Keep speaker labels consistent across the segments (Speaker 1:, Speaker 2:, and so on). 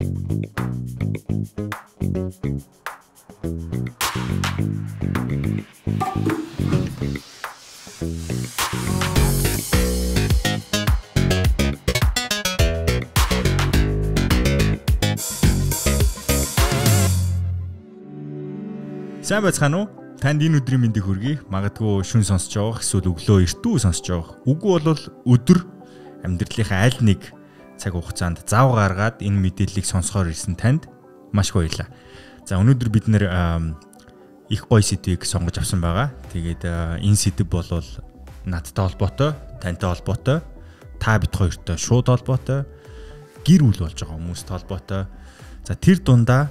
Speaker 1: Сайн байцгаана уу? Танд энэ өдрийн мэндийг хүргэе. Магадгүй шүн сонсож байгаа эсвэл өглөө эртүү сонсож байгаа. Үгүй бол өдөр амьдралынхаа аль нэг цаг хугацаанд зав гаргаад энэ мэдээллийг сонсохоор ирсэн танд маш их баярлалаа. За өнөөдөр бид нэр их гоё сэдвийг сонгож авсан байгаа. Тэгээд энэ сэдв бол надтай холбоотой, тантай холбоотой, та бид хоёртой шууд холбоотой, гэр бүл болж байгаа хүмүүстэй холбоотой. За тэр дундаа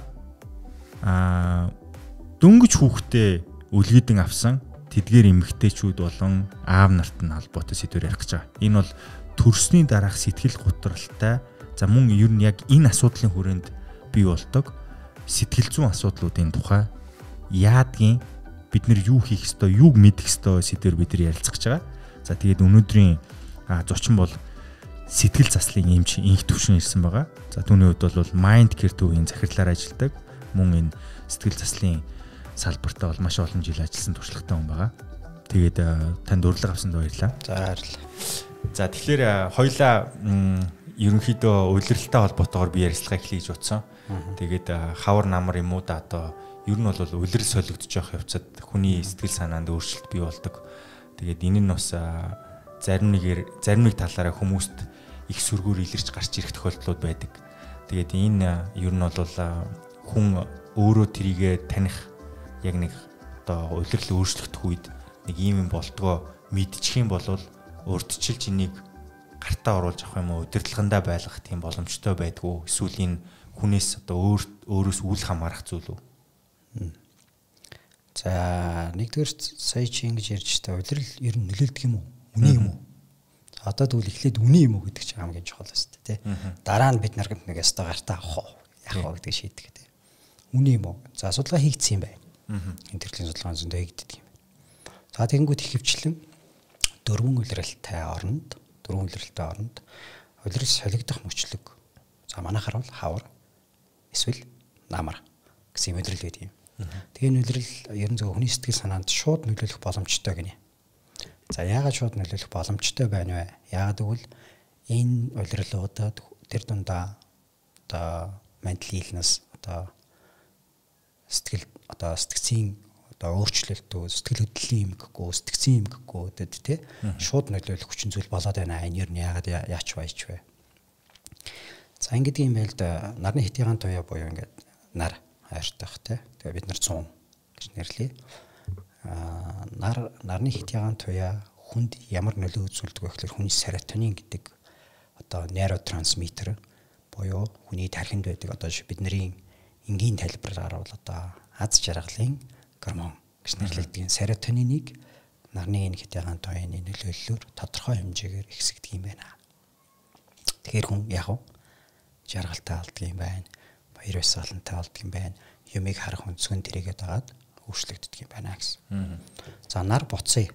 Speaker 1: дөнгөж хүүхдээ үлгэдэн авсан тэдгээр эмэгтэйчүүд болон аав нарт нь холбоотой сэдвээр ярих гэж байгаа. Энэ бол төрсний дараах сэтгэл готролтой. За мөн ер нь яг энэ асуудлын хүрээнд бий болдог сэтгэл зүйн асуудлуудын тухай яадгийн бид нар юу хийх ёстой, юуг мэдэх ёстой сэдвээр бид нар ярилцах гэж байгаа. За тэгээд өнөөдрийн зочин бол сэтгэл заслын эмч инх төвшин ирсэн байгаа. За түүний хувьд бол Mind Care төвийн захирлаар ажилладаг. Мөн энэ сэтгэл заслын салбартаа бол маш олон жил ажилласан туршлагатай хүн байгаа. Тэгээд танд урилга авсанд баярлалаа.
Speaker 2: За баярлалаа.
Speaker 1: За тэгэхээр хоёлаа ерөнхийдөө улиралтай холбоотойгоор би ярилцлага эхлэе гэж утсан. Тэгээд хавар намар юм уу да одоо ер нь бол улирал солигдож явах явцад хүний сэтгэл санаанд өөрчлөлт бий болдог. Тэгээд энэ нь бас зарим нэг талаараа хүмүүст их сүргээр илэрч гарч ирэх тохиолдлууд байдаг. Тэгээд энэ ер нь бол хүн өөрөө трийгээ таних яг нэг одоо улирал өөрчлөгдөх үед нэг юм болдгоо мэдчих юм бол урдчилж энийг гартаа оруулж авах юм уу удирдлагандаа байлгах тийм боломжтой байдгүй эсвэл энэ хүнээс одоо өөрөөс үл хамаарах зүйл үү?
Speaker 2: За нэгдүгээр сая чи ингэж ярьж та улирал ер нь нөлөөлдөг юм уу? Үний юм уу? Одоо тэгвэл эхлээд үний юм уу гэдэг чинь хамгийн чухал шүү дээ, тий. Дараа нь бид нар нэг ястаа гартаа авах уу? Яах вэ гэдэг шийдэх гэдэг. Үний юм уу? За судалгаа хийгдсэн юм байна. Энэ төрлийн судалгааны зөндөө хийгддэг юм. За тэгэнгүүт их хвчлэн дөрвөн улиралтай оронд улирал солигдох мөчлөг. За манайхаар бол хавар эсвэл намар гэсэн улирал гэдэг юм. Тэгээ энэ улирал ерөн зөв хүний сэтгэл санаанд шууд нөлөөлөх боломжтой гинэ. За яагаад шууд нөлөөлөх боломжтой байна вэ? Яагаад гэвэл энэ улирлуудад тэр дундаа одоо mental illness одоо сэтгцийн өөрчлөлтөө сэтгэл хөдлөлийн юм гэхгүй сэтгцийн юм гэхгүй гэдэг тий шууд нөлөөлөх хүчин зүйл болоод байна. Энэ юу яагаад яач байж вэ? За ингэдэг юм байл да нарны хитийн туяа буюу ингээд нар хайртайх тий. Тэгээ бид нар 100 гэж нэрлэе. Нарны хитийн туяа хүнд ямар нөлөө үзүүлдэг вэ гэхээр хүний серотонин гэдэг одоо нейротрансмиттер буюу хүний тархинд байдаг одоо бидний энгийн тайлбараар бол одоо аз жаргалын гормон гэж нэрлэгддэг серотониныг нарны энэ хитийн туяаны нөлөөллөөр тодорхой хэмжээгээр ихсэгдэг юм байна. Тэгэхээр хүн яг уу жаргалтай болдго юм байна. Баяр баясгалантай болдго юм байна. Юмыг харах өнцгөн тэрийгээд агаад өөрчлөгддөг юм байна гэсэн. За нар буцъя.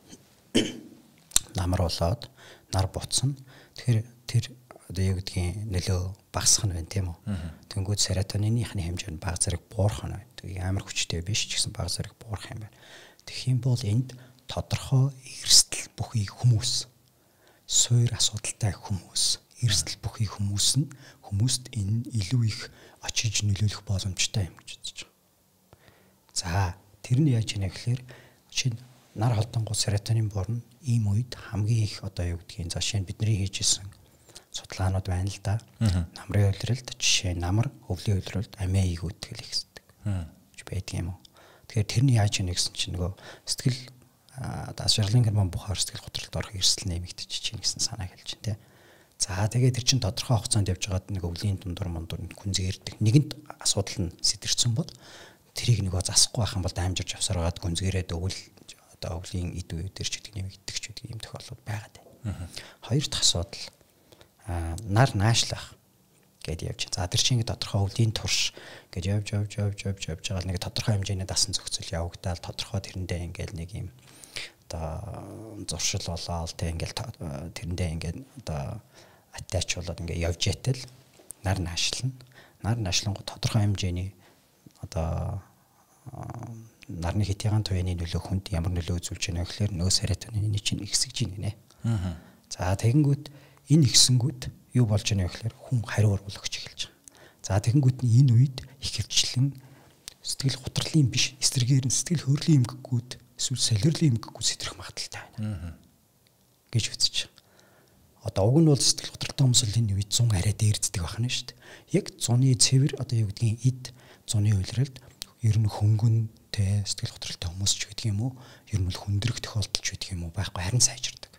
Speaker 2: Намар болоод нар буцна. Тэгэхээр тэр одоо юу гэдгийг нөлөө багасах нь байна тийм үү. Тэнгүүд серотониныхны хэмжээ нь бага зэрэг буурах нь байна. Тэгээ амар хүчтэй биш ч гэсэн бага зэрэг буурах юм байна. Тэгэх юм бол энд тодорхой эрсдэл бүхий хүмүүс, суур асуудалтай хүмүүс, эрсдэл бүхий хүмүүс нь хүмүүст энэ илүү их очиж нөлөөлөх боломжтой юм гэж үзэж байгаа. За тэр нь яаж яана гэхээр чинь нар холдонгууд серотонин буурна. Ийм үед хамгийн их одоо юу гэдгийг за шинэ бидний хийжсэн судалгаанууд байна л да. Намрын улиралд жишээ намар өвлийн улиралд амиа игүүтгэл ихсдэг. гэж байдаг юм уу. Тэгэхээр тэрний яаж яах гэсэн чинь нөгөө сэтгэл дашралын гормон бухаар сэтгэл готролд орох эрсдэл нэмэгдэж чинь гэсэн санаа хэлж байна те. За тэгээд тэр чинь тодорхой хугацаанд явж байгаад нэг өвлийн дундуур гүнзгийрдэг. Нэгэнт асуудал нь сэтэрсэн бол тэрийг нөгөө засахгүй байх юм бол даймжирч авсаар байгаад гүнзгийрээд өвөл одоо өвлийн эд үе дээр ч гэдэг нэмэгдэх ч гэдэг юм тохиолдол байгаад байна. Хоёр дахь асуудал нар наашлах гэдээ явж. За тэр чинь тодорхой өвлийн турш гэж явж байгаа нэг тодорхой хэмжээний дасан зохицол явагдаад тодорхой тэрэндээ ингээл нэг юм одоо зуршил болоод тэг ингээл тэрэндээ ингээд одоо атач болоод ингээд явж яатал нар наашлна. нар нашлангууд тодорхой хэмжээний одоо нарны хитяган туяаны нөлөө хүнд ямар нөлөө үзүүлж байна гэхээр нөө серотонин чинь ихсэж байна нэ. За тэгэнгүүт энэ ихсэнгүүд юу болж байна гэхээр хүн хариу урвал өгч эхэлж байгаа. За тэгэнгүүт энэ үед их хөвчлэн сэтгэл гутралын биш эсрэгээр нь сэтгэл хөөрлийн эмгэгүүд эсвэл солирлын эмгэгүүд сэтрэх магадaltaй байна гэж үзэж байгаа. Одоо уг нь бол сэтгэл готролтой хүмүүс л энэ үед 100 арай дээрддэг байна шүү дээ. Яг зуны цэвэр одоо юу гэдгийг эд зуны үйлрэлд ер нь хөнгөн тэ сэтгэл готролтой хүмүүс ч гэдэг юм уу ер нь бол хүндрэх тохиолдол ч гэдэг юм уу байхгүй харин сайжирдаг.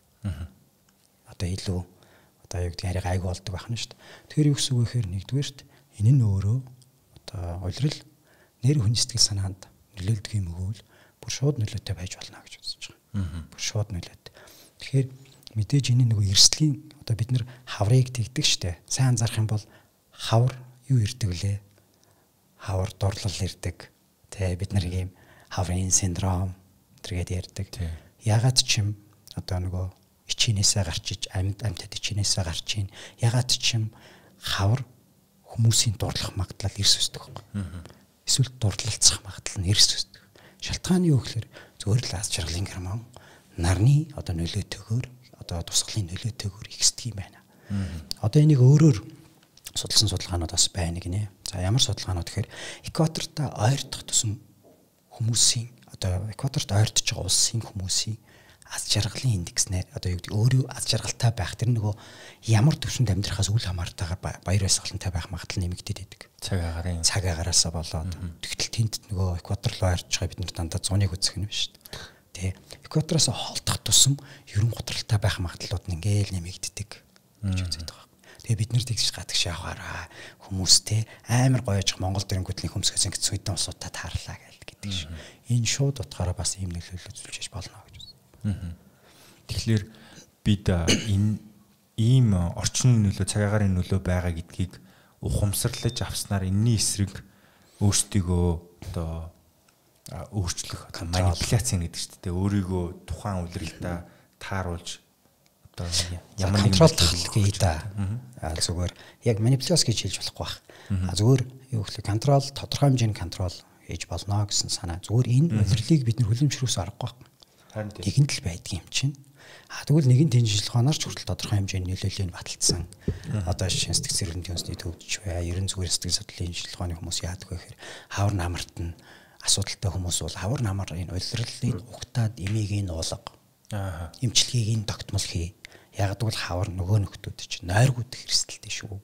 Speaker 2: Одоо илүү одоо юу гэдгийг арай гайг болдог байна шүү дээ. Тэгэхээр юу гэсэн үг вэ гэхээр нэгдүгээрт энэ нь өөрөө одоо үйлрэл нэр хүний сэтгэл санаанд нөлөөлдөг юм өгвөл бүр шууд нөлөөтэй байж болно гэж үзэж байгаа. Бүр шууд нөлөөтэй. Тэгэхээр мэдээж энэ нөгөө эрсдлийн одоо бид нар хаврыг тэгдэг штэ. Сайн анзаарах юм бол хавар юу ирдэг лээ? Хавар дурлал ирдэг. Тэ бид нар ийм хаврын синдром тэргээд ярьдаг. Ягаад ч юм одоо нөгөө ичинээсээ гарч иж амьтад ичинээсээ гарч ийн. Ягаад ч юм хавар хүмүүсийн дурлах магадлал эрс өсдөг байхгүй. Эсвэл дурлалцах магадлал нь эрс өсдөг. Шалтгаан нь юу гэхээр зөвхөн л аз жаргалын гормон нарны одоо нөлөөтэйгээр одоо тусгалын нөлөөтэйгээр ихсдэг юм байна. Одоо энийг өөрөөр судалсан судалгаанууд бас байна гинэ. За ямар судалгаанууд гэхээр экваторт ойртох тусам хүмүүсийн одоо экваторт ойртож байгаа улсын хүмүүсийн аз жаргалын индекс нэ одоо юу гэдэг өөрөө аз жаргалтай байх тэр нөгөө ямар төвшөнд амьдрахаас үл хамаартайгаар баяр баясгалантай байх магадлал нэмэгдээд байдаг. Цаг агаараасаа болоод тэгтэл тэнд нөгөө экватор руу ойртож байгаа бид нар дандаа зуныг үзэх нь биш шүү дээ. Тэ экватороос холдох тусам ерөн готролтой байх магадлалууд нь ингээл нэмэгддэг гэж үзээд байгаа. Тэгээ бид нар тэгж гадагш явахаараа хүмүүстэй амар гоёж Монгол дэрнгүүдлийн хөмсгөөс ингэж Sweden улсуудаа таарлаа гэдэг шиг. Энэ шууд утгаараа бас ийм нөлөөлөл үзүүлж болно гэж байна.
Speaker 1: Тэгэхээр бид энэ ийм орчин нөлөө цаг агарын нөлөө байгаа гэдгийг ухамсарлаж авснаар энэний эсрэг өөрсдийгөө одоо өөрчлөх манипуляц гэдэг чинь тэ өөрийгөө тухайн үйлрэлдээ тааруулж одоо
Speaker 2: ямар нэг контрол хийх да. Зүгээр яг манипуляц гэж хэлж болохгүй байх. Зүгээр юу гэхэл контрол тодорхой хэмжээний контрол хийж болно гэсэн санаа. Зүгээр энэ үйлрэлийг бид нэр хүлэмжрүүлж аргагүй байх. Нэгэнд л байдаг юм чинь. Тэгвэл нэгэн тэнцвэрлэх хоноор ч хүртэл тодорхой хэмжээний нөлөөллийг баталсан. Одоо шинэ сэтгцэр хөрөнгөний үндэсний төвдөж бай. Ерөн зүгээр сэтгэл судлалын шинжилгээний хүмүүс яадаг вэ гэхээр хавар намарт нь асуудалтай хүмүүс бол хавар намар энэ улирлын ухтаад эмийг нь уулга. Эмчилгээг нь тогтмол хий. Яг гэвэл хавар нөгөө нөхдүүд чинь нойргууд хэрсэлтэй шүү.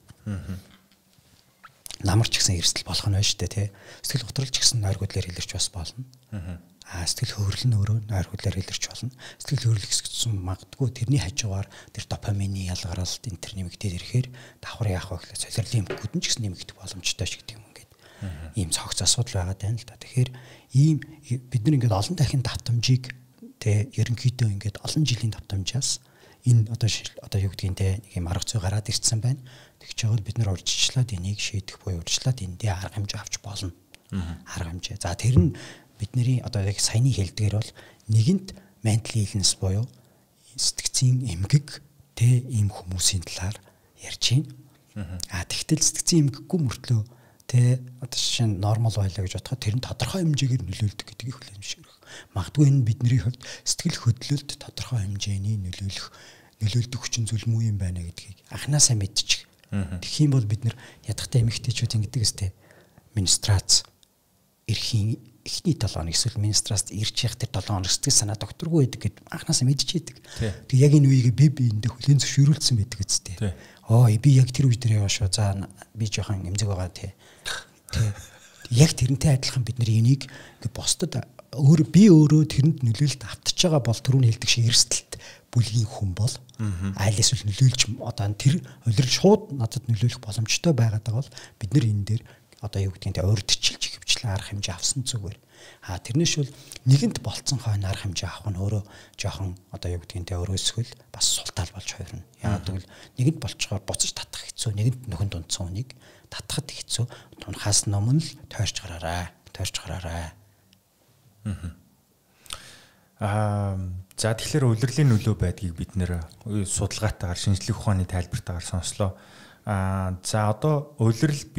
Speaker 2: Намар ч гэсэн эрсдэл болох нь байна шүү дээ, тий. Сэтгэл готролч гэсэн нойргуудлаар илэрч бас болно. Сэтгэл хөөрөл нь өөрөө нойргуудлаар илэрч болно. Сэтгэл хөөрөл гэсэн магадгүй тэрний хажуугаар тэр допамины ялгаралт энэ төр нэмэгдээд ирэхээр давхар яах вэ гэхэл солирлын эмгэгүүд нь ч гэсэн нэмэгдэх боломжтой ч гэдэг юм ингээд. Ийм цогц асуудал байгаа даа л да. Тэгэхээр ийм бид нар ингээд олон дахин давтамжийг тий ерөнхийдөө ингээд олон жилийн давтамжаас энэ одоо юу гэдгийг те нэг юм арга зүй гараад ирсэн байна. Тэгж явал бид нар урьдчилаад энийг шийдэх буюу урьдчилаад эндээ арга хэмжээ авч болно. Арга хэмжээ. За тэр нь бидний одоо яг саяны хэлдгээр бол нэгэнт mental illness буюу сэтгцийн эмгэг те ийм хүмүүсийн талаар ярьж байна. Тэгтэл сэтгцийн эмгэггүй мөртлөө те одоо жишээ нь нормал байлаа гэж бодоход тэр нь тодорхой хэмжээгээр нөлөөлдөг гэдгийг хүлээмжшэрэх. Магадгүй энэ бидний хувьд сэтгэл хөдлөлд тодорхой хэмжээний нөлөөлдөг хүчин зүйл муу юм байна гэдгийг анханасаа мэдчих. Тэгэх юм бол бид нар ядахтай эмэгтэйчүүд ингэдэг өстэй менстрац эрхийн эхний 7 хоног эсвэл менстрац ирж явах тэр 7 хоног сэтгэл санаа докторгүй байдаг гэд анханасаа мэдчихэдэг. Тэг яг энэ үеийг би биэндээ хүлэн зөвшөөрүүлсэн байдаг үстэй. Би яг тэр үе дээр яваа шүү. За би жоохон эмзэг байгаа тий. Яг тэрнтэй адилхан бид нар энийг бусдад би өөрөө тэрэнд нөлөөлөлт автаж байгаа бол түрүүн хэлдэг шиг эрсдэлт бүлгийн хүн бол айл эсвэл нөлөөлж одоо тэр улирал шууд надад нөлөөлөх боломжтой байгаад байгаа бол бид нар энэ дээр одоо юу гэдгийг те урьдчилж хөвчлэн арга хэмжээ авсан зүгээр. Тэрнээс бол нэгэнт болцсон хойно арга хэмжээ авах нь өөрөө жоохон одоо юу гэдгийг те өрөөсгөл бас султаал болж хувирна. Яг тэгвэл нэгэнт болцохоор буцаж татах хэцүү, нэгэнт нөхөн дундсан хүнийг татахад хэцүү. Тунхаас номон л тойрч гараарай.
Speaker 1: За тэгэхээр улирлын нөлөө байдгийг бид нэр судалгаатаагаар шинжлэх ухааны тайлбартаагаар сонслоо. За одоо улирал биш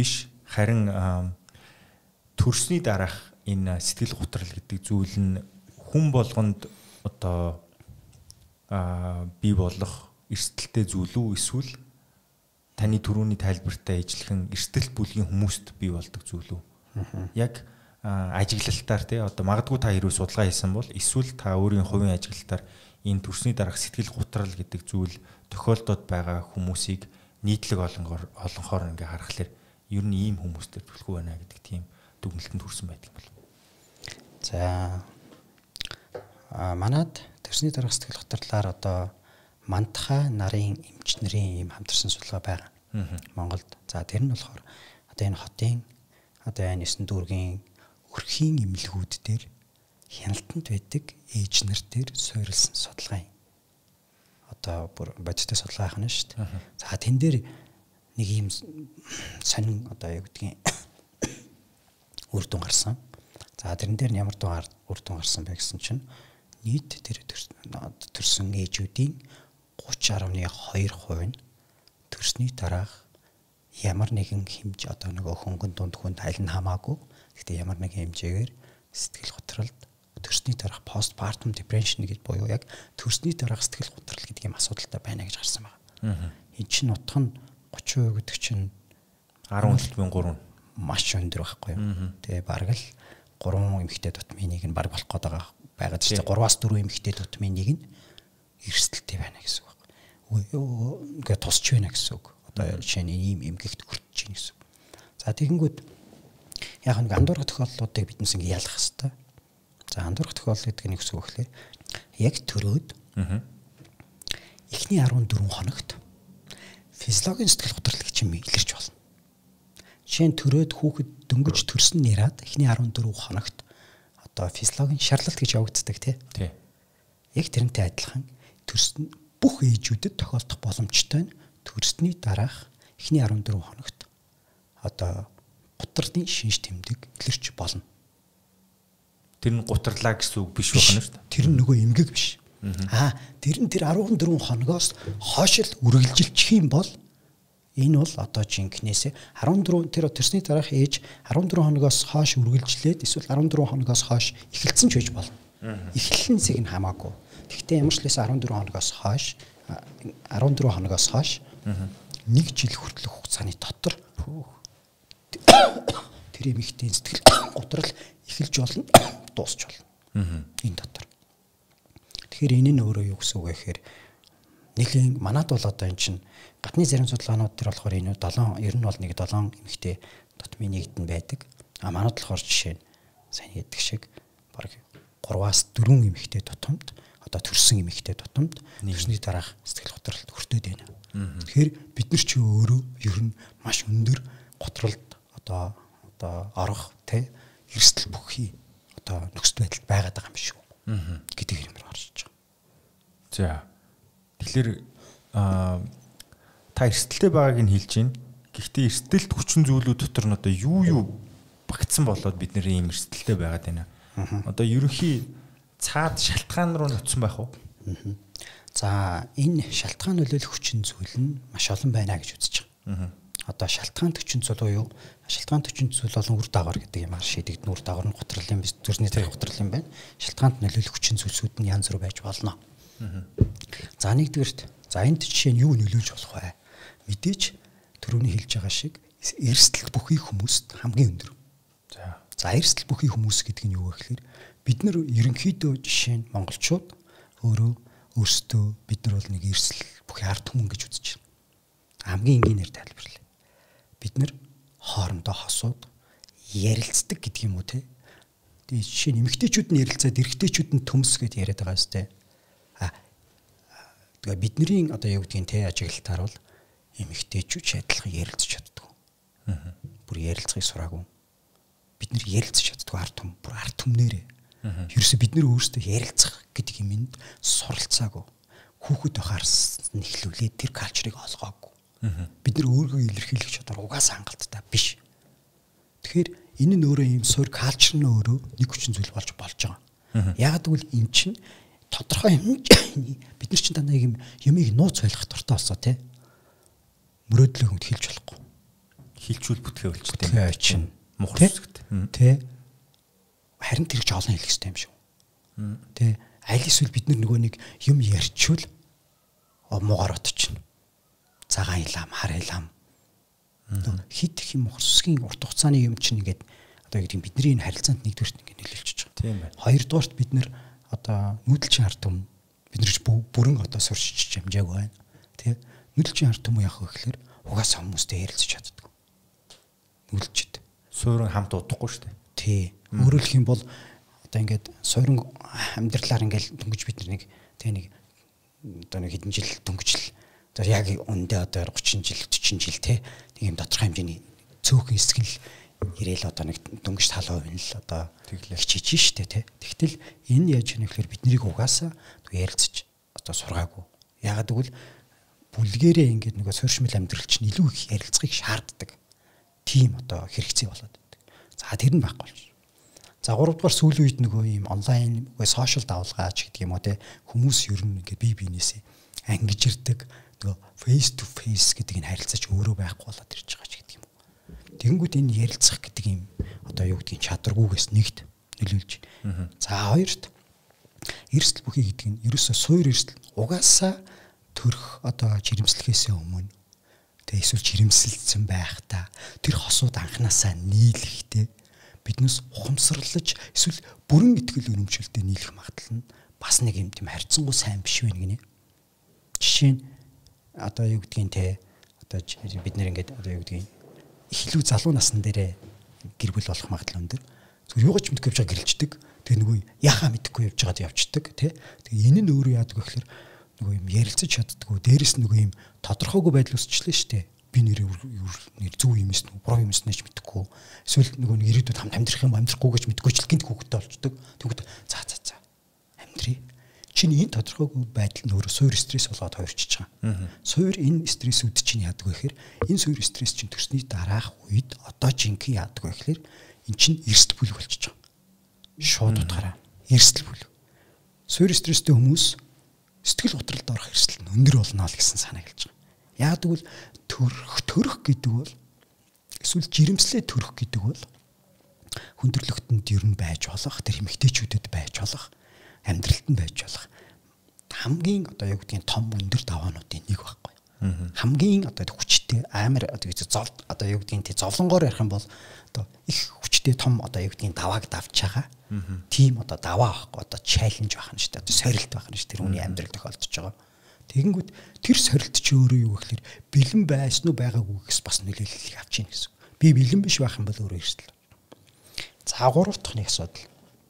Speaker 1: Харин төрсний дараах энэ сэтгэл готрол гэдэг зүйл нь хүн болгонд одоо бий болох эрсдэлтэй зүйл үү, эсвэл таны түрүүний тайлбартай ижилхэн эрсдэл бүлгийн хүмүүст бий болдог зүйл үү? Яг ажиглалтаар тий одоо магадгүй та хэрвээ судалгаа хийсэн бол эсвэл та өөрийн хувийн ажиглалтаар энэ төрсний дараах сэтгэл готрол гэдэг зүйл тохиолдоод байгаа хүмүүсийг нийтлэг олонхоор ингээ харахаар ер нь ийм хүмүүстэй түлхүү байна гэдэг тийм дүгнэлтэнд хүрсэн байдаг юм бол.
Speaker 2: За манад төрсний дараах сэтгэл готрлоор одоо мандахаа нарын эмч нарын ийм хамтарсан судалгаа байгаа. Монголд. За тэр нь болохоор одоо энэ хотын одоо энэ 9 дүүргийн өрхийн эмнэлгүүд дээр хяналтанд байдаг ээж нар дээр суурилсан судалгаа юм. Одоо бүр бодиттой судалгаа ахна шүү дээ. За тэн дээр нэг ийм сонин одоо юу гэдгийг үр дүн гарсан. За тэрэн дээр ямар үр дүн гарсан бэ гэсэн чинь нийт тэр төрсэн ээжүүдийн 30.2% нь төрсний дараах ямар нэгэн хэмжээ одоо нөгөө хөнгөн дунд хүнд аль нь хамаагүй. Гэхдээ ямар нэгэн хэмжээгээр сэтгэл готролд төрсний дараах постпартум депрешн гэж буюу яг төрсний дараах сэтгэл готрол гэдэг юм асуудалтай байна гэж гарсан байна. Энэ чинь утга нь 30% гэдэг чинь
Speaker 1: 10,300
Speaker 2: маш өндөр байхгүй юу. Тэгээ бараг л 3 эмэгтэй дутмын нэг нь баг болох гээд байгаа ч гэсэн 3-аас 4 эмэгтэй дутмын нэг нь эрсдэлтэй байна гэсэн үг байхгүй. Ингээ тусч байна гэсэн үг. Одоо жишээ нь ийм эмгэгт хүрч чинь гэсэн үг. За тэгэнгүүт яг нэг андуурах тохиолдлуудыг биднээс ингээ ялах хэрэгтэй. За андуурах тохиолдол гэдэг нь юу гэхээр яг төрөөд эхний 14 хоногт физиологийн сэтгэл готрол гэж юм илэрч болно. Жишээ нь төрөөд хүүхэд дөнгөж төрсөн нэраад эхний 14 хоногт одоо физиологийн шарлалт гэж явагддаг тий. Яг тэрнтэй адилхан төрсөн бүх ээжүүдэд тохиолдох боломжтой нь төрсний дараах эхний 14 хоногт одоо гутралын шинж тэмдэг илэрч болно.
Speaker 1: Тэр нь гутрлаа гэсэн үг биш байна шүү дээ.
Speaker 2: Тэр нь нөгөө эмгэг биш. Тэр нь тэр 14 хоногоос хойш л үргэлжилчих юм бол энэ бол одоо жинкнээсээ 14 тэр төрсний дараах ээж 14 хоногоос хойш үргэлжлээд эсвэл 14 хоногоос хойш эхэлсэн ч байж болно. Эхлэлэн зэг нь хамаагүй. Гэхдээ ямар ч лээс 14 хоногоос хойш 14 хоногоос хойш 1 жил хүртэлх хугацааны дотор тэр эмэгтэй сэтгэл готрол эхэлж болно, дуусч болно. Энэ дотор. Тэгэхээр энэ нь өөрөө юу гэсэн үг вэ гэхээр нэлийн манад бол одоо эн чинь гатны зарим судалгаанууд төр болохоор энэ 7 ер нь бол нэг 7 эмэгтэй дутмын нэгдэн байдаг. Манад болохоор жишээ нь сайн яддаг шиг баг 3-аас 4 эмэгтэй тутамд одоо төрсэн эмэгтэй тутамд төрсний дараах сэтгэл готролд хүртээд байна. Тэгэхээр бид нар ч өөрөө ер нь маш өндөр готролд одоо орох тэ эрсдэл бүхий одоо нөхцөл байдалд байгаад байгаа юм шүү гэдэг юмроо харж байгаа.
Speaker 1: За тэгэхээр та эрсдэлтэй байгааг нь хэлж байна. Гэхдээ эрсдэлт хүчин зүйлүүд дотор нь одоо юу багтсан болоод бид нэр ийм эрсдэлтэй байгаад байна. Одоо ерөнхий цаад шалтгаан руу нутсан байх уу?
Speaker 2: За энэ шалтгаан нөлөөлөх хүчин зүйл нь маш олон байна гэж үзэж байгаа. Одоо шалтгаан хүчин зүйл буюу шалтгаан хүчин зүйл болон үр дагавар гэдэг юмар шийдэгдэн үр дагавар нь готролын биш төрсний дараах готролын байна. Шалтгаанд нөлөөлөх хүчин зүйлсүүд нь янз бүр байж болно. За нэгдүгээрт за энд жишээ нь юу нөлөөлж болох вэ? Мэдээж түрүүний хэлж байгаа шиг эрсдэл бүхий хүмүүст хамгийн өндөр. За эрсдэл бүхий хүмүүс гэдэг нь юу вэ гэхээр бид нар ерөнхийдөө жишээ нь монголчууд өөрсдөө бид нар бол нэг эрсдэл бүхий ард түмэн гэж үзэж байна. Хамгийн энгийнээр тайлбарлая. Бид нар хоорондоо хосууд ярилцдаг гэдэг юм уу те. Тэгээ жишээ нь эмэгтэйчүүд нь ярилцаад эрэгтэйчүүд нь төмс гэдээ яриад байгаа сте. Тэгээ бидний одоо юу гэдгийг те ажиглалтаар бол эмэгтэйчүүд адилхан ярилцаж чаддаг. Бүр ярилцахыг сураагүй. Бид нар ярилцаж чаддаг ард түм, бүр ард түмнэрээ. Ерөөсө бид нар өөрсдөө ярилцах гэдэг юмд суралцаагүй. Хүүхэд байхаас нь эхлүүлээд тэр калчрыг олгоогүй. Бид нар өөрийгөө илэрхийлэх чадвар угаасаа хангалттай биш. Тэгэхээр энэ нь өөрөө ийм суурь калчр нь өөрөө нэг хүчин зүйл болж байгаа. Яг гэвэл эн чинь тодорхой хэмжээний бид нар чинь дандаа юмыг нууц ойлгох дуртай болсоо тий. Мөрөөдлөө хүнд хэлж болохгүй.
Speaker 1: хилчүүл бүтгээ үлчтэй.
Speaker 2: Тэгээ очино.
Speaker 1: Мухар үсгт.
Speaker 2: Тэ. Харин тэр ч олон хэлэх хэрэгтэй юм шүү. Тэ. Аль эсвэл бид нөгөө нэг юм ярьчвал муугаар отчихно. Цагаан илам, хар илам. Хит их юм мухарсгийн урт хугацааны юм чинь ингээд одоо гэдэг бидний энэ харилцаанд нэгдүгээрт ингээд нөлөөлчихөж байгаа.
Speaker 1: Тийм байна.
Speaker 2: Хоёрдугаарт бид нэр одоо нүүдэлчин ард түмэн бид нар ч бүрэн одоо сурчиж хэмжээг байна. Тэ. Нүүдэлчин ард түмэн яах вэ гэхээр угаасаа хүмүүстэй ярилцаж чаддаг. Нүүдэлчд.
Speaker 1: Суурин хамт удахгүй шүү дээ.
Speaker 2: Тий. Өөрөөр хэлэх юм бол одоо ингээд суурин амьдралаар ингээд дөнгөж бид нэг тэ нэг одоо нэг хэдэн жил дөнгөжл одоо яг үндэ одоо 30 жил 40 жил те нэг юм тодорхой хэмжээний цөөхөн эсгэл ирээл одоо нэг дөнгөж талуу юм л одоо хичээж штэ те. Тэгтэл энэ яаж юм гэхээр бид нарыг угаасаа ярилцаж одоо сургаагүй. Ягаад гэвэл бүлгэрээ ингээд нөгөө суурьшмал амьдрал чинь илүү их ярилцахыг шаарддаг. Тийм одоо хэрэгцээ болоод байдаг. За тэр нь байхгүй болж. За 3 дугаар сүүлийн үед нөгөө ийм онлайн үгүй сошиал давлгаач гэдэг юм уу те хүмүүс ер нь ингээд бие биенээсээ ангиж ирдэг нөгөө face to face гэдэг энэ харилцаач өөрөө байхгүй болоод ирж байгаа ч гэдэг юм уу. Тэгэнгүүт энэ ярилцах гэдэг ийм одоо юу гэдгийг чадваргүйгээс нэгт нөлөөлж байна. За хоёрт эрсдэл бүхий гэдэг нь ерөөсөө суур эрсдэл угаасаа төрөх одоо жирэмслэхээс өмнө тэгээ эсвэл жирэмсэлцэн байхдаа тэр хосууд анханасаа нийлэхтэй биднээс ухамсарлаж эсвэл бүрэн итгэл өнөмчлөлтөд нийлэх магадлал нь бас нэг юм тийм харьцангуй сайн биш вэ гинэ. Жишээ нь одоо юу гэдгийг те одоо бид нэр ингээд одоо юу гэдгийг эхлүү залуу насн дээрээ гэр бүл болох магадлал өндөр. Зүгээр юугаач мэдгүй явж байгаа гэрэлждэг. Тэгээ нөгөө яхаа мэдгүй явж байгаад явцдаг те. Тэгээ энэ нь өөрөө яадаг вэ гэхээр нөгөө юм ярилцаж чаддгүй. Дээрэс нөгөө юм тодорхойгүй байдал үүсчихлээ шүү дээ. Би нэр зөв юм эсвэл буруу юм эсвэл мэдэхгүй. Эсвэл нөгөө нэг ирээдүйд хамт амьдрах юм амьдрахгүй гэж мэдэхгүй ч л гинт хүүхдтэй болчдөг. Тэгвэл за амьдрий. Чиний энэ тодорхойгүй байдал нь өөрөө суур стресс болоод хувирчиж байгаа. Суур энэ стрессүүд чинь яадаг вэ гэхээр энэ суур стресс чинь төрсний дараах үед одоо жинхэнэ яадаг вэ гэхээр эн чинь эрсдэл бүлэг болчихж байгаа. Шууд утгаараа эрсдэл бүлэг. Суур стресстэй хүмүүс сэтгэл готролд орох эрсдэл нь өндөр болно л гэсэн санаа хэлж байгаа. Яг тэгвэл төрөх гэдэг бол эсвэл жирэмслээ төрөх гэдэг бол хүндрэлтэнд ер нь байж болох, тэр эмэгтэйчүүдэд байж болох, амьдралд нь байж болох хамгийн одоо юу гэдгийг том өндөр даваануудын нэг байхгүй. Хамгийн одоо хүчтэй амар одоо юу гэдгийг зовлонгоор ярих юм бол одоо их хүчтэй том одоо юу гэдгийг давааг давж байгаа. Тийм одоо даваа байхгүй одоо чаленж байх нь шүү дээ. Одоо сорилт байх нь шүү тэр хүний амьдрал тохиолдож байгаа. Тэгэнгүүт тэр сорилт чи өөрөө юу гэхээр бэлэн байсан уу байгаагүй гэс бас нөлөөлөл авч ийн гэсэн. Би бэлэн биш байх юм бол өөрөө эрсдэл. За 3 дахь нэг асуудал.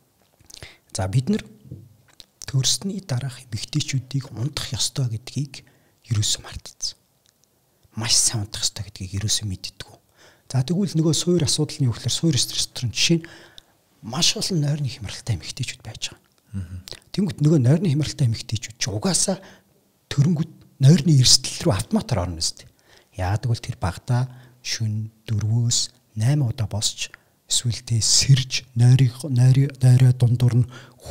Speaker 2: За бид нар төрсний дараах эмэгтэйчүүдийг ундах ёстой гэдгийг ерөөсөө мартчихсан. Маш сайн ундах ёстой гэдгийг ерөөсөө мэддэггүй. За тэгвэл нөгөө суур асуудал нь юу гэхээр суур стресс төрн жишээ нь маш олон нойрны хямралтай эмэгтэйчүүд байж байгаа. Тэнгүүт нөгөө нойрны хямралтай эмэгтэйчүүд чи угаасаа төрөнгөд нойрны эрсдэл рүү автоматар орно шүү дээ. Яагаад гэвэл тэр багада шүн 4-өөс 8 удаа босч эсвэл тэ сэрж нойроо дундуур нь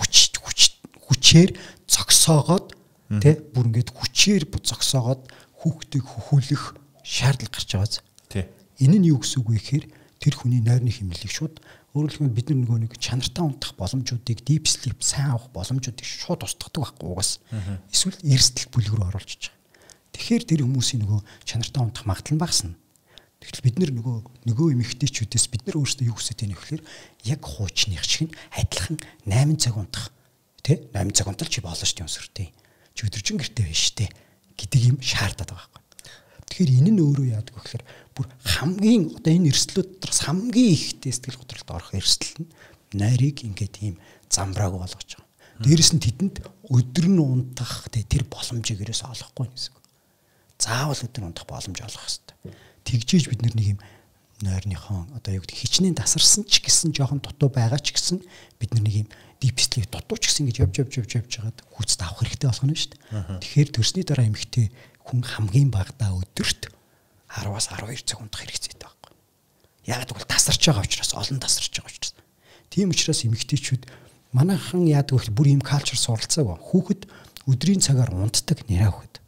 Speaker 2: хүчээр зогсоогоод тэ бүр ингээд хүчээр зогсоогоод хүүхдийг хөхүүлэх шаардлага гарч байгааз. Тий. Энэ нь юу гэсэн үг вэ гэхээр тэр хүний нойрны хэмнэлийг шууд өөрөөр хэлбэл бид нар нөгөө нэг чанартай унтах боломжуудыг deep sleep сайн авах боломжуудыг шууд устгадаг байхгүй угаас. Эсвэл эрсдэл бүлэг рүү оруулж байгаа. Тэгэхээр тэр хүмүүсийн нөгөө чанартай унтах магадлал нь багасна. Тэгвэл бид нөгөө эмэгтэйчүүдээс бид нар өөрсдөө юу хүсэж байна вэ гэхээр яг хуучных шиг адилхан 8 цаг унтах тий 8 цаг унтал чи болно шүү дээ өмсөртэй. Чи өдөржин гэртээ байна шүү дээ гэдэг юм шаардаад байгаа байхгүй. Тэгэхээр энэ нь өөрөө яадаг вэ гэхээр бүр хамгийн одоо энэ эрсдлүүд дотроос хамгийн ихтэй сэтгэл готролд орох эрсдэл нь найрыг ингээд ийм замбрааг болгож байгаа. Дээрэс нь тэдэнд өдөр нь унтах тэр боломжийг ерөөсөө олохгүй гэсэн. Заавал өдөр унтах боломж олох хэрэгтэй. Тэгжээж бид нэг юм нойрныхон одоо юу гэдэг хичнээн тасарсан ч гэсэн жоохон дутуу байгаа ч гэсэн бид нэг юм deep sleep дутуу ч гэсэн ингэж явж байгаад хүүцэд авах хэрэгтэй болох нь шүү дээ. Тэгэхээр төрсний дараа эмэгтэй хүн хамгийн багадаа өдөрт 10-аас 12 цаг унтах хэрэгцээтэй байхгүй. Яг тэгвэл тасарч байгаа учраас олон тасарч байгаа учраас. Тийм учраас эмэгтэйчүүд манайхан яадаг вэ бүр ийм калчер суралцааг ба. Хүүхэд өдрийн цагаар унтдаг нэраа хүүхэд.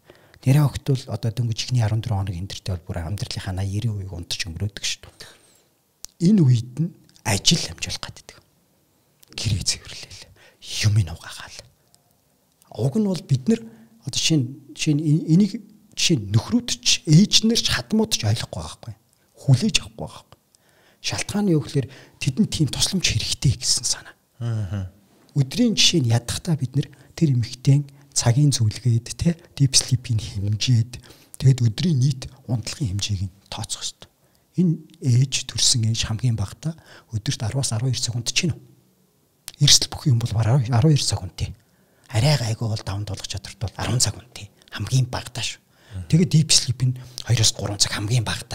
Speaker 2: Нэрээ огт бол одоо дөнгөж ихний 14 хоног эндэртэй бол бүр амьдралынхаа 80-90% унтаж өнгөрөөдөг шүү дээ. Энэ үед нь ажил амжуулах гэдэг. Гэрээ цэвэрлээл. Юм угаагаал. Уг нь бол бид нар одоо энийг нөхрүүд ч ээж нар ч хадмууд ч ойлгохгүй байхгүй. Хүлээж авахгүй байхгүй. Шалтгаан нь юу гэхээр тэдэнд тийм тусламж хэрэгтэй гэсэн санаа. Өдрийн жишээ нь ядахтаа бид нэр тэр эмэгтэйн цагийн зөвлгээд те deep sleep-ийн хэмжээд тэгээд өдрийн нийт унтлагын хэмжээг нь тооцох хэрэгтэй. Энэ ээж төрсэн ээж хамгийн багадаа өдөрт 10-аас 12 цаг унтчихно. Эрсдэл бүх юм бол 12 цаг унтъя. Арай гайгүй бол даван тулах чадварт бол 10 цаг унтъя. Хамгийн багадаа шүү. Тэгээд deep sleep нь 2-3 цаг хамгийн багадаа.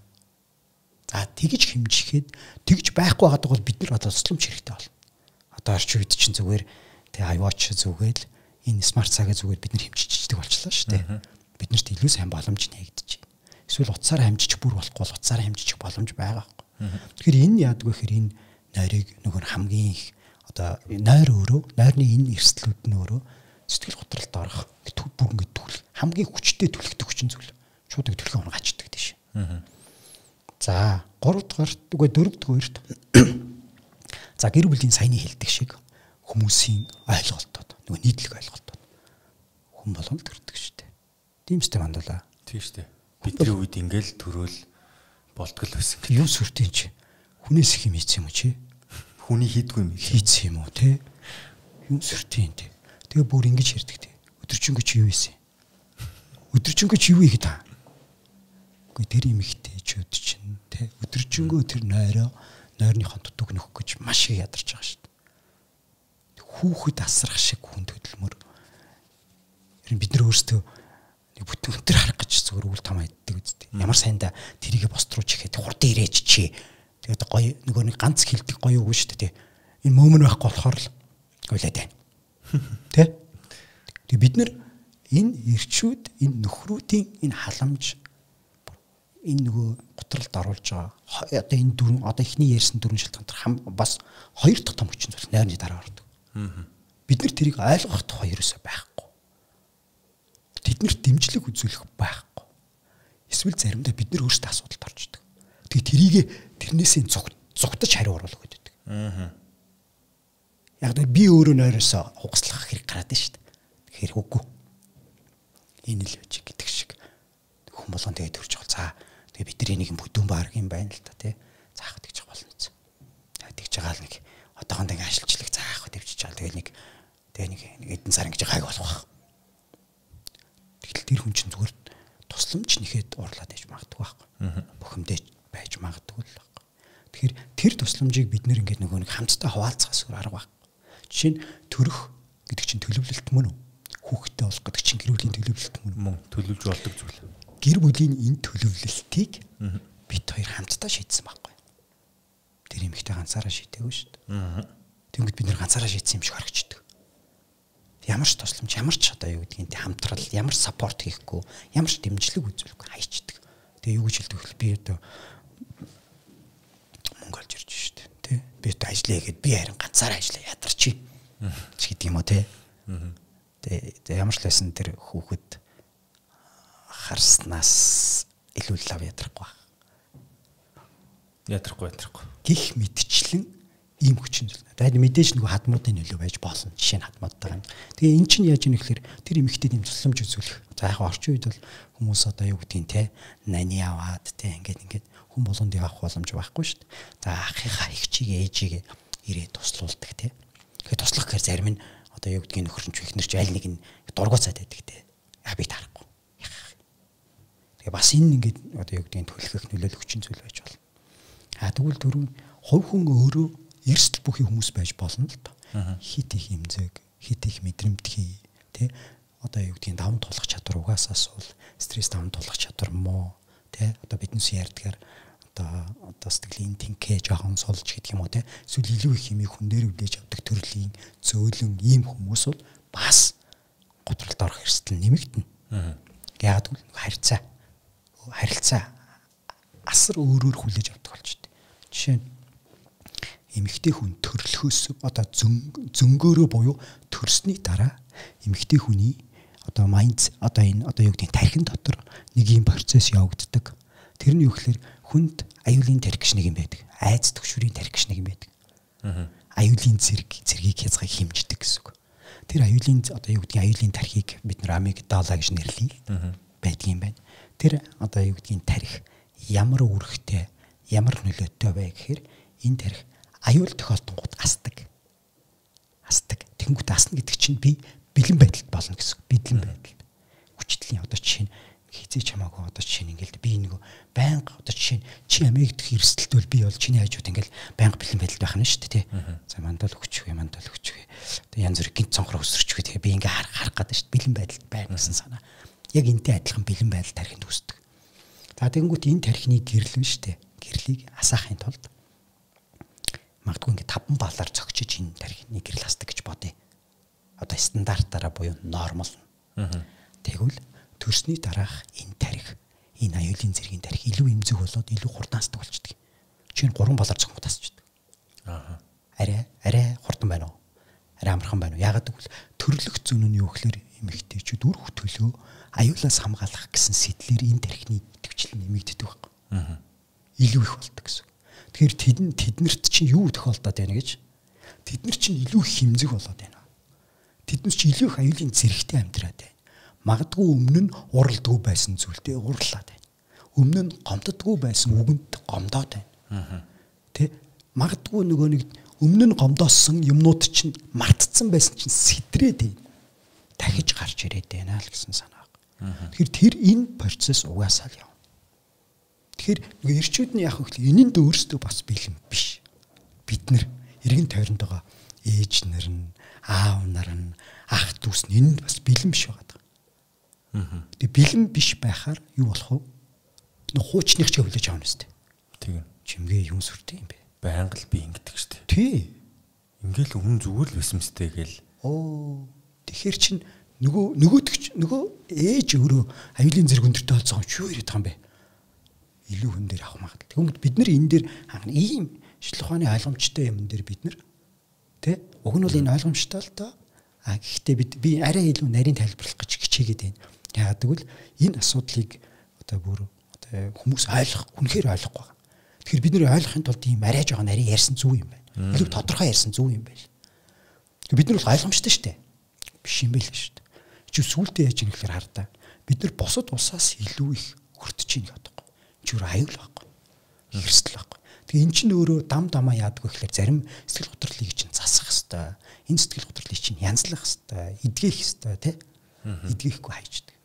Speaker 2: За тэгж хэмжихэд тэгж байхгүй байгаад бол бид нар одоо тусламж хэрэгтэй болно. Одоо орчин үед чинь зүгээр тэгээ iWatch зүгээл энэ смарт цагаа зүгээр бид нар хэмжиждэг болчихлоо шүү дээ. Биднэрт илүү сайн боломж нэгдэж байна. Эсвэл утсаар хэмжиж бүр болохгүй бол утсаар хэмжиж боломж байгаа байхгүй. Тэгэхээр энэ яадаг вэ гэхээр энэ нойрыг нөгөө хамгийн их одоо нойр өөрөө нойрны энэ эрсдлүүд нь өөрөө сэтгэл готролд орох бүр ингэ түлх хамгийн хүчтэй түлхдэг хүчин зүйл. Шууд түлхэн унгачдаг тийш. За 3 дугаарт үгүй 4 дугаарт за гэр бүлийн саяны хэлдэг шиг хүмүүсийн ойлголтууд нөгөө нийтлэг ойлголтууд хүн болгонд төрдөг шүү дээ. Тийм ч юм андуулаа.
Speaker 1: Тийм шүү дээ. Бидний үед ингээл төрөөл болтгол байсан.
Speaker 2: Юу сүртэй чи хүнээс их юм хийц юм уу чи?
Speaker 1: Хүний хийдгүй юм
Speaker 2: хийц юм уу те? Юу сүртэй юм те. Тэгээ бүр ингэж ярьдаг те. Өдөржингөө чи юу хийсэн? Өдөржингөө чи юу хийх та? Үгүй тэр юм ихтэй чүүд чинь те. Өдөржингөө тэр нойрныхон дутууг нөхөх гэж маш их ядарч байгаа шүү дээ. Хүүхэд асрах шиг хүн хөдөлмөр. Бид нар өөрсдөө нэг бүтэн өтер харах гэж зүгээр үл там айддаг үстэй. Ямар сайндаа тэрийгэ бострууч ихэд хурдан ирээч чи. Тэгээд гоё нөгөө нэг ганц хилдэг гоё үгүй шүү дээ. Энэ мөмөн байхгүй болохоор л ойлаад байна. Тэ? Тэгээд бид нар энэ ирчүүд, энэ нөхрүүдийн энэ халамж энэ нөгөө готролд оруулж байгаа. Одоо энэ дөрвөн одоо ихний ярьсан дөрвөн шалтгаан бас хоёр дахь том хүчин зүйл найрны дараа ордог. Бид нар тэрийг ойлгох тох ерөөсөй байхгүй. Тэднэрт дэмжлэг үзүүлэх байхгүй. Эсвэл заримдаа бид нар өөрсдөө асуудалд орчдөг. Тэгээ тэрийг тэрнээсээ зугтаж хариу оруулах гэдэг. Яг л би өөрөө нойроосоо хугаслах хэрэг гараад байна шүү дээ. Тэгэхээр үгүй. Энэ л байж гэдэг шиг хүн болгон тэгээ төрж байгаа. За тэгээ бид нар энийг бүдүүн баарг юм байна л та тий. Заах гэж болно ч. Тэгж байгаа л нэг одоохондоо ингээ ашиглаж заах төвчж байгаа. Тэгээ нэг эдэн сар ингэж гайг болох. Тэгэл тэр хүн чинь зүгээр тусламж нэхэд урлаад иж магадгүй байхгүй. Бухимдээ байж магадгүй л байхгүй. Тэгэхээр тэр тусламжийг бид нэр ингээд нөгөө нэг хамтдаа хуваалцахаас өөр арга байхгүй. Жишээ нь төрөх гэдэг чинь төлөвлөлт мөн үү? Хүүхэдтэй болох гэдэг чинь гэр бүлийн төлөвлөлт мөн үү?
Speaker 1: Төлөвлөж болдог зүйл.
Speaker 2: Гэр бүлийн энэ төлөвлөлтийг бид хоёр хамтдаа шийдсэн байхгүй. Тэр эмэгтэй ганцаараа шийдээгүй шүү дээ. Тэнгүүд бид нэр ганцаараа шийдсэн юм шиг харагддаг. Ямар ч тусламж, ямар ч одоо юу гэдгийг хамтрал, ямар ч саппорт хийхгүй, ямар ч дэмжлэг үзүүлэхгүй хайчдаг. Тэгээ юу гэж хэлдэг вэ? Би одоо Монголд ирж шүү дээ. Тэ? Би одоо ажиллая гэхэд би харин ганцаараа ажиллая ядарчий. Ч гэдэг юм уу те. Тэгээ ямар ч лсэн тэр хүүхэд харснаас илүү лав ядрахгүй.
Speaker 1: Ядрахгүй.
Speaker 2: Гих мэдчлэн ийм хүчин зүйл. Тэгээд мэдээж нөгөө хадмуудын нөлөө байж болно. Жишээ нь хадмуудтай юм. Тэгээ эн чинь яаж юм гэхээр тэр эмэгтэйд юм тусламж үзүүлэх. За яг орчин үед бол хүмүүс одоо юу гэдгийг те нани аваад те ингээд хүн болгонд явах боломж байхгүй шүү дээ. За ахыхаа ихчигээ ээжигээ ирээ туслуулдаг те. Тэгэхээр туслах гэхээр зарим нь одоо юу гэдгийг нөхөрч ихнэр ч аль нэг нь дургуцаад байдаг те. Яа би тарахгүй. Тэгээ бас энэ ингээд одоо юу гэдгийг төлөхөх нөлөөлөх хүчин зүйл байж болно. Тэгвэл дөрөв хувь хүн өөрөө эрсдэл бүхий хүмүүс байж болно л доо. Хит их хэмзэг, хит их мэдрэмтгий, тэ одоо юу гэдгийг даван тулах чадвар угаасаас бол стресс даван тулах чадвар мó, тэ одоо биднээс ярьдгаар одоо сэтгэлийн тэнхээ жоохон сулж гэдэг юм уу, тэ эсвэл илүү их хэмийг хүн дээр үлээж авдаг төрлийн зөөлөн ийм хүмүүс бол бас готролд орох эрсдэл нэмэгдэнэ. Яг л харилцаа асар өөрөөр хүлээж авдаг болж байна. Жишээ нь эмэгтэй хүн төрлөхөөс одоо зөнгөөрөө буюу төрсний дараа эмэгтэй хүний одоо майнд одоо энэ одоо юу гэдэг тархин дотор нэг юм процесс явагддаг. Тэр нь юу гэхээр хүнд аюулын тархи гэж нэг юм байдаг. Айц төгшрийн тархи гэж нэг юм байдаг. Аюулын зэргийг хязгааг хэмждэг гэсэн үг. Тэр аюулын одоо юу гэдэг аюулын тархийг бид нар амигдала гэж нэрлэе. Байдаг юм байна. Тэр одоо юу гэдгийг тархи ямар үүрэгтэй, ямар нөлөөтэй вэ гэхээр энэ тархи аюул тохиолдонгууд асдаг. Тэнгүүт асна гэдэг чинь би бэлэн байдалд болно гэсэн. Бэлэн байдалд. Хүчтлийн одоо жишээ нь хизээч хамаагүй одоо жишээ нь ингээл би нэг байнга одоо жишээ нь чи амигдах эрсдэлтвэл би бол чиний хажууд ингээл байнга бэлэн байдалд байх нь шүү дээ тий. За мандал өгчгүй. Одоо янз бүр гинт цонхор өсөрчгүй тэгээ би ингээ харах гадаг шүү дээ. Бэлэн байдалд байна гэсэн санаа. Яг энтэй адилхан бэлэн байдал тархинд үүсдэг. За тэгэнгүүт энэ тархины гэрлэн шүү дээ. Гэрлийг асаахын тулд магадгүй ингээ 5 балаар зөгчиж энэ тархины гэрэл хасдаг гэж бодъё. Одоо стандартаараа буюу нормал. Тэгвэл төрсний дараах энэ тархи, энэ аюулын зэргийн тархи илүү эмзэг болоод илүү хурдан хасдаг болчихдөг. Жишээ нь 3 балаар зогсоод хасчихдаг. Арай хурдан байна уу? Арай амархан байна уу? Яагаад гэвэл төрлөх зүүн нь юу гэхээр эмэгтэйчүүд үр хөтөлөө аюулаас хамгаалах гэсэн сэтлэр энэ тархины идэвхжил нэмэгддэг байхгүй. Илүү их болдог гэсэн. Тэгэхээр тэднэрт чинь юу тохиолдоод байна гэж? Тэднэр чинь илүү их хэмзэг болоод байна. Тэднэр чинь илүү их аюулын зэрэгтэй амьдраад байна. Магадгүй өмнө нь уралдгүй байсан зүйлтэй урлаад байна. Өмнө нь гомддгүй байсан үгэнд гомдоод байна. Тэ магадгүй нөгөө нэг өмнө нь гомдоосон юмнууд чинь мартцсан байсан чинь сэтрээд байна. Дахиж гарч ирээд байна л гэсэн санаа. Тэгэхээр тэр энэ процесс угаасаа л явна. Тэгэхээр нөгөө эрчүүд нь яах вэ гэвэл энэнд өөрсдөө бас бэлэн биш. Бид нар эргэн тойронд байгаа ээж нар нь, аав нар нь, ах дүүс нь энд бас бэлэн биш байгаа. Тэгээ бэлэн биш байхаар юу болох вэ? Нөгөө хуучных ч хөвлөж авна үстэй.
Speaker 1: Тийм.
Speaker 2: Чимгээ юм сүртэй юм бэ?
Speaker 1: Байнга л би ингэдэг штэ.
Speaker 2: Тий.
Speaker 1: Ингээл өмнө зүгээр л байсан мэт гээл.
Speaker 2: Тэгэхээр чин нөгөө ээж өөрөө аюулын зэрэг өндөртэй болсон ч юу яриад байгаа юм бэ? Илүү хүн дээр авах магадлал. Тэгвэл бид нар энэ дээр ийм шинжлэх ухааны ойлгомжтой юм дээр бид нар тий уг нь бол энэ ойлгомжтой л доо. Гэхдээ би арай илүү нарийн тайлбарлах гэж хичээгээд байна. Яагаад гэвэл энэ асуудлыг одоо бүр хүмүүс үнэхээр ойлгохгүй байгаа. Тэгэхээр бид нэр ойлгохын тулд ийм арай жоохон нарийн ярьсан зүг юм байна. Илүү тодорхой ярьсан зүг юм байна. Бид нар бол ойлгомжтой шүү дээ. Биш юм байл шүү дээ. Чи сүултээ яаж юм гэхээр хардаа. Бид нар босод усаас илүү их хүртэж ийн гэдэг. Чүр аюул байхгүй. Эрсдэл байхгүй. Тэгээ эн чинь өөрөө дамаа яадаг вэ гэхээр зарим сэтгэл готрлыг чинь засах хэвээр. Энэ сэтгэл готрлыг чинь янзлах хэвээр, эдгэх хэвээр тий. Эдгэхгүй хайчдаг.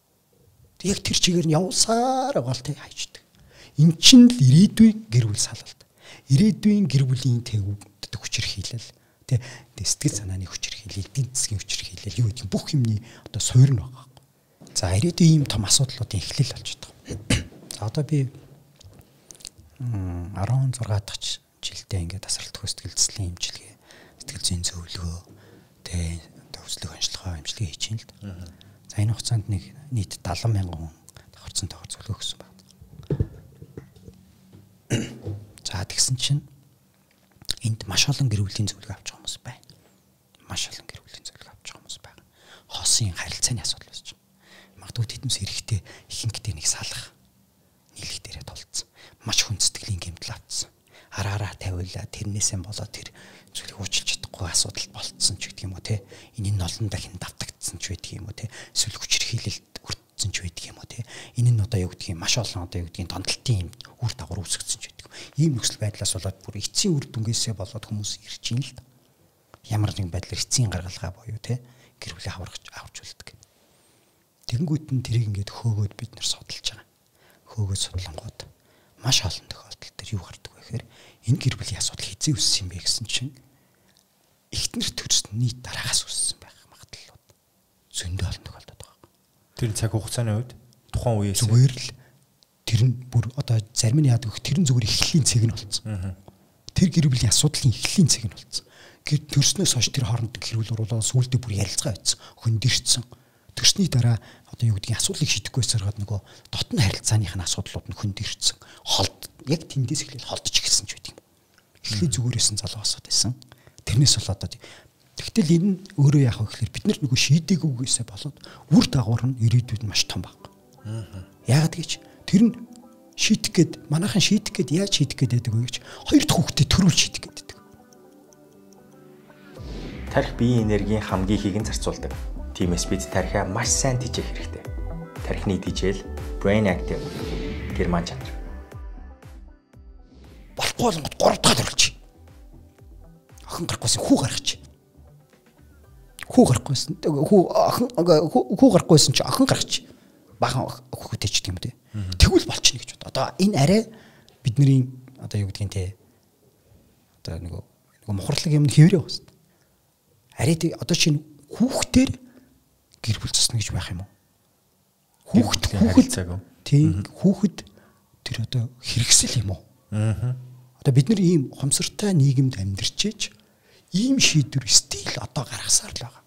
Speaker 2: Тэг яг тэр чигээр нь явуулсаар байгаа л тий хайчдаг. Эн чинь л ирээдүйн гэр бүл салалт. Ирээдүйн гэр бүлийн тэгвд хүчирхийлэл тий. Сэтгэл санааны хүчирхийлэл, эдийн засгийн хүчирхийлэл юу гэдэг бүх юмний одоо суурь нь байгаа. За ирээдүйн ийм том асуудлуудын эхлэл болж байгаа. Одоо би 16 дахь жилдээ ингээд тасралтгүй сэтгэл зүйн эмчилгээ, сэтгэл зүйн зөвлөгөө, тэ төвслэг онцлогоо эмчилгээ хийж юм л да. За энэ хугацаанд нэг нийт 70,000 хүн давхарцсан зөвлөгөө өгсөн байна. За тэгсэн чинь энд маш олон гэр бүлийн зөвлөгөө авч байгаа хүмүүс байна. Маш олон гэр бүлийн зөвлөгөө авч байгаа хүмүүс байна. Хоосын харилцааны асуудал үүсэж байгаа. Магадгүй тэднээс эрэхтэй ихэнхдээ нэг салах нийлэх дээрээ толцсон. Маш хүн сэтгэлийн гэмтэл авцсан. Араараа тавиулаа тэрнээсээ болоод тэр зүйлийг уучлж чадахгүй асуудал болцсон ч гэдэг юм уу те. Энэ нь олон дахин давтагдсан ч байдаг юм уу те. Эсвэл хүчирхийлэлд өртсөн ч байдаг юм уу те. Энэ нь одоо юу гэдэг юм маш олон одоо юу гэдэг тондолтын юм үр дагавар үүсгэсэн ч байдаг. Ийм нөхцөл байдлаас болоод бүр эцсийн үр дүнгээсээ болоод хүмүүс ирж ийн л. Ямар нэгэн байдлаар эцсийн гаргалгаа боيو те. Гэр бүлээ авч үлддэг. Тэгэнгүүт нь тэрийг ингээд хөөгөөд бид нар судалж байгаа. Хөөгөөд судлангууд маш олон тохиолдолд төр юу гардаг вэ гэхээр энэ гэр бүлийн асуудал хэзээ үүссэн юм бэ гэсэн чинь эхнэр төрсний дараагаас үүссэн байх магадлалууд зөндөө олон тохиолдод байгаа.
Speaker 1: Тэр цаг хугацааны үед тухайн үеэс
Speaker 2: зүгээр л тэр нь бүр одоо зарим нь яадаг вэ? Тэр нь зүгээр эхлэлийн цэг нь болсон. Тэр гэр бүлийн асуудлын эхлэлийн цэг нь болсон. Гэр төрснөөс хойш тэр хооронд гэр бүл уруулаа сүултээ бүр ярилцгаа байсан. Хөндөрсөн. Төрсний дараа одоо юу гэдгийг асуудлыг шийдэхгүйс зэрэг нөгөө дотны харилцааных нь асуудлууд нь хөндөрсөн. Холд яг тэндээс эхлээл холдож эхэлсэн ч гэдэг юм. Эхлээ зүгээрээс нь залуу асууд байсан. Тэрнээс болоод Гэтэл энэ нь өөрөө яах вэ гэхээр бид нар нөгөө шийдээгүйгээсээ болоод үр дагавар нь ирээдүйд маш том баг. Яагаад гэж тэр нь шийдэх гээд манайхан шийдэх гээд яаж шийдэх гээд байдаг вэ гэж хоёр дахь хүүхдэд төрүүл шийдэх гээд байдаг.
Speaker 1: Тарих биеийн энергийн хамгийн ихийг нь зарцуулдаг. Тиймээс бид тарихаа маш сайн тэжээх хэрэгтэй. Тарихны тэжээл Brain Active герман чанар.
Speaker 2: Болохгүй болгоод 3 дахь төрүүлчих. Охин гарахгүйсэн хүү гаргачих. Хүү гарахгүйсэн хүү гарахгүйсэн чи охин гаргачих. Бахан хүүхдээ ч тийм үү. Тэгвэл болчихно гэж бод. Одоо энэ арай бидний одоо юу гэдгийг те одоо нөгөө мухарлаг юм хэврээ байна. Арай одоо чинь хүүхдээр гэр бүл засна гэж байх юм уу? Хүүхэд тийм хүүхэд тэр одоо хэрэгсэл юм уу? Одоо бид нар ийм хомсортой нийгэмд амьдарч иж ийм шийдвэр стил одоо гаргасаар л байгаа.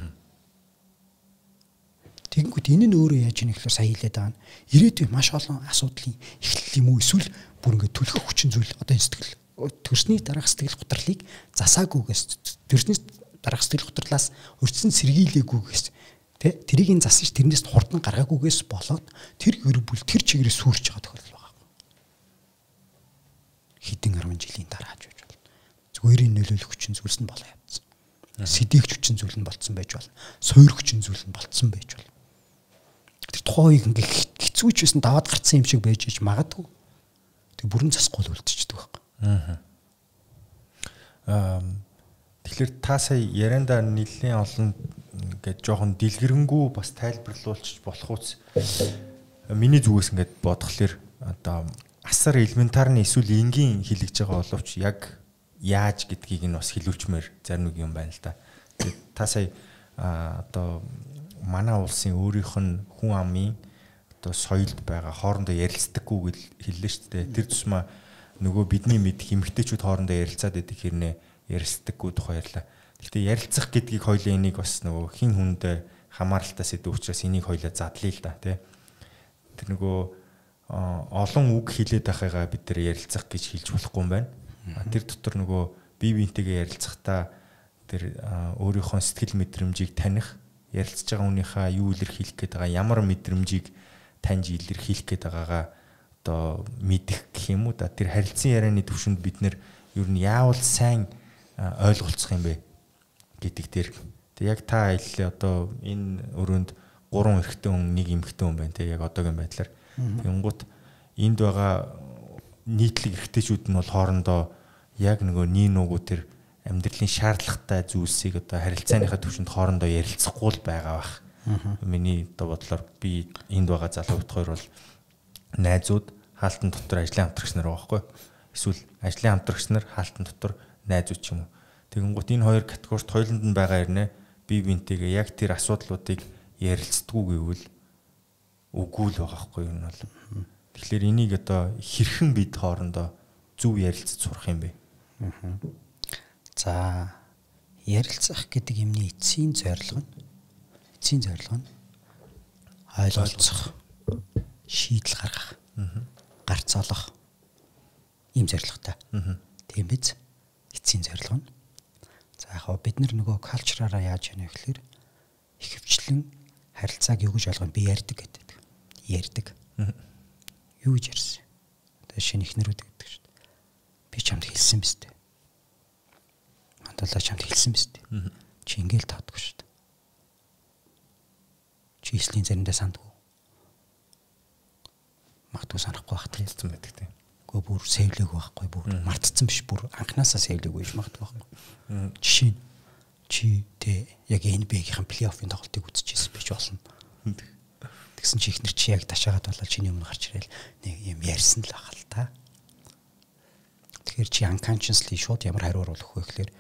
Speaker 2: Тэгэнгүүт энэ нь өөрөө яаж ийм ихлээр сая хэлээд байгаа нь ирээдүйн маш олон асуудлын эхлэл юм уу эсвэл бүр ингээд түлхэх хүчин зүйл одоо энэ сэтгэл төрсний дараах сэтгэл готрлыг засаагүйгээс төрсний дараах сэтгэл готролоос өрцөн сэргийлээгүйгээс тэрийг нь засаж тэрнээс хурдан гаргаагүйгээс болоод тэр гэр бүл тэр чигээрээ сүрч байгаа тохиолдол байгаа. Хэдэн 10 жилийн дараа ч гэж бол зүгээрийн нөлөөлөх хүчин зүйлс нь болоо явцсан. Сэдийгч хүчин зүйл нь болцсон байж болно. Сойр хүчин зүйл нь болцсон байж болно. Тэр тухайн үеиг ингээ хэцүүч байсан даваад гарцсан юм шиг байж иж магадгүй. Тэг бүрэн засахгүй л үлдчихдэг байхгүй.
Speaker 1: Тэгэхээр та сая ярианда нэлээд олон ингээд жоохон дэлгэрэнгүй бас тайлбарлуулчих болох үс. Миний зүгээс ингээд бодхолэр одоо асар элементарны эсвэл энгийн хэлэгж байгаа боловч яг яаж гэдгийг нь бас хэлүүлчмээр зарим нэг юм байна л да. Тэгээд та сая одоо манай улсын өөрийнх нь хүн амын одоо соёлд байгаа хоорондоо ярилцдаггүй гэж хэллээ шүү дээ. Тэр тусмаа нөгөө бидний мэдх эмгтээчүүд хоорондоо ярилцаад байдаг хэрнээ ярилцдаггүй тухай ярьлаа. Гэхдээ ярилцах гэдгийг хоёлаа энийг бас нөгөө хин хүндээ хамааралтай сэдв учраас энийг хоёлаа задлаа л да тий. Тэр нөгөө олон үг хэлээд байхыгаа бид нар ярилцах гэж хэлж болохгүй юм байна. Тэр дотор нөгөө бие биентэйгээ ярилцахдаа тэр өөрийнхөө сэтгэл мэдрэмжийг таних, ярилцж байгаа хүнийхээ юу илэрхийлэх гээд байгаа, ямар мэдрэмжийг таньж илэрхийлэх гээд байгаагаа одоо мэдэх гэх юм уу да. Тэр харилцан ярианы төвшөнд бид нэр ер нь яавал сайн ойлголцох юм бэ гэдэг дээр. Тэг яг та хэллээ одоо энэ өрөөнд 3 эрэгтэй хүн, 1 эмэгтэй хүн байна те яг одоогийн байдлаар. Тэнгуут энд байгаа нийтлэг эрэгтэйчүүд нь бол хоорондоо яг нөгөө нүүгүү тэр амьдралын шаардлагатай зүйлсийг одоо харилцааныхаа төвшөнд хоорондоо ярилцахгүй л байгаа бах. Миний одоо бодлоор би энд байгаа залуучууд хоёр бол найзууд, хаалтан дотор ажлын хамтрагч нар байгаа байхгүй. Эсвэл ажлын хамтрагч нар хаалтан дотор найзууд ч юм уу. Тэгэнгუთ энэ хоёр категорид хоёуланд нь байгаа хэрнээ бие биентэйгээ яг тэр асуудлуудыг ярилцдаггүй гэвэл үгүй л байгаа байхгүй юу нь бол. Тэгэхээр энийг одоо хэрхэн бид хоорондоо зөв ярилцаж сурах юм бэ?
Speaker 2: За ярилцах гэдэг юмны эцсийн зорилго нь ойлголцох, шийдэл гаргах, гарц олох ийм зорилготой. Тийм биз? Эцсийн зорилго нь. За яг бид нөгөө калчраараа яаж яана гэхээр ихэвчлэн харилцааг юу гэж ойлгоно би ярьдаг гэдэг. Ярьдаг. Юу гэж ярьсан? Одоо шинэ ихнэрүүд гэдэг шүү дээ. Би чамд хэлсэн биз дээ. Мандалаа чамд хэлсэн биз дээ. Чи ингээл таадаггүй шүү дээ. Чи эслийн заримдаа сандгүй. Магадгүй санахгүй байх хэлсэн байдаг тийм. Гөө бүр сэвлэг байхгүй бүр мартцсан биш бүр анханасаа сэвлэг байж магадгүй байхгүй. Жишээ нь чи тэ яг NBA-ийн плей-оффын тоглолтыг үзчихсэн бич болно. Тэгсэн чи ихнэр чи яг ташаагаад болоод чиний өмнө гарч ирээл нэг юм ярьсан л байх л та. Тэгэхээр чи unconsciously шууд ямар хариу оруулах вэ гэхээр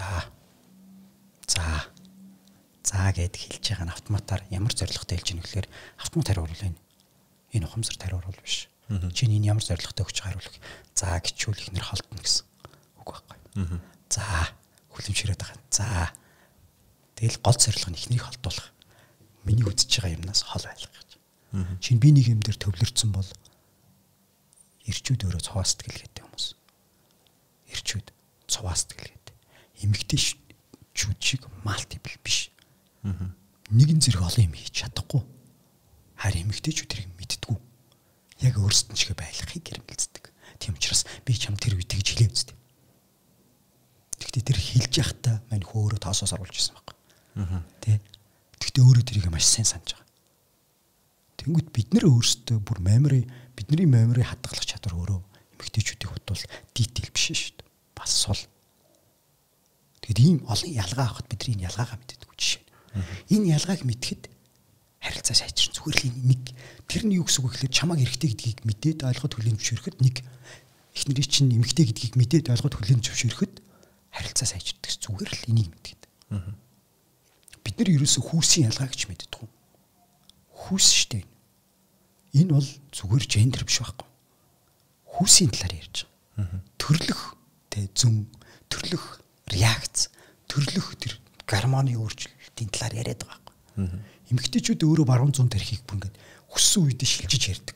Speaker 2: за гэд хэлж байгаа нь автоматар ямар зорилготой хэлж ийн гэхээр автомат хариу оруулаа. Энэ ухамсарт хариу оруул биш. Чиний ямар зорилготой өгч хариулах. За гिचүүл ихнэр холдно гэсэн үг байхгүй. За хүлэмжширээд байгаа. За тэгэл гол зорилго нь ихнэрийг холдуулах. Миний үзэж байгаа юмнаас хол байлгах гэж. Чин би нэг юм дээр төвлөрсөн бол ирчүүд өөрөө цуваа сэтгэл гэдэг хүмүүс. Ирчүүд цуваа сэтгэл гэдэг. Эмэгтэйчүүд эмэгтэйчүүд шиг малтипл биш. Нэгэн зэрэг олон юм хийж чадахгүй. Харин эмэгтэйчүүд тэрийг мэддэггүй. Яг өөрсдөн чигээ байлгахыг гэрмэлцдэг. Тийм учраас би чам тэр үед гэж хэлээ үстэ. Тэгтээ тэр хэлж яхтаа мань хөөрөө тоосоос оруулж ирсэн байхгүй. Тэ. Тэгтээ өөрөө тэрийг маш сайн санаж байгаа. Тэнгүүд бид нэр өөрсдөө бүр бидний мемори хадгалах чадвар өөрөө эмэгтэйчүүдийн хувьд бол дийтейл биш шүү дээ. Бас сул. Тэгэд ийм олон ялгаа авахд бидний энэ ялгаагаа мэддэггүй жишээ. Энэ ялгааг мэдхэд харилцаа сайжирч зүгээр л нэг тэрний юу гэсэн үг гэхэлээ чамааг эрэгтэй гэдгийг мэдээд ойлгоод хүлээн зөвшөөрөхөд нэг эхнэрий чинь эмэгтэй гэдгийг мэдээд ойлгоод хүлээн зөвшөөрөхөд харилцаа сайжирдаг зүгээр л энийг мэдгээд. Бид нар ерөөсөө хүүсийн ялгаа гэж мэддэг. Хүүс штэ. Энэ бол зүгээр гендер биш байхгүй. Хүүсийн талаар ярьж байгаа. Төрлөх тэ зүм, төрлөх реакц, төрлөх тэр гормоны өөрчлөлтийн талаар яриад байгаа байхгүй. Эмэгтэйчүүд өөрөө баруун зүүн тархийг бүр ингээд хүссэн үедээ шилжиж ярьдаг.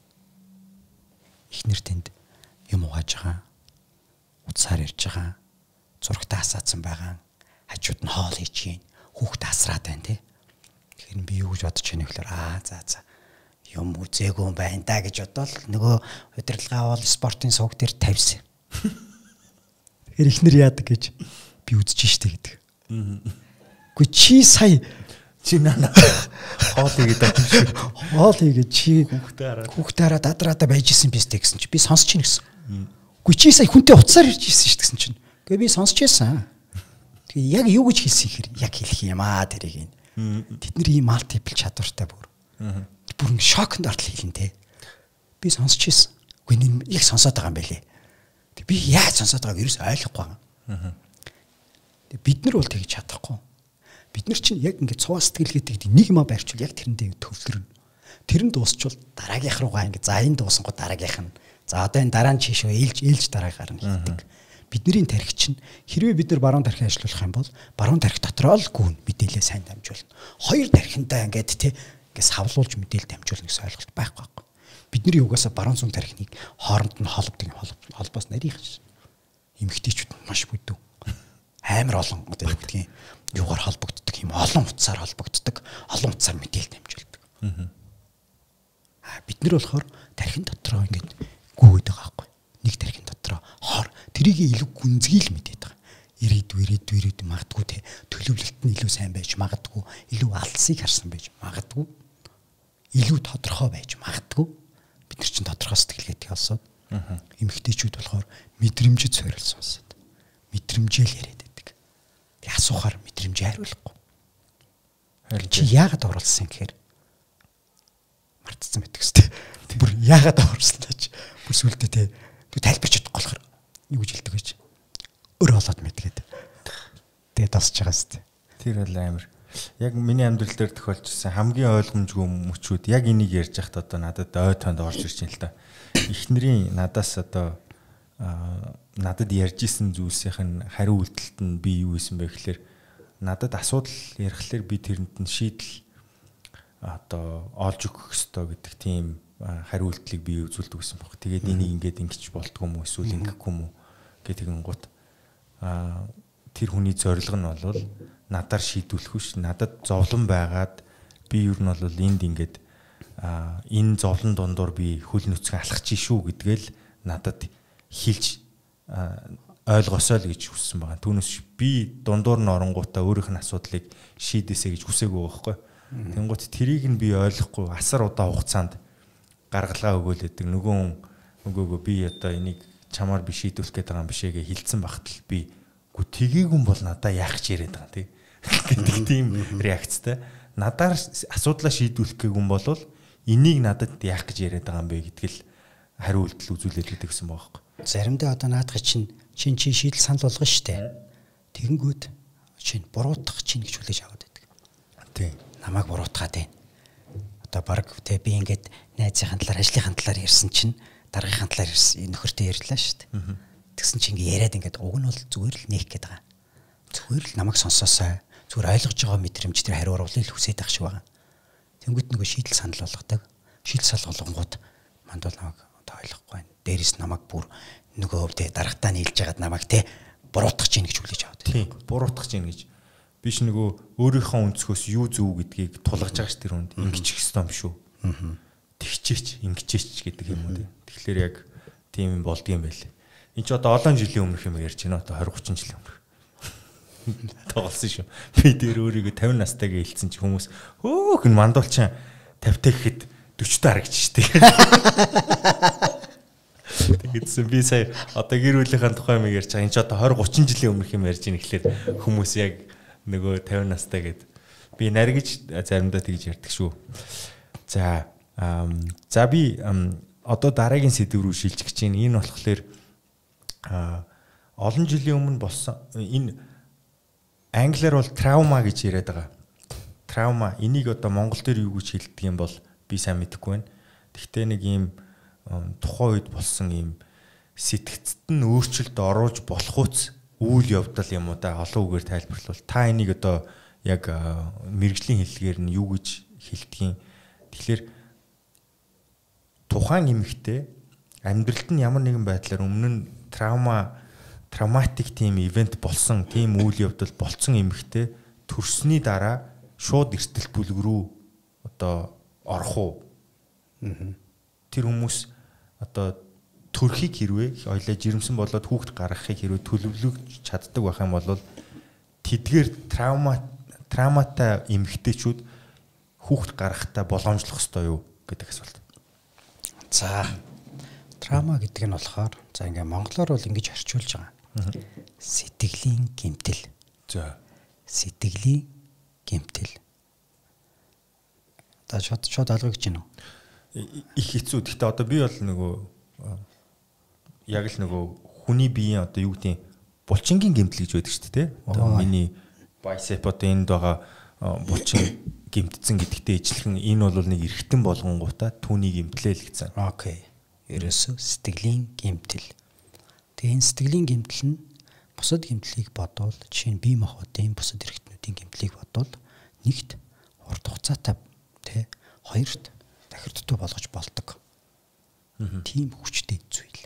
Speaker 2: Эхнэр тэнд юм угааж байгаа, утсаар ярьж байгаа, зурагтаа асаацсан байгаа, хажууд нь хоол хийж гин, хүүхдээ асраад байна те. Тэгэхээр би юу гэж бодож байна вэ гэхээр за юм үзээгүй юм байна да гэж бодвол нөгөө удирдлагаа бол спортын сувг дээр тавьсан. Тэгэхээр эхнэр яадаг гэж би үзэж штэ гэдэг. Гэхдээ чи сая
Speaker 1: чи нана хоол хийгээд байгаа юм шиг.
Speaker 2: Хоол хийгээд чи хүүхдээ хараад адраада байж исэн биз дээ гэсэн чи би сонсож ийн гэсэн. Гэхдээ чи сая хүнтэй уцаар ирж исэн ш гэсэн чинь. Гэхдээ би сонсож байсан. Тэгээ яг юу гэж хэлсэн ихэр яг хэлэх юм тэрийг ин. Тэд нар ийм малтипл чадвартай бүр. Бүр ингэ шокнд ортол хэлэн те. Би сонсож ирсэн. Үгүй нэг сонсоод байгаа юм байлээ. Тэг би яаж сонсоод байгааг ерөөс ойлгохгүй байгаа. Тэг бид нар бол тэгж чадахгүй. Бид нар чинь яг ингэ цуваа сэтгэлгээтэй нэг юм барьчвал яг тэрэндээ төвлөрнө. Тэр нь дуусчвал дараагийнх руугаа ингэ за энэ дуусангууд дараагийнх нь. За одоо энэ дараа нь чишөө ээлж дараа гарна гэдэг. Бидний тархи чинь хэрвээ бид нар баруун тархи ажиллуулах юм бол баруун тархи дотроо л гүн мэдээлэл сайн дамжуулна. Хоёр тархинтай ингээд те ингээд савлуулж мэдээлэл дамжуулна гэсэн ойлголт байхгүй байхгүй. Бидний угаасаа баруун зүүн тархиныг хооронд нь холбодог холбоос нарийнх шин. Эмэгтэйчүүд маш бүдүү. Амар олон одоо гэдгийг юугаар холбогддог юм олон утсаар холбогддог. Олон утсаар мэдээлэл дамжуулдаг. Бид нар болохоор тархин дотроо ингээд гүйгээд байгаа байхгүй. Нэг тархин дотроо хор тэрийг илүү гүнзгийл мэдээд байгаа. Ирээдүйд магадгүй те төлөвлөлт нь илүү сайн байж магадгүй, илүү алдсыг харсан байж магадгүй, илүү тодорхой байж магадгүй. Бид нар чинь тодорхой сэтгэлгээтэй болсоод эмэгтэйчүүд болохоор мэдрэмжид суурилсан болсоод мэдрэмжэл яриад байдаг. Тэг асуухаар мэдрэмжээ хариулахгүй. Чи яагаад оруулсан гэхээр мартцсан байдаг шүү дээ. Бүр яагаад оруулсан тааж бүр сүлдээ те тайлбарч чадахгүй болохоор юу гэж хэлдэг гэж өөр болоод мэдгээд тэгээд тасч байгаа шүү дээ.
Speaker 1: Тэр бол амар. Яг миний амьдрал дээр тохиолжсэн хамгийн ойлгомжгүй мөчүүд яг энийг ярьж байхад одоо надад ой тоонд орж ирж байна л да. Эхнэрийн надаас одоо надад ярьж исэн зүйлсийнх нь хариу үйлдэлт нь би юу исэн бэ гэхээр надад асуудал ярихлаар би тэрэнд нь шийдэл одоо олж өгөх ёстой гэдэг тийм хариу үйлдэлийг би үзүүлдэг гэсэн баг. Тэгээд энийг ингээд ингэж болдгоо юм уу эсвэл ингэхгүй юм уу гэдэг гот тэр хүний зорилго нь бол надаар шийдвэрлэх биш. Надад зовлон байгаад би юу нь бол энд ингээд энэ зовлон дундуур би хөл нүцгэн алхаж шүү гэдгээл надад хэлж ойлгосоо л гэж хүссэн байгаа. Түүнээс би дундуур нь оронгуудаа өөрийнх нь асуудлыг шийдээсэй гэж хүсээгүй байхгүй. Тэнгуут тэрийг нь би ойлгохгүй асар удаан хугацаанд гаргалгаа өгөөлөдөг. Нөгөөгөө би одоо энийг чамаар би шийдвэрлэх гээд байгаа юм бишээ гэж хэлсэн багт л би гү тгийгүн бол надаа яах гэж яриад байгаа тийм. Гэдэг тийм реакцтай. Надаар асуудлаа шийдвэрлэх гээгүй юм бол энийг надад яах гэж яриад байгаа юм бэ гэдгэл хариу үйлдэл үзүүлээд идэг гэсэн байгаа байхгүй.
Speaker 2: Заримдаа одоо наадах чинь шийдэл санал болгоно штэ. Тэгэнгүүт чинь буруутгах чинь гэж хүлээж аваад байдаг.
Speaker 1: Тийм.
Speaker 2: Намайг буруутгаад байна. Одоо баг те би ингээд найзынхаа талаар ажлынхаа талаар ярьсан чинь дараагийнхаа талаар нөхөртөө ярьлаа штэ. Тэгсэн чинь ингээд яриад ингээд уг нь бол зүгээр л нээх гээд байгаа. Зүгээр л намайг сонсоосоо зүгээр ойлгож байгаа мэдрэмж тэр хариу оруулыг л хүсээд ах шиг байгаа. Тэнгүүт нөгөө шийдэл санал болгодог. Шийдэл санал болгонгууд манд бол намайг одоо ойлгохгүй байна. Дээрээс намайг бүр нөгөө те дарагтаа нийлж яагаад намайг те буруутгах чинь гэж хүлээж аваад.
Speaker 1: Тийм. Буруутгах чинь гэж. Биш нөгөө өөрийнхөө өнцгөөс юу зөв гэдгийг тулгаж байгаа ш тэр хүнд. Ингэчих ёстой юм шүү. Тэгчээч, ингэчээч гэдэг юм уу. Тэгэхээр яг тийм юм болдгийм байл. Энд ч одоо олон жилийн өмнөх юм ярьж байна. Одоо 20 30 жилийн өмнөх. Тоглосон шүү. Би дээр өөрийгөө 50 настайгаа хэлсэн чи хүмүүс хөөх н мандуулчаа 50 та гэхэд 40 та харагч штэ. Тэгэдсэн би сая одоо гэр бүлийнхээ тухай юм ярьж байгаа. Энд ч одоо 20 30 жилийн өмнөх юм ярьж байна гэхлээр хүмүүс яг нөгөө 50 настай гэд би наригж заримдаа тэгж ярьдаг шүү. За би одоо дараагийн сэдв рүү шилжих гэж байна. Энэ болохоор олон жилийн өмнө болсон энэ англиар бол траума гэж яриад байгаа. Траума энийг одоо монгол дээр юу гэж хэлдэг юм бол би сайн мэдэхгүй байна. Гэхдээ нэг ийм тухайн үед болсон ийм сэтгцэд нь өөрчлөлт оруулж болох үс үйл явдал юм уу да олон үгээр тайлбарлавал та энийг одоо яг мэрэгжлийн хэллэгээр нь юу гэж хэлдгийг. Тэгэхээр тухайн эмэгтэй амьдралд нь ямар нэгэн байдлаар өмнө нь травматик тийм ивент болсон, тийм үйл явдал болсон эмэгтэй төрсний дараа шууд эрсдэл бүлэг рүү одоо орох уу? Тэр хүмүүс одоо төрхийг хэрвээ ойлоо жирэмсэн болоод хүүхд гаргахыг хэрвээ төлөвлөж чаддаг байх юм бол тэдгээр травматай эмэгтэйчүүд хүүхд гаргахтаа боломжлох ёстой юу гэдэг асуулт.
Speaker 2: За траума гэдэг нь болохоор за ингээ монголоор бол ингэж орчуулж байгаа. Сэтгэлийн гэмтэл.
Speaker 1: За
Speaker 2: сэтгэлийн гэмтэл. Та шууд алга гэж байна уу?
Speaker 1: Их хэцүү. Гэхдээ одоо би бол нөгөө яг л нөгөө хүний биеийн одоо юу гэдэг булчингийн гэмтэл гэж байдаг шүү дээ. Одоо миний байсеп одоо энд байгаа булчин гэмтсэн гэдэгтэй ижилхэн энэ бол нэг эргэтэн болгонгуудаа түүнийг гэмтлээл гэсэн.
Speaker 2: Окей. Ерөөсөө сэтгэлийн гэмтэл. Тэгээ энэ сэтгэлийн гэмтэл нь бусад гэмтлийг бодвол жишээ нь бие махбодын бусад эргэтнүүдийн гэмтлийг бодвол нэгт урт хугацаатай тэ хоёрт дахир дутуу болгож болдог. Тийм хүчтэй зүйл.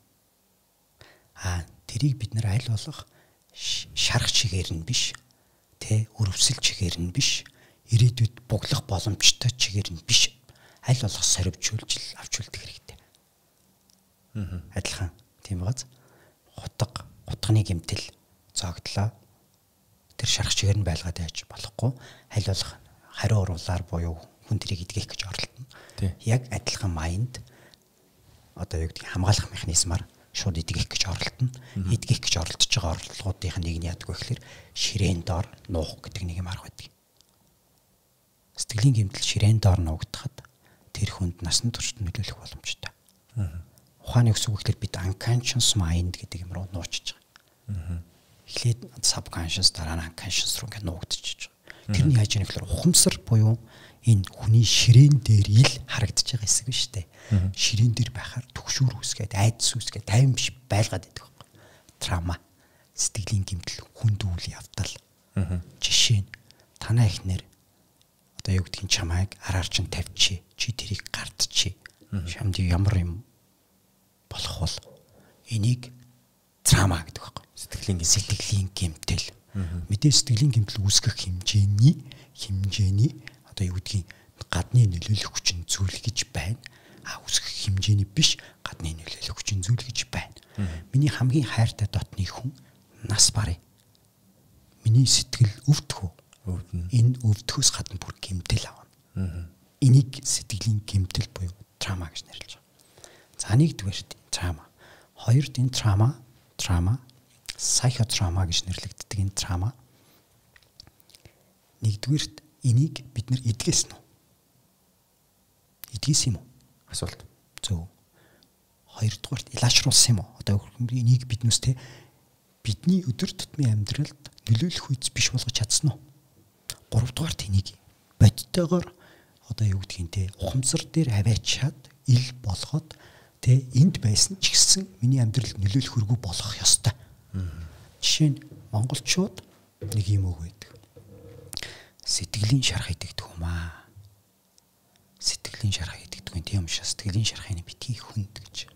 Speaker 2: Тэрийг бид нэр аль болох шарах чигээр нь биш тэ өрөвсөл чигээр нь биш ирээдүйд буглах боломжтой чигээр нь биш аль болох сорвжуулж авч үлдэх хэрэгтэй. Адилхан тийм бааз утганы гэмтэл зогдлоо тэр шарах чигээр нь байлгаад байж болохгүй аль болох хариу уруулаар буюу хүн тэрийг эдгэх гэж оролдоно. Яг адилхан майнд одоо юу гэдэг хамгаалах механизмаар шууд эдгэх гэж оролдоно. Эдгэх гэж оролдож байгаа орлогуудын нэг нь яадаг вэ гэхээр ширээн доор нуух гэдэг нэг юм арга байдаг. Сэтгэлийн гэмтэл ширээн доор нуугдахад тэр хүнд насан туршид нөлөөлөх боломжтой. Ухааны өсөв гэхэлэр бид unconscious mind гэдэг юм руу нуучиж байгаа. Эхлээд subconscious дараа нь unconscious руу ингээд нуугдчихж байгаа. Тэрний яаж яах вэ гэхээр ухамсар буюу энэ хүний ширээн дээр ил харагдаж байгаа хэсэг биш үү? Ширээн дээр байхаар түгшүүр үсгээд айдас үсгээд тайван биш байлгаад байдаг байхгүй. Траума, сэтгэлийн гэмтэл, хүнд үйл явдал. Жишээ нь танаа эхнэр одоо юу гэдгийг чамайг араар чинь тавьчих, чи тэрийг гардчих. Шамд ямар юм болох бол энийг траума гэдэг байхгүй. Сэтгэлийн гэмтэл. Мэдээ сэтгэлийн гэмтэл үүсгэх хэмжээний одоо юу гэдгийг гадны нөлөөлөх хүчин зүйл гэж байна. Үүсгэх хэмжээний биш гадны нөлөөлөх хүчин зүйл гэж байна. Миний хамгийн хайртай дотны хүн нас барыг. Миний сэтгэл өвдөх үү? Энэ өвдөхөөс гадна бүр гэмтэл авна. Энийг сэтгэлийн гэмтэл буюу траума гэж нэрлэж байгаа. За нэгдүгээр траума. Хоёрд энэ траума, психотраума гэж нэрлэгддэг энэ траума. Нэгдүгээрт энийг бид нэр эдгэсэн үү? Эдгэсэн юм уу?
Speaker 1: Асуулт.
Speaker 2: Зөв. Хоёрдугаарт илаачруулсан юм уу? Одоо энийг биднээс те бидний өдөр тутмын амьдралд нөлөөлөх үйц биш болгож чадсан уу? Гуравдугаарт энийг бодтойгоор одоо юу гэдгийг те ухамсар дээр аваачаад ил болгоод те энд байсан ч гэсэн миний амьдралд нөлөөлөх хөргөө болох ёстой. Жишээ нь монголчууд нэг юм үг байдаг. Сэтгэлийн шарах идэгдэх юм аа. Сэтгэлийн шарах идэгдэх юм тийм учраас сэтгэлийн шарахыг битгий хүнд гэж.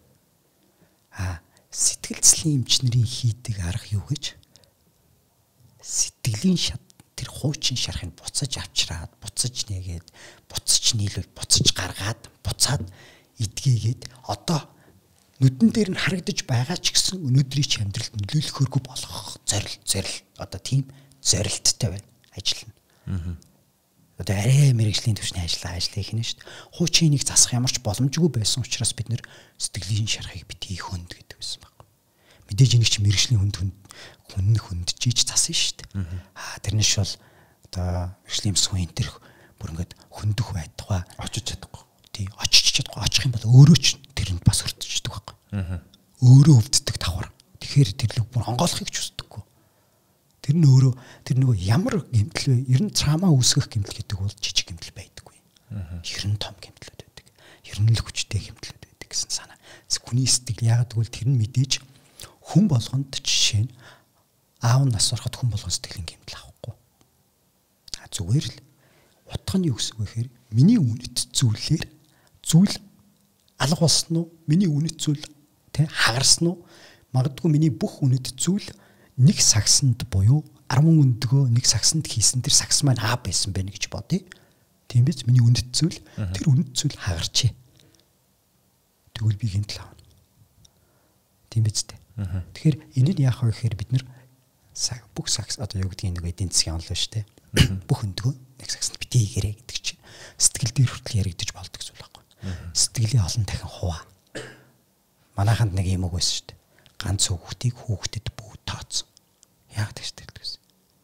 Speaker 2: Сэтгэл зүйн эмчнэрийн хийдэг арга юу гэж? Сэтгэлийн тэр хуучин шархыг буцаж авчраад, буцаж нэгээд, буцаж нийлүүл, буцаж гаргаад, буцаад идгээгээд одоо нүдэн дээр нь харагдаж байгаа ч гэсэн өнөөдрийн чи амьдралд нөлөөлөхөөргүй болгох зорил одоо тийм зорилттой байна ажил нь. Одоо арай мэрэгжлийн түвшний ажиллаа хийнэ шүү дээ. Хуучиныг засах ямар ч боломжгүй байсан учраас бид нэр сэтгэлийн шархыг битгий хөнд гэдэг байсан баг. Мэдээж энийг чи мэрэгжлийн хөнджиж засан шүү дээ. Тэрнээс бол одоо мэрэгжлийн сүн энэ төр бүр ингээд хөндөх байдгаа
Speaker 1: очиж чадахгүй.
Speaker 2: Тий, очиж чадахгүй. Очих юм бол өөрөө ч тэрэнд бас өртөждөг баг. Өөрөө өвддөг давхар. Тэгэхээр тэр л бүр онгойлохыг ч хүсдэггүй. Тэр нь өөрөө тэр нөгөө ямар гэмтэл вэ? Ер нь цаамаа үүсгэх гэмтэл гэдэг бол жижиг гэмтэл байдаггүй. Ер нь том гэмтлүүд байдаг. Ер нь л хүчтэй гэмтлүүд байдаг гэсэн санаа. Хүний сэтгэл яагаад гэвэл тэр нь мэдээж хүн болгонд жишээ нь аав нас ороход хүн болгон сэтгэлийн гэмтэл авахгүй. Зүгээр л утга нь юу гэсэн вэ гэхээр миний үнэт зүйлээр зүйл алга болсон уу? Миний үнэт зүйл тэ хагарсан уу? Магадгүй миний бүх үнэт зүйл нэг сагсанд буюу 10 өндгөө нэг сагсанд хийсэн тэр сагс маань аа байсан байх гэж бодъё. Тийм биз? Миний үнэт зүйл тэр үнэт зүйл хагарчээ. Тэгвэл би гэмтэл аавна. Тийм биз дээ. Тэгэхээр энэ нь яах вэ гэхээр бид нэр бүх сагс одоо юу гэдгийг нэг эдийн засгийн онлоо шүү дээ. Бүх өндгөө нэг сагсанд битгий гэрээ гэдэг чинь сэтгэл дээр хүртэл яригдчих болдог зүйл байхгүй. Сэтгэлийн олон дахин хуваа. Манайханд нэг юм үг байсан шүү дээ. Ганц хүүхдэд бүгд тооцсон. Яг тэгж хэлдэг.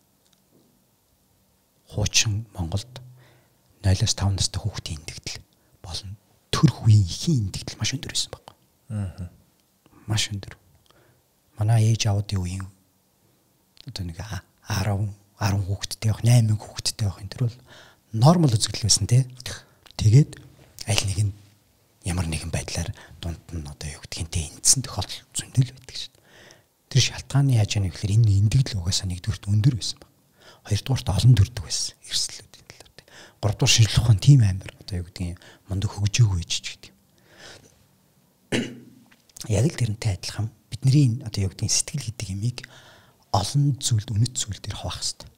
Speaker 2: Хуучин Монголд 0-5 настай хүүхдийн индэгдэл болон төрх үеийн ихийн индэгдэл маш өндөр байсан байхгүй. Маш өндөр. Манай ээж аавдын үеийн одоо нэг 10 хүүхэдтэй явах, 8 хүүхэдтэй явах энэ төр бол нормал үзэгдэл байсан тий. Тэгээд аль нэг нь ямар нэгэн байдлаар дунд нь одоо юу гэдгийг тэ эндсэн тохиолдол зөндөл байдаг шүү дээ. Тэр шалтгааны яаж яах вэ гэхээр энэ эндэгдэл угаасаа нэгдүгürt өндөр байсан баг. Хоёрдугаарт олон төрдөг байсан эрсдлүүдийн талаар. Гуравдугаар шинжлэх ухаан тийм амар одоо юу гэдгийг мундаг хөгжөөгөө ээж ч гэдэг. Яг л тэрнтэй адилхан бидний одоо юу гэдгийг сэтгэл гэдэг юмыг олон зүйлд үнэт зүйл дээр хуваах хэрэгтэй.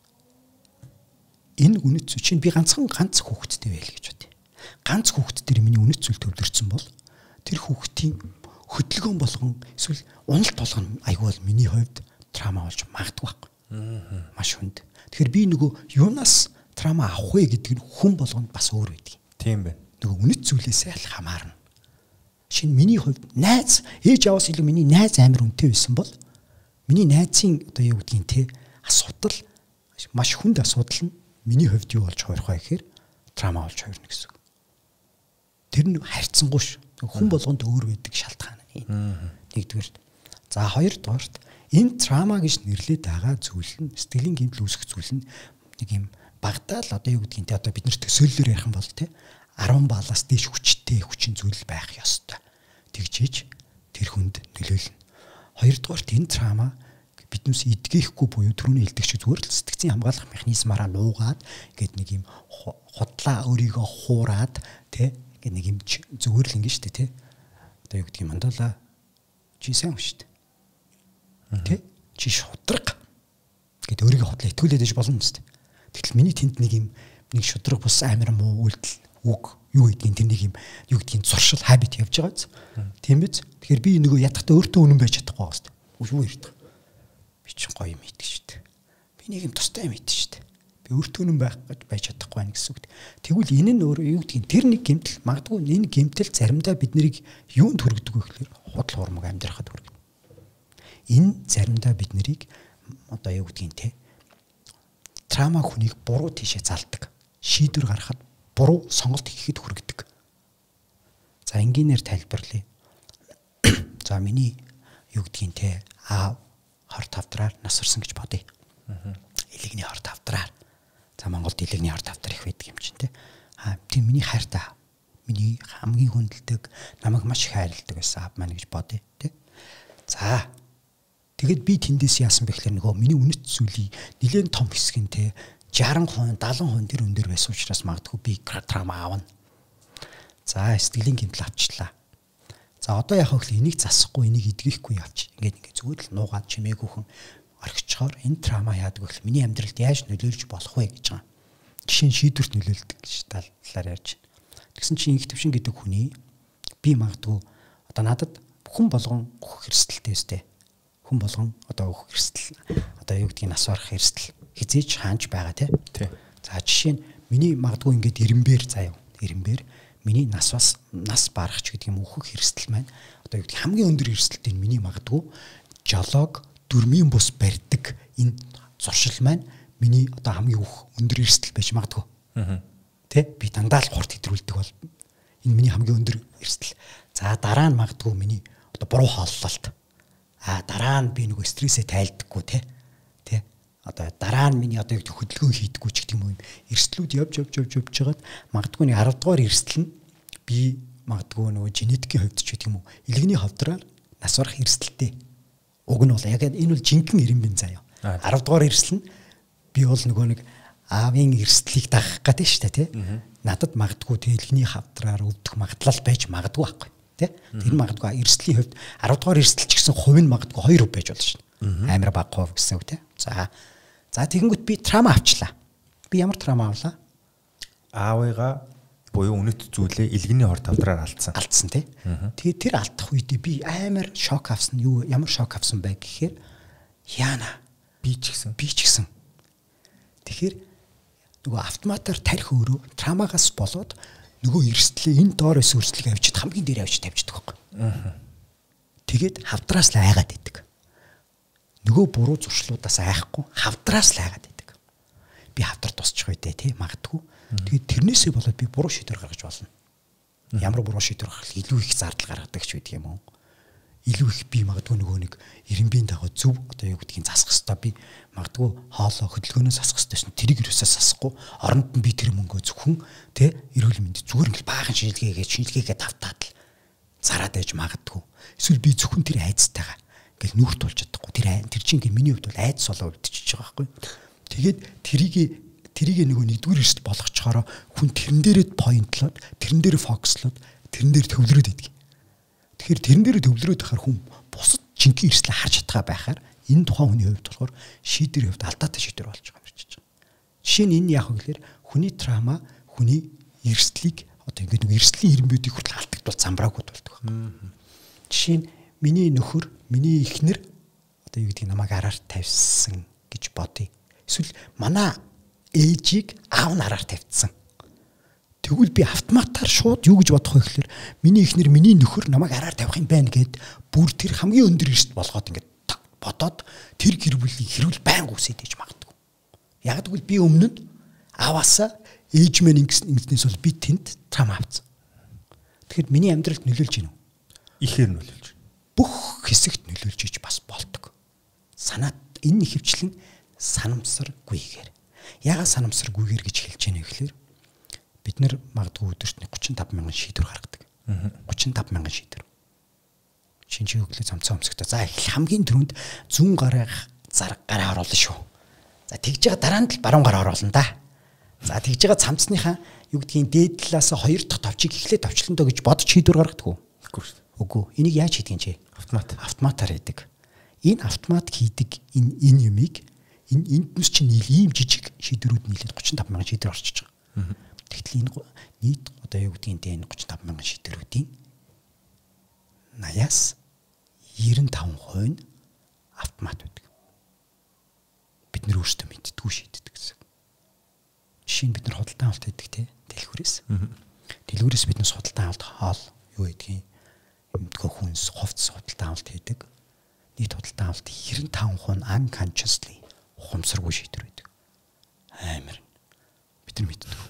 Speaker 2: Энэ үнэт зүйл чинь би ганц хүүхэдтэй байл гэж бодъё. Ганц хүүхэд дээр миний үнэт зүйл төвлөрсөн бол тэр хүүхдийн хөдөлгөөн болгон эсвэл уналт болгон айгүй бол миний хувьд трама болж магадгүй байхгүй. Маш хүнд. Тэгэхээр би нөгөө юунаас трама авах вэ гэдэг нь хүн болгонд бас өөр байдаг.
Speaker 1: Тийм байна.
Speaker 2: Нөгөө үнэт зүйлээсээ аль хамаарна. Шинэ миний хувьд найз ээж аваас илүү миний найз амар үнэтэй байсан бол миний найзын одоо юу гэдгийг те асуудал маш хүнд асуудал нь миний хувьд юу болж хуурах вэ гэхээр трама болж хуурна гэсэн. Тэр нь харьцангуй ш. Хүн болгонд өөр байдаг шалтгаан нь. Нэгдүгээр. За хоёрдугаарт энэ трама гэж нэрлээд байгаа зүйл нь сэтгэлийн гэмтэл үүсгэх зүйл нь нэг юм багтаал одоо юу гэдгийг те одоо бид нэр төсөөллөөр ярих юм бол те 10 балаас дээш хүчин зүйл байх ёстой. Тэгжиж тэр хүнд нөлөөлнө. Хоёрдугаарт энэ трама биднээс идгээхгүй буюу түрүүний хэлдэг шиг зүгээр л сэтгцийн хамгаалах механизмаараа нуугаад ингээд нэг юм худлаа өөрийгөө хуураад те ингээд нэг юм зүгээр л ингэ штэ те одоо юу гэдгийг мандала чи сайн штэ те чи шудраг гэд өөрийгөө худлаа итгүүлээд иж болно штэ тэгтэл миний тэнд нэг юм нэг шудраг бус амар муу үйлдэл үг юу гэдгийг тэр нэг юм юу гэдгийг зуршил хабит явж байгаа биз тийм биз тэгэхээр би нөгөө ядахтаа өөртөө үнэн байж чадахгүй байгаа штэ юу ярьдаг би ч гоё юм хийдэг штэ би нэг юм тустай юм хийдэг штэ би өөртөө үнэн байх гэж байж чадахгүй байх гэсэн үг тэгвэл энэ нь өөрөө юу гэдгийг тэр нэг гэмтэл магадгүй энэ гэмтэл заримдаа бид нарыг юунд хүргэдэг вэ гэхээр худал хуурмаг амьдрахад хүргэдэг энэ заримдаа бид нарыг одоо юу гэдгийг те трама хүнийг буруу тийшээ залдаг шийдвэр гаргахад буруу сонголт хийхэд хүргэдэг. За энгийнээр тайлбарлая. За миний юу гэдгийг те аав 25 давдраар нас орсон гэж бодъё. Илэгний 25 давдраар. За Монголд илэгний 25 давдар их байдаг юм чинь те. Тийм миний хайртай. Миний хамгийн хүндэлдэг, намайг маш их хайрладаг байсан аав маань гэж бодъё те. За тэгэд би тэндээс яасан бэ гэхээр нөгөө миний үнэт зүйлийг нэлээд том хэсэг нь те 60%, 70% тэр өндөр байсан учраас магадгүй би трама аавна. За сэтгэлийн гэмтэл авчлаа. За одоо яах вэ гэхээр энийг засахгүй, энийг эдгэхгүй явчих. Ингээд зүгээр л нуугаад чимээгүйхэн орхичоор энэ трама яадаг вэ? Миний амьдралд яаж нөлөөлж болох вэ гэж байгаа. Жишээ нь шийдвэрт нөлөөлдөг гэж талаар ярьж байна. Тэгсэн чинь инх төвшин гэдэг хүний би магадгүй одоо надад хүн болгон өгөх эрсдэлтэй өстэй. Хүн болгон одоо өгөх эрсдэл одоо юу гэдгийг нас барах эрсдэл хизээч хаанч байгаа тий. За жишээ нь миний магадгүй ингээд ирэмбэр заяа. Ирэмбэр миний нас барах ч гэдэг юм өөхөх эрсдэл маань одоо юу гэдэг хамгийн өндөр эрсдэлтэй миний магадгүй жолоог дөрмийн бус барьдаг энэ зуршил маань миний одоо хамгийн өндөр эрсдэл байж магадгүй. Тэ би дандаа л хурд хэдрүүлдэг бол энэ миний хамгийн өндөр эрсдэл. За дараа нь магадгүй миний одоо буруу хооллолт. Дараа нь би нөгөө стрессээ тайлдаггүй тэ. Одоо дараа нь миний одоо хөдөлгөөн хийдэггүй ч гэдэг юм уу. Эрсдлүүд явж жагаад магадгүй нэг 10 дугаар эрсдэл нь би магадгүй нөгөө генетикийн хувьд ч гэдэг юм уу. Илгэний хавдраар нас барах эрсдэлтэй. Уг нь бол яг энэ бол жинхэнэ ирэмбэн заяа. 10 дугаар эрсдэл нь би бол нөгөө нэг аавын эрсдлийг дагах гэдэг шүү дээ тий. Надад магадгүй тэлгний хавдраар өвдөх магадлал байж магадгүй байхгүй тий. Тэр магадгүй эрсдлийн хувьд 10 дугаар эрсдэл ч гэсэн хувь нь магадгүй 2% байж болно шүү дээ. Амар бага хувь гэсэн үг тий. За тэгэнгүүт би трама авчлаа. Би ямар трама авлаа?
Speaker 1: Аавыгаа буюу үнэт зүйлээ илгэний хорт хавдраар алдсан
Speaker 2: тий. Тэгээ тэр алдах үедээ би амар шок авсан. Ямар шок авсан бай гэхээр яана
Speaker 1: би ч гэсэн. Тэгэхээр нөгөө
Speaker 2: автоматар тарих өөрөө трамагаас болоод нөгөө эрсдлээ энэ доороос өрсөлдөг авчид хамгийн дээр авчид тавьчихдаг байхгүй. Тэгээд хавдраас л айгаад идэг. Нөгөө буруу зуршлуудаас айхгүй хавдраас л айгаад идэг. Би хавдар тусчих үедээ тий магадгүй. Тэгээд тэрнээсээ болоод би буруу шийдвэр гаргаж болно. Ямар буруу шийдвэр гаргах илүү их зардал гаргадаг ч байдаг юм уу? Илүү их би магадгүй нөгөө нэг ирэмбийн дагуу зөв одоо юу гэдгийг засах хэрэгтэй. Би магадгүй хоолоо хөдөлгөөнөө засах хэрэгтэйсэн тэрийг юусаа засахгүй оронд нь би тэр мөнгөө зөвхөн тэ эрүүл мэнд зүгээр ингээл баахан шинжилгээгээ тавтаад л зараад байж магадгүй. Эсвэл би зөвхөн тэр айцтайгаа ингээл нүүр тулж чадахгүй. Тэр чинь ингээл миний хувьд бол айц солоо өвдөж байгаа байхгүй. Тэгээд тэрийг нөгөө нэгдүгээр эрсдэл болгочхороо хүн тэрэн дээрээ поинтлоод тэрэн дээр фокуслоод тэрэн дээр төвлөрөөд идэг. Тэгэхээр тэрэн дээр төвлөрөөд байхаар хүн бусад жинхэнэ эрсдлээ харж чадгаа байхаар энэ тухайн хүний хувьд болохоор шийдвэр хувьд алдаатай шийдвэр болж байгаа юм шиг байна. Жишээ нь энэ яг гэхээр хүний трама хүний эрсдлийг одоо ингээд нэг эрсдлийн ирэмбүүдийг хүртэл алдагдвал замбраагууд болдог байна. Жишээ нь миний нөхөр, миний эхнэр одоо юу гэдгийг намайг араар тавьсан гэж бодъё. Эсвэл манай ээжийг аав нь араар тавьсан. Тэгвэл би автоматар шууд юу гэж бодох вэ гэхээр миний эхнэр, миний нөхөр намайг араар тавих юм байна гэд бүр тэр хамгийн өндөр эрсдэл болгоод ингээд бодоод тэр гэр бүлийн хэрүүл байнга үсээд иж магадгүй. Яг тэгвэл би өмнө нь аваасаа ээж мэн ингэснээс бол би тэнд трама авсан. Тэгэхээр миний амьдралд нөлөөлж гинэ үү?
Speaker 1: Ихээр нөлөөлж.
Speaker 2: Бүх хэсэгт нөлөөлж иж бас болдог. Санаад энэ ихэвчлэн санамсаргүйгээр. Яагаад санамсаргүйгээр гэж хэлж яана гэхээр бид нар магадгүй өдөрт 35 мянган шийдвэр гаргадаг. 35 мянган шийдвэр. Шинжээ өглөө цамцаа өмсөхдөө за хамгийн түрүүнд зүүн гараа оруулна шүү. За тэгж байгаа дараа нь л баруун гараа оруулна да. За тэгж байгаа цамцныхаа юу гэдгийг дээд талаас хоёр дахь товчийг эхлээд товчлон доо гэж бодож шийдвэр гаргадаг уу?
Speaker 1: Үгүй шүү дээ.
Speaker 2: Үгүй. Энийг яаж хийдэг юм чи? Автоматар хийдэг. Энэ автомат хийдэг энэ юмыг энд нүс чинь ийм жижиг шийдвэрүүд нийлээд 35 мянган шийдвэр орчиж байгаа. Тэгтэл энэ нийт одоо юу гэдгийг энэ 35 мянган шийдвэрүүдийн 80-аас 95% нь автомат байдаг. Бид нэр өөрсдөө мэддэггүй шийддэг гэсэн. Жишээ нь бид нар худалдан авалт хийдэг тий дэлгүүрээс. Дэлгүүрээс бид нар худалдан авалт хоол юу гэдгийг эмдгөө хүнс хувцас худалдан авалт хийдэг. Нийт худалдан авалт 95% нь unconsciously ухамсаргүй шийдвэр байдаг. Амар. Бид нар мэддэг.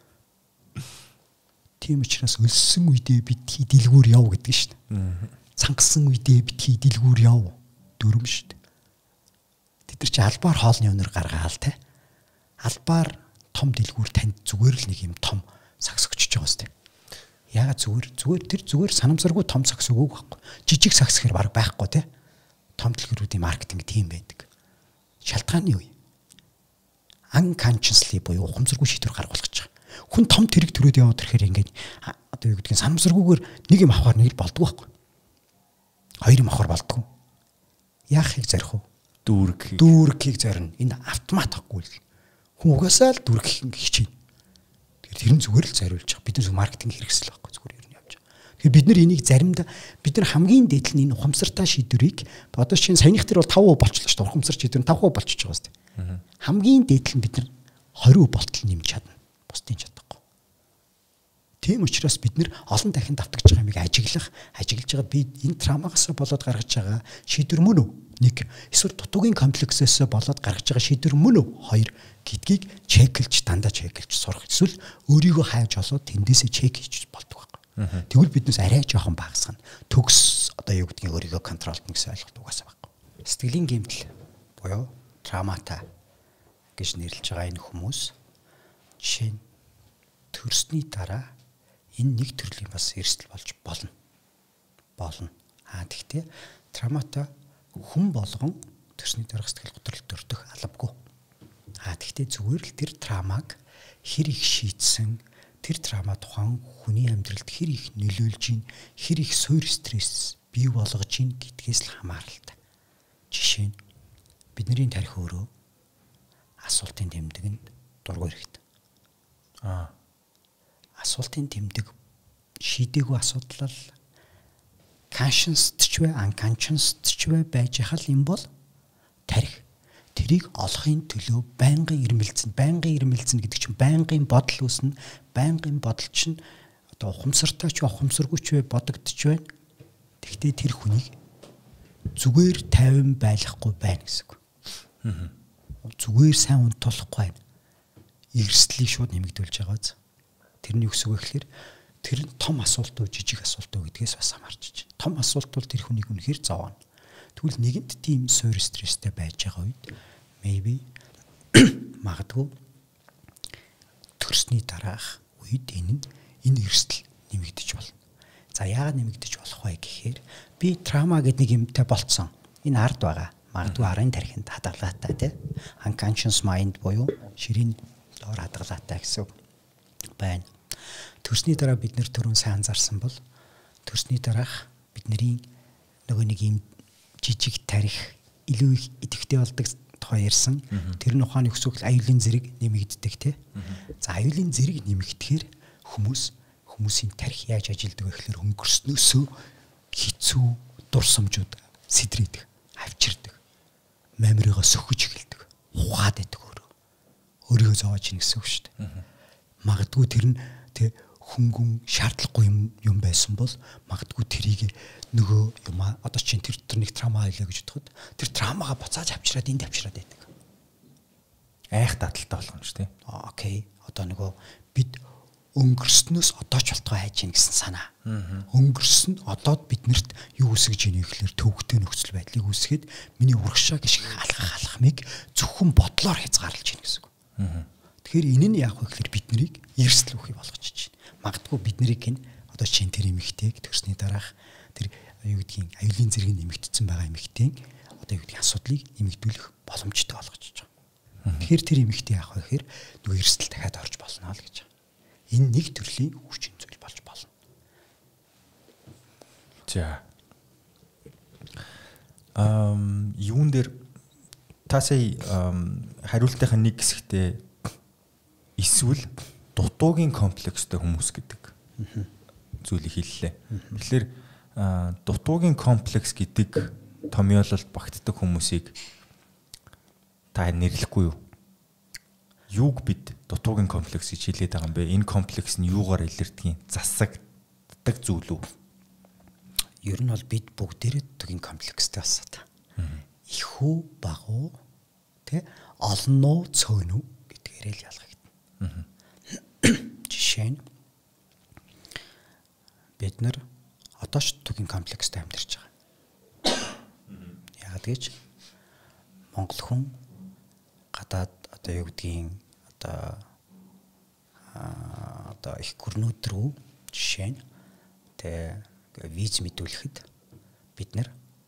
Speaker 2: Тийм учраас өлссөн үедээ битгий дэлгүүр яв гэдэг шүү дээ. Цангасан үедээ битгий дэлгүүр яв дөрөм шүү дээ. Тэд нар чи албаар хоолны өнөр гаргаал те. Албаар том дэлгүүр танд зүгээр л нэг юм том сакс өчөж байгаа сте. Яагаад зүгээр санамсаргүй том сакс өгөөг байхгүй. Жижиг сакс хэр баг байхгүй те. Том дэлгүүрүүдийн маркетинг тийм байдаг. Шалтгааны юу? Unconsciously буюу ухамсаргүй шийдвэр гаргуулж байгаа. Хүн том тэрэг төрөөд яваад ирэхээр ингээд одоо юу гэдгийг санамсаргүйгээр нэг юм авахаар нэг л болдгоо байхгүй. Хоёр юм авахаар болдгоо. Яахыг зарих вэ? дүүргийг зорино. Энэ автомат ахгүй л. Хүн угаасаа л дүүрэг хичээнэ. Тэгэхээр тэр нь зүгээр л зориулж байгаа. Бид нар маркетинг хэрэгсэл байхгүй зүгээр ер нь явж байгаа. Тэгэхээр бид нар энийг заримдаа бид нар хамгийн дээд нь энэ ухамсартай шийдвэрийг одоо чинь саяных тэр бол 5% болчихлоо шүү дээ. Ухамсар шийдвэр нь 5% болчихж байгаа шүү дээ. Хамгийн дээд нь бид нар 20% болтол нэмж чадна. Бусдын чадахгүй. Тийм учраас бид нэр олон дахин давтагч байгаа юмыг ажиглаж байгаа би энэ травмагаас болоод гаргаж байгаа шийдвэр мөн үү? 1. Эсвэл дутуугийн комплексээс болоод гаргаж байгаа шийдвэр мөн үү? 2. Гэдгийг дандаа чеклж сурах. Эсвэл өөрийгөө хайж олоод тэндээсээ чек хийж болдог байхгүй. Тэгвэл биднээс арай жоохон багасгана. Төгс одоо юу гэдгийг өөрийгөө контролдно гэсэн ойлголт угаасаа байхгүй. Сэтгэлийн гэмтэл буюу травмата гэж нэрлэж байгаа энэ хүмүүс жишээ нь төрсний дараа энэ нэг төрлийн бас эрсдэл болж болно. Тэгтээ травмата хүн болгон төрсний дараах сэтгэл готролд өртөх албагүй. Тэгтээ зүгээр л тэр травмаг хэр их шийдсэн, тэр травма тухайн хүний амьдралд хэр их нөлөөлж ийн, хэр их суурь стресс бий болгож ийн гэдгээс л хамааралтай. Жишээ нь бидний тарих өөрөө асуултын тэмдэгэнд дургүй хэрэгтэй. Асуултын тэмдэг шийдээгүй асуудал conscious ч вэ unconscious ч вэ байж хал юм бол тарих тэрийг олохын төлөө байнгын ирмэлцэн гэдэг чинь байнгын бодол үүснэ. Байнгын бодол чинь одоо ухамсартай ч ухамсаргүй ч вэ бодогдож байна. Тэгтээ тэр хүнийг зүгээр тайван байлгахгүй байна гэсэн үг. Зүгээр сайн унтуулахгүй байна. Эрсдлийг шууд нэмэгдүүлж байгааз. Тэрний өсөг гэхэлэр тэр нь том асуулт уу жижиг асуулт уу гэдгээс бас хамаарч байна. Том асуулт бол тэр хүнийг үнэхээр зовоно. Тэгвэл нэгэнд тийм суурь стресстэй байж байгаа үед maybe магадгүй төрсний дараах үед энэ эрсдэл нэмэгдэж болно. За яагаад нэмэгдэж болох вэ гэхээр би траума гэдэг нэг юмтай болцсон. Энэ ард байгаа. Магадгүй арын тархинд хадгалгаатай тийм unconscious mind буюу ширийн доор хадгалгаатай гэсэн байна. Төрсний дараа бид нэр түрүүн сайн анзаарсан бол төрсний дараах бидний нөгөө нэг юм жижиг тарих илүү их идэвхтэй болдог тухай ярьсан. Тэр нь ухааны өсвөл аюулын зэрэг нэмэгддэг тий. За аюулын зэрэг нэмэгдэхээр хүмүүсийн тарих яаж ажилдаг вэ гэхээр өнгөрснөөсөө хэцүү дурсамжууд сэтрээдэг, авчирдаг. Мамирыгоо сөхөж эхэлдэг. Ухаад байдаг өөрийгөө зовоож ийн гэсэн үг шүү дээ. Магадгүй тэр нь тий хөнгөн шаардлагагүй юм байсан бол магадгүй тэрийг нөгөө юм одоо чинь тэр нэг траума байлаа гэж бодоход тэр траумагаа буцааж авчираад энд авчираад байдаг. Айх дадалтай болгоно шүү дээ. Окей. Одоо нөгөө бид өнгөрснөөс одоо ч болтгой хайж ийн гэсэн санаа. Өнгөрсөн одоод биднэрт юу үсгэж ийн гэхэлэр төвөгтэй нөхцөл байдлыг үсгээд миний урагшаа гიშг алхамыг зөвхөн бодлоор хязгаарлаж ийн гэсэн үг. Тэгэхээр энэ нь яах вэ гэхээр биднийг эрсдэл үхий болгож чинь. Магадгүй биднийг одоо чинь тэр эмэгтэйг төрсний дараах тэр юу гэдгийг аюулын зэрэг нэмэгдсэн байгаа эмэгтэйг одоо юу гэдгийг асуудлыг нэмэгдүүлэх боломжтой болгож байгаа. Тэгэхээр тэр эмэгтэй яах вэ гэхээр нөгөө эрсдэл дахиад орж болно л гэж байгаа. Энэ нэг төрлийн хүчин зүйл болж болно.
Speaker 1: За. Юун дээр та сая хариултынхаа нэг хэсэгтээ эсвэл дутуугийн комплекстэй хүмүүс гэдэг зүйлийг хэллээ. Тэгэхээр дутуугийн комплекс гэдэг томьёололд багтдаг хүмүүсийг та нэрлэхгүй юу? Юуг бид дутуугийн комплекс гэж хэлээд байгаа юм бэ? Энэ комплекс нь юугаар илэрдгийг засагддаг зүйл үү?
Speaker 2: Ер нь бол бид бүгдээрээ дутуугийн комплекстэй болсон та. Их үү, бага уу, тэ олон уу, цөөн үү гэдгээрээ л ялгагдана. Жишээ нь бид нар одоо ч дутуугийн комплекстэй амьдарч байгаа. Яагаад гэж Монгол хүн гадаад одоо юу гэдгийг одоо их гүрнүүд рүү жишээ нь тэ виз мэдүүлэхэд бид нар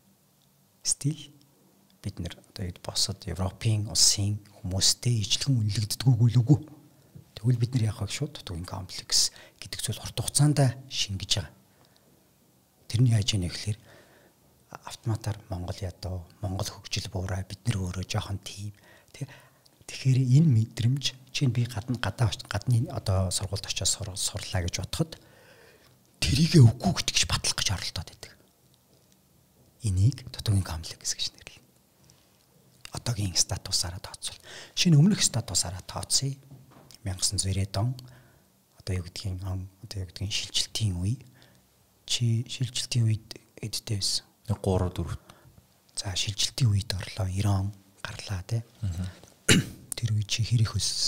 Speaker 2: одоо босод Европын улсын хүмүүстэй ижлэгэн үнэлэгддэггүй үгүй. Тэгвэл бид нар яах вэ шууд дутуугийн комплекс гэдэг зүйл урт хугацаанд шингэж байгаа. Тэрний яаж яах вэ гэхээр автоматар Монгол ядуу, Монгол хөгжил буурай бид нөгөө жоохон тийм. Тэгэхээр энэ мэдрэмж чинь би гадны одоо сургуульд очиж сурлаа гэж бодоход тэрийгэ үгүй гэж батлах гэж оролдоод байдаг. Энийг дутуугийн комплекс гэж нэрлэв. Одоогийн статусаараа тооцвол. Шинэ өмнөх статусаараа тооцъё. 1990-ад он одоо юу гэдгийг шилжилтийн үе. Чи шилжилтийн үед эдтэй байсан.
Speaker 1: 3 4.
Speaker 2: За шилжилтийн үед орлоо 90 он гарлаа тий. Тэр үе чи хэрэг өссөн.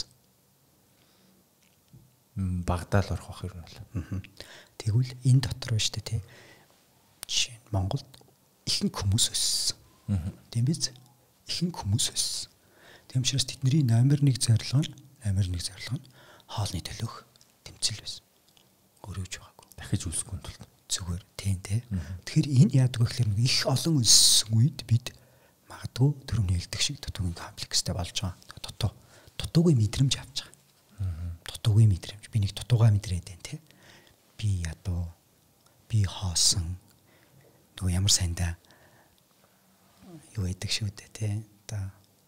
Speaker 1: Багдаал орох бах юм бол.
Speaker 2: Тэгвэл энэ дотор ба штэ тий. Жишээ нь Монголд ихэнх хүмүүс өссөн. Тийм биз? Ихэнх хүмүүс өссөн. Тийм учраас тэдний номер 1 зорилго нь хоолны төлөөх тэмцэл байсан. Өөрөөж байгаагүй.
Speaker 1: Дахиж үлсэхгүй тулд.
Speaker 2: Зүгээр тийм тий. Тэгэхээр энэ яадаг вэ гэхээр их олон өссөн үед бид магадгүй төрөний хэлдэг шиг дутуугийн комплекстэй болж байгаа. Дутуугийн мэдрэмж авч байгаа. Дутуугийн мэдрэмж. Би нэг дутуугаа мэдрээд байна тий. Би ядуу. Би хоосон. Нөгөө ямар сайндаа юу яадаг шүү дээ тий. Одоо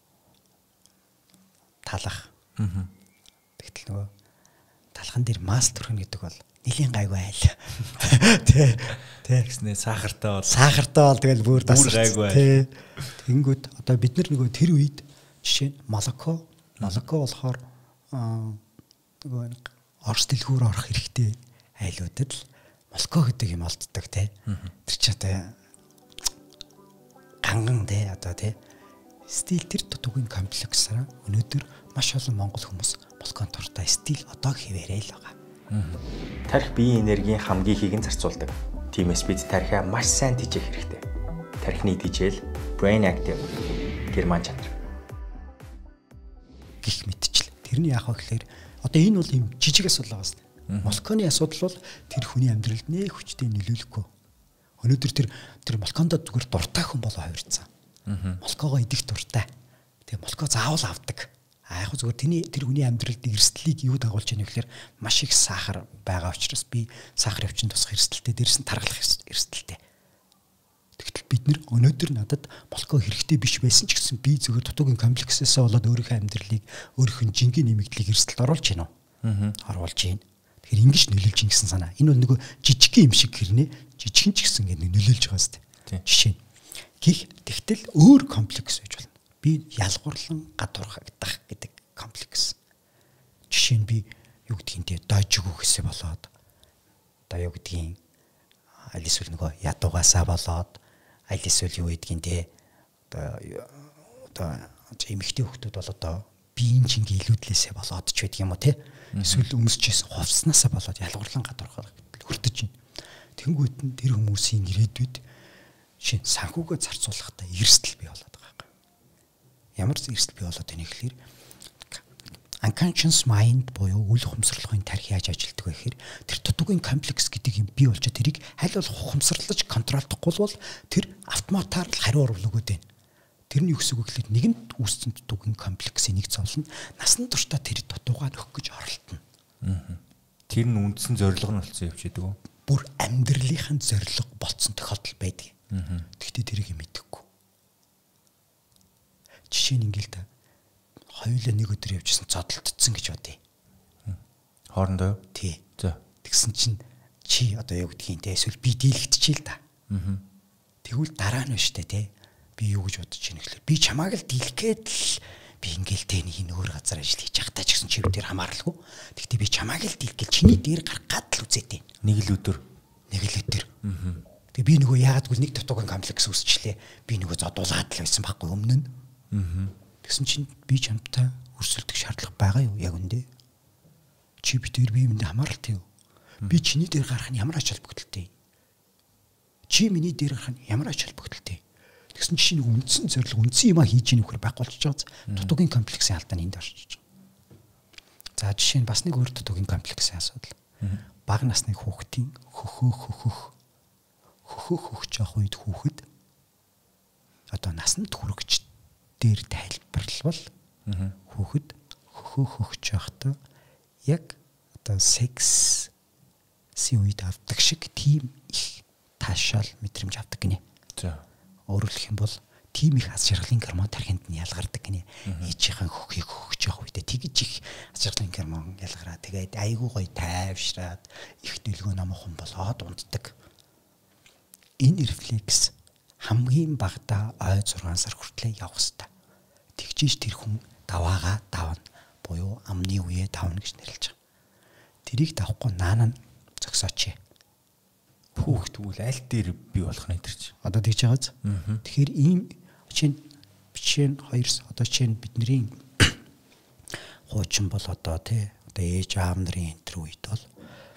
Speaker 2: талах. Тэгтэл нөгөө талхан дээр мас төрхнө гэдэг бол нэлийн гайгүй айл. Тий.
Speaker 1: Тэгснэ сахартай
Speaker 2: бол тэгэл бүр
Speaker 1: гайгүй.
Speaker 2: Тий. Тэнгүүд одоо бид нар нөгөө тэр үед жишээ нь молоко болохоор нөгөө орс дэлгүүр орох хэрэгтэй айлуудад л молоко гэдэг юм олддог тий. Тэр ч одоо ганган тий одоо тий. Стил тэр дутуугийн комплексаараа өнөөдөр маш олон монгол хүмүүс молокон туртай стил одоо хിവэрэй л байгаа.
Speaker 1: Тарих биеийн энергийн хамгийн ихийг нь зарцуулдаг. Тиймээс бид тарихаа маш сайн тэжээх хэрэгтэй. Тарихны тэжээл brain active герман чанар.
Speaker 2: Гэх мэтчил. Тэрний яах вэ гэхээр одоо энэ бол юм жижиг асуудал байгаа юм. Молоконы асуудал бол тэр хүний амьдралд нэх хүчтэй нөлөөлөхгүй. Өнөөдөр тэр молоконд зүгээр дуртай хүн болоо хувирцсан. Молокогоо идэх дуртай. Тэгээ молоко заавал авдаг. Яг зүгээр тэр хүний амьдралд эрсдлийг юу дагуулж яах вэ гэхээр маш их сахар байгаа учраас би сахар өвчин тусах эрсдэлтэй, дээрс нь тархалах эрсдэлтэй. Тэгтэл бид нэр өнөөдөр надад молоко хэрэгтэй биш байсан ч гэсэн би зүгээр дутуугийн комплексээсээ болоод өөрийнхөө амьдралыг өөрийнхөө жингийн нэмэгдлийг эрсдэлд оруулж гинөө. Оруулж гин. Тэгэхээр ингэж нөлөөлж ин гэсэн санаа. Энэ бол нөгөө жижигхэн юм шиг хэрнээ жижигхэн ч гэсэн ингэ нөлөөлж байгаа сте. Жишээ нь тэгтэл өөр комплекс байж болно. Би ялгуурлан гадуурхагдах гэдэг комплекс. Жишээ нь би юу гэдгийг дойжгүй гэсээ болоод одоо юу гэдгийг аль эсвэл нөгөө ядуугаасаа болоод аль эсвэл юу гэдгийг те одоо эмэгтэй хүмүүс бол одоо биеийн чингийн илүүдлээсээ болоод ч байдаг юм уу те эсвэл өмсөжсэн хувцснаасаа болоод ялгуурлан гадуурхах хүртэж байна. Тэнгүүт нь тэр хүмүүсийн ирээдүйд жишээ нь санхүүгээ зарцуулахдаа эрсдэл бий болоод байгаа юм. Ямар эрсдэл бий болоод байна гэхээр unconscious mind буюу үл ухамсарлогын тарих яаж ажилладаг вэ гэхээр тэр дутуугийн комплекс гэдэг юм бий болж тэрийг аль болох ухамсарлаж контролдохгүй бол тэр автоматар л хариу урвал өгöd байна. Тэрний юу гэсэн үг гэхээр нэгэнд үүссэн дутуугийн комплексийн нэг зовлон насан туршдаа тэр дутуугаа нөх гэж оролдоно.
Speaker 1: Тэр нь үндсэн зорилго нь болсон явж идэг үү?
Speaker 2: Бүр амьдралынхын зорилго болцсон тохиолдол байдаг. Тэгтээ тэрийг мэдэхгүй. Жишээ нь ингээл та хоёулаа нэг өдөр явжсэн зодтолтцсон гэж бодъё.
Speaker 1: Хоорондоо?
Speaker 2: Тий.
Speaker 1: За.
Speaker 2: Тэгсэн чинь чи одоо юу гэдгийг те эсвэл би дийлэгдчихээ л та. Тэгвэл дараа нь штэ те. Би юу гэж бодож байна гэхэлээ. Би чамааг л дийлгээд л би ингээл те нэг энэ өөр газар ажил хийж явахдаа ч гэсэн чи юу дээр хамааралгүй. Тэгтээ би чамааг л дийлгээл чиний дээр гарах гад л үзээд байна.
Speaker 1: Нэг л өдөр.
Speaker 2: Тэгээ би нөгөө яадгүй нэг дутуугийн комплекс үүсчлээ. Би нөгөө зодуулаад л байсан байхгүй өмнө нь. Тэгсэн чинь би чамтай өрсөлдөх шаардлага байгаа юу яг үндэ? Чи битэр би юмд хамааралтай юу? Би чиний дээр гарах нь ямар ач холбогдолтой? Чи миний дээр гарах нь ямар ач холбогдолтой? Тэгсэн чинь нэг үндсэн зорилго, үндсэн юм хийж ийн нөхөр байхгүй болчихж байгаа. Дутуугийн комплексийн алдаа энд орчиж байгаа. За жишээ нь бас нэг өөр дутуугийн комплексийн асуудал. Бага насны хүүхдийн хөхөж явах үед хүүхэд одоо насанд хүрэгч дээр тайлбарлавал хүүхэд хөхөж явахдаа яг одоо секс үед авдаг шиг тийм их таашаал мэдрэмж авдаг гинэ.
Speaker 1: За.
Speaker 2: Өөрөөр хэлэх юм бол тийм их аз жаргалын гормон тархинд нь ялгардаг гинэ. Ээжийнхэн хөхийг хөхж явах үедээ тэгж их аз жаргалын гормон ялгараа. Тэгээд айгүй гоё тайвшраад их дэлгөө намхан болоод унтдаг. Энэ рефлекс хамгийн багадаа ой 6 сар хүртлээр явах хэрэгтэй. Тэгжиж тэр хүн даваагаа давна. Буюу амны үе давна гэж нэрлэж байгаа. Тэрийг давахгүй наана зогсооч.
Speaker 1: Хүүхд тэгвэл аль дээр бий болох нь тэр чинь.
Speaker 2: Одоо тэгж байгааз. Тэгэхээр ийм бичэн 2 одоо чинь бидний хуучин бол одоо тий одоо ээж аав нарын энэ төр үед бол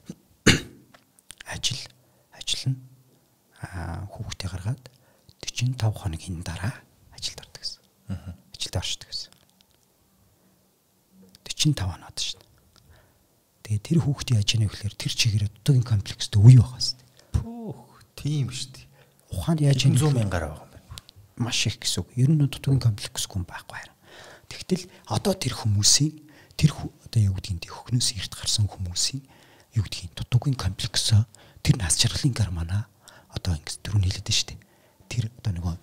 Speaker 2: ажиллана хүүхдээ гаргаад 45 хоногийн дараа ажилд ордог гэсэн. Ажилд оршдог гэсэн. 45 хоноод шүү дээ. Тэгээ тэр хүүхдийн яаж яах вэ гэхээр тэр чигээр дутуугийн комплекстэй үе байгаа шүү дээ.
Speaker 1: Тийм шүү дээ.
Speaker 2: Ухаанд яаж
Speaker 1: 100 мянгаар байгаа юм байна.
Speaker 2: Маш их гэсэн үг. Ер нь дутуугийн комплексгүй байхгүй харин. Тэгтэл одоо тэр хүмүүсийн одоо юу гэдгийг хөхнөөс эрт гарсан хүмүүсийн юу гэдгийг дутуугийн комплексоо тэр нас жаргалын гормоноо одоо ингэж дөрөв хэлээд шүү дээ. Тэр одоо нөгөө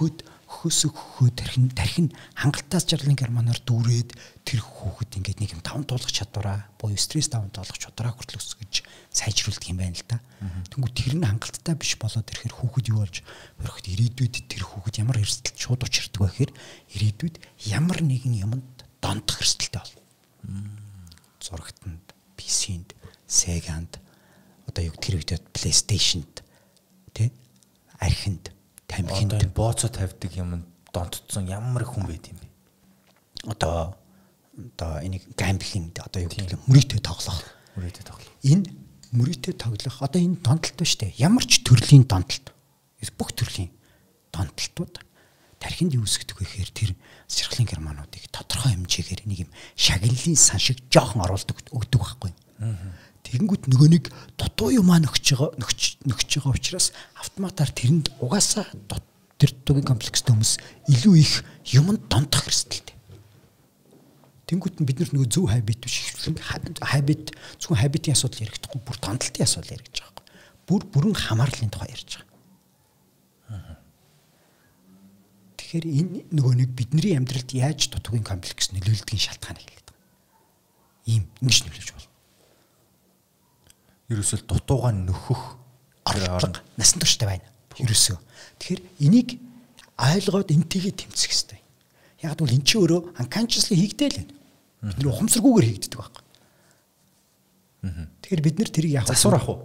Speaker 2: хөхөөс тархин хангалттай жаргалын гормоноор дүүрээд тэр хүүхэд ингээд нэг юм даван туулах чадвараа буюу стресс даван туулах чадвараа хүртэл өсгөж сайжруулдаг юм байна л да. Тэнгүү тэр нь хангалттай биш болоод ирэхээр хүүхэд юу болж өрхөд ирээдүйд тэр хүүхэд ямар эрсдэлд шууд учирдаг вэ гэхээр ирээдүйд ямар нэгэн юмд дондох эрсдэлтэй болно. Зурагтанд, PC-нд, Sega-нд одоо юу тэр үед PlayStation-д тий архинд тамхинд
Speaker 1: одоо бооцоо тавьдаг юм донтцсон ямар хүн байд юм бэ?
Speaker 2: Одоо энийг гамблинг одоо юу гэдэг мөрөйтэй тоглох. Энэ мөрөйтэй тоглох одоо энэ донтолт ба штэ. Ямар ч төрлийн донтолт. Бүх төрлийн донтолтууд тархинд юу үүсгдэг вэ гэхээр тэр жаргалын гормонуудыг тодорхой хэмжээгээр нэг юм шагналын сан шиг жоохон оруулдаг өгдөг байхгүй. Тэгэнгүүт нөгөө нэг дутуу юм нөхж байгаа учраас автоматар тэрэнд угаасаа тэр дутуугийн комплекстэй хүмүүс илүү их юмд донтох эрсдэлтэй. Тэнгүүт нь бид нар нөгөө зөв хабит биш хабит зөвхөн хабитын асуудал ярихдаггүй бүр тонтолтын асуудал яригдж байгаа байхгүй. Бүрэн хамаарлалын тухай ярьж байгаа. Тэгэхээр энэ нөгөө нэг бидний амьдралд яаж дутуугийн комплекс нөлөөлдгийг шалтгаан хэлээд байгаа. Ийм ингэж нөлөөлж болно.
Speaker 1: Ерөөсөө дутуугаа нөхөх
Speaker 2: орлого насан турштай байна. Ерөөсөө. Тэгэхээр энийг ойлгоод энтэйгээ тэмцэх хэрэгтэй. Яг бол эн чинь өөрөө unconsciously хийгдэл байна. Бид нэр ухамсаргүйгээр хийгддэг байхгүй. Тэгэхээр бид нэр тэрийг яг
Speaker 1: засвар ах уу?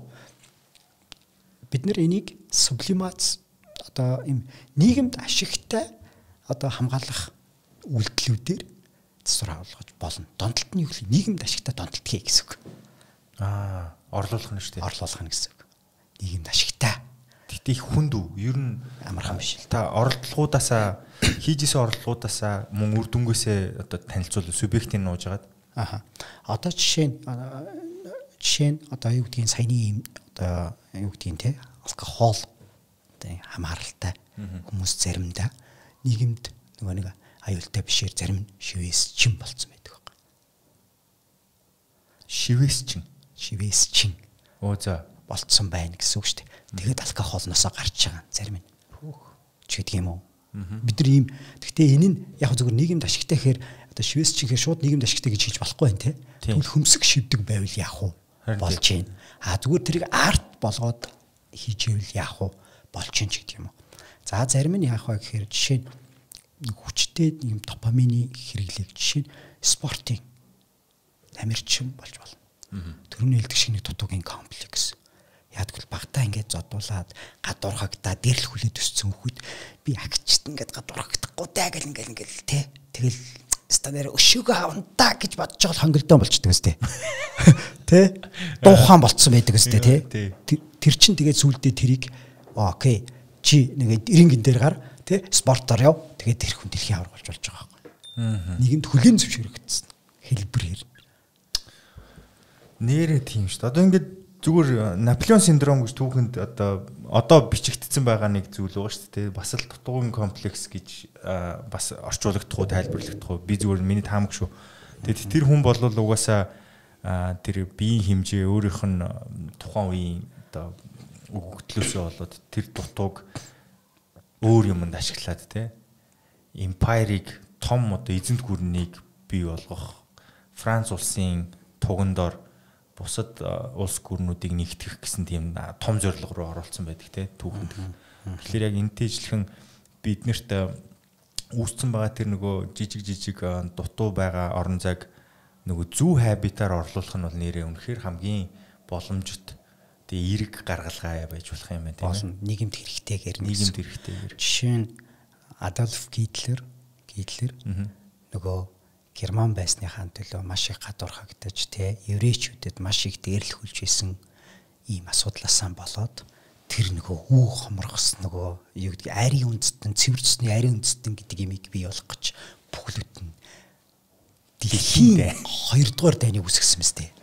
Speaker 2: Бид нэр энийг сублимац одоо ийм нийгэмд ашигтай одоо хамгаалах үйлдэлүүдээр засвар авалгаж болно. Донтолт нь юу гэвэл нийгэмд ашигтай донтолт хий гэсэн үг.
Speaker 1: Орлуулах нь шүү дээ.
Speaker 2: Орлуулах нь гэсэн үг. Нийгэмд ашигтай.
Speaker 1: Гэтэ их хүнд үү? Ер нь
Speaker 2: амархан биш л.
Speaker 1: Та оролдлогуудаасаа хийжсэн оролдлогуудаасаа мөн үр дүнгээсээ одоо танилцуул субъектийг нууж агаад.
Speaker 2: Одоо жишээ нь одоо юу гэдгийг саяны одоо юу гэдгийг те алкогол одоо хамааралтай хүмүүс заримдаа нийгэмд нөгөө нэг аюултай бишээр зарим нь шивээс чин болцсон байдаг байхгүй. Шивээс чин.
Speaker 1: Оо за
Speaker 2: болцсон байна гэсэн үг шүү дээ. Тэгээд алкоголноосоо гарч байгаа зарим нь. Ч гэдэг юм уу. Бид нар ийм гэхдээ энэ нь яг зөвхөн нийгэмд ашигтай гэхээр одоо шивээс чихээр шууд нийгэмд ашигтай гэж хэлж болохгүй байх тийм. Тэгвэл хөмсг шивдэг байвал яах вэ? Болж гин. Зүгээр тэрийг арт болгоод хийжээвэл яах вэ? Болж гин ч гэдэг юм уу. За зарим нь яах вэ гэхээр жишээ нь хүчтэй ийм допамины хэрэглэх жишээ нь спортын амирчин болж болно. Төрөний хэлдэг шиг нэг дутуугийн комплекс. Яадгүй багтаа ингээд зодуулаад гадуурхагдаа дээрлэх хүлээд өссөн хүүхэд би агчт ингээд гадуурхагдахгүй даа гэл ингээл те тэгэл станаар өшөөгөө авантаа гэж бодож байгаа хонгилдон болчдөг өстэй те дуухан болцсон байдаг өстэй те тэр чин тэгээд сүулдэ тэрийг окей чи нэгэд эрингэн дээр гар те спортоор яв тэгээд тэр хүн дэлхийн авраг болж байгаа байхгүй нийгэмд хүлээн зөвшөөрөгдсөн хэлбэрээр
Speaker 1: нэрээ тийм шүү дээ одоо ингээд зүгээр Наполеон синдром гэж түүхэнд одоо бичигдсэн байгаа нэг зүйл байгаа шүү дээ. Бас л дутуугийн комплекс гэж бас орчуулагдах уу, тайлбарлагдах уу. Би зүгээр миний таамаг шүү. Тэгэд тэр хүн бол угаасаа тэр биеийн хэмжээ өөрийнх нь тухайн үеийн өгөгдлөөсөө болоод тэр дутууг өөр юмд ашиглаад те empire-ыг том одоо эзэнт гүрнийг бий болгох, Франц улсын тугандор бусад улс гүрнүүдийг нэгтгэх гэсэн тийм том зорилго руу оролцсон байдаг те түүхэнд. Тэгэхээр яг энтэйжлэн биднэрт үүссэн байгаа тэр нөгөө жижиг дутуу байгаа орон зайг нөгөө зөв хабитаар орлуулах нь бол нэрээ үнэхээр хамгийн боломжит тэгээ эерэг гаргалгаа байж болох юм байна тийм
Speaker 2: ээ. Нийгэмд хэрэгтэйгээр
Speaker 1: нийгэмд хэрэгтэйгээр.
Speaker 2: Жишээ нь Адольф Гитлер нөгөө Герман байсныхаа төлөө маш их гадуурхагдаж те еврейчүүдэд маш их дээрлэхүүлж исэн ийм асуудлаасаа болоод тэр нөгөө үү хомрохс нөгөө юу гэдэг айрын үндэстэн цэвэрчсний айрын үндэстэн гэдэг имийг бий болгох гэж бүхлөд нь дэлхийн 2 дугаар дайныг үсгэсэн мэт те.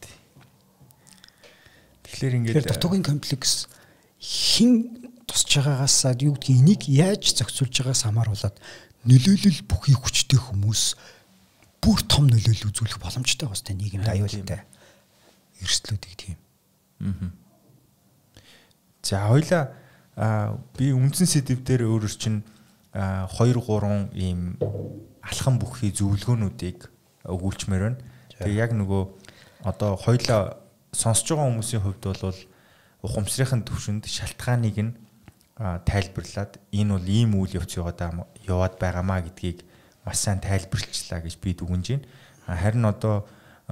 Speaker 1: Тэгэхээр ингээд
Speaker 2: дутуугийн комплекс хин тусч байгаагаасаа юу гэдгийг энийг яаж зохицуулж байгаагаас хамааруулаад нөлөөлөл бүхий хүчтэй хүмүүс бүр том нөлөөлөл үзүүлэх боломжтой бастай нийгэмд аюултай эрсдлүүдийг тийм.
Speaker 1: За хоёлаа би үндсэн сэдв дээр өөрөөр чинь 2 3 ийм алхам бүхий зөвлөгөөнүүдийг өгүүлчмээр байна. Тэгээ яг нөгөө одоо хоёлаа сонсож байгаа хүмүүсийн хувьд бол ухамсарынхын төвшөнд шалтгааныг нь тайлбарлаад энэ бол ийм үйл явц яваад байгаамаа гэдгийг маш сайн тайлбарлчлаа гэж би дүгнэж байна. Харин одоо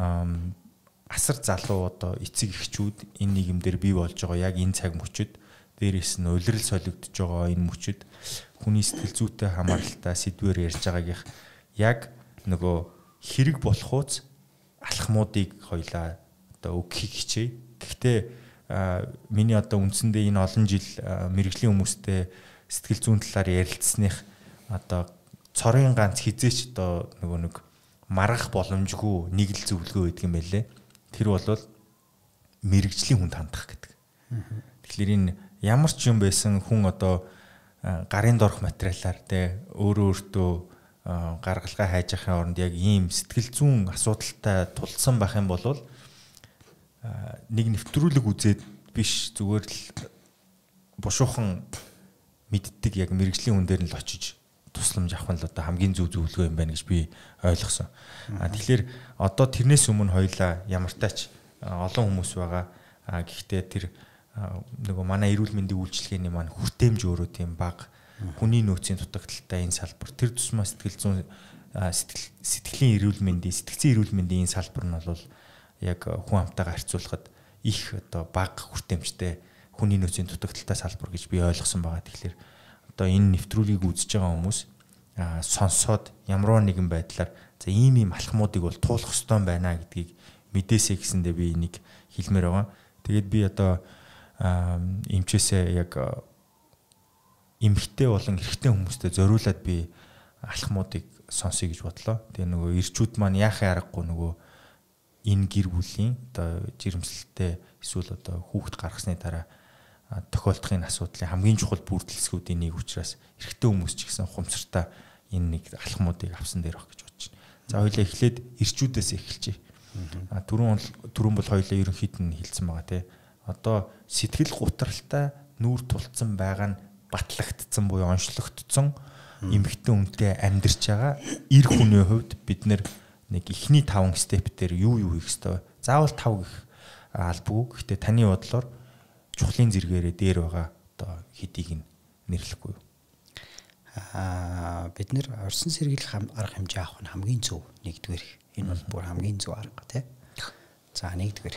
Speaker 1: асар залуу одоо эцэг эхчүүд энэ нийгэмдэр бий болж байгаа яг энэ цаг мөчид дээрээс нь улирал солигдож байгаа энэ мөчид хүний сэтгэл зүйтэй хамааралтай сэдвээр ярьж байгаагийнх яг нөгөө хэрэг болох уус алхмуудыг хоёлаа одоо өгөхийг хичээе. Гэхдээ миний одоо үндсэндээ энэ олон жил мэрэгжлийн хүмүүстэй сэтгэл зүйн талаар ярилцсаных одоо цорын ганц хизээч одоо нөгөө нэг маргах боломжгүй нэг л зөвлөгөө байдаг юм байлээ. Тэр бол мэрэгжлийн хүнд хандах гэдэг. Тэгэхээр энэ ямар ч юм байсан хүн одоо гарын дорх материалаар те өөртөө гаргалгаа хайж ахын оронд яг ийм сэтгэл зүйн асуудалтай тулсан байх юм бол нэг нэвтрүүлэг үзээд биш зүгээр л бушуухан мэддэг яг мэрэгжлийн хүн дээр нь л очиж тусламж авах нь л одоо хамгийн зөв зөвлөгөө юм байна гэж би ойлгосон. Тэгэхээр одоо тэрнээс өмнө хоёлаа ямартайч олон хүмүүс байгаа. Гэхдээ тэр нөгөө манай эрүүл мэндийн үйлчилгээний маань хүртээмж өөрөө тийм бага. Хүний нөөцийн дутагдaltaй энэ салбар тэр тусмаа сэтгэлийн эрүүл мэндийн сэтгцэн эрүүл мэндийн энэ салбар нь бол яг хүн амтайгаа харьцуулахад их одоо бага хүртээмжтэй хүний нөөцийн дутагдaltaй салбар гэж би ойлгосон байгаа. Тэгэхээр одоо энэ нэвтрүүлгийг үзэж байгаа хүмүүс сонсоод ямар нэгэн байдлаар за ийм алхмуудыг бол туулах ёстой байна гэдгийг мэдээсэй гэсэндээ би энийг хэлмээр байгаа. Тэгээд би одоо эмчээсээ яг эмхтэй болон эрэгтэй хүмүүстэй зориулаад би алхмуудыг сонсъё гэж бодлоо. Тэгээ нөгөө ирчүүд маань яахын аргагүй нөгөө энэ гэр бүлийн одоо жирэмслэлтэй эсвэл одоо хүүхэд гаргасны дараа тохиолдохын асуудлын хамгийн чухал бүрдэлсгүүдийн нэг учраас эрэгтэй хүмүүс ч гэсэн ухамсартай энэ нэг алхмуудыг авсан дээр баг гэж бодож байна. За хоёлаа эхлээд ирчүүдээс эхэлчихье. Түрүүн бол хоёлаа ерөнхийд нь хэлсэн байгаа тий. Одоо сэтгэл гутралтай нүүр тулцсан байгаа нь батлагдсан буюу онцлогдсон эмэгтэй хүнтэй амьдарч байгаа эр хүний хувьд бид нэг эхний 5 степ дээр юу хийх ёстой. Заавал 5 гэх албагүй. Гэхдээ таны бодлоор чухлын зэрэгээрээ дээр байгаа одоо хэдийг нь нэрлэхгүй юу?
Speaker 2: Бид нэр орсон сэргийлэх арга хэмжээ авах нь хамгийн зөв нэгдүгээр. Энэ бол бүр хамгийн зөв арга тий. За нэгдүгээр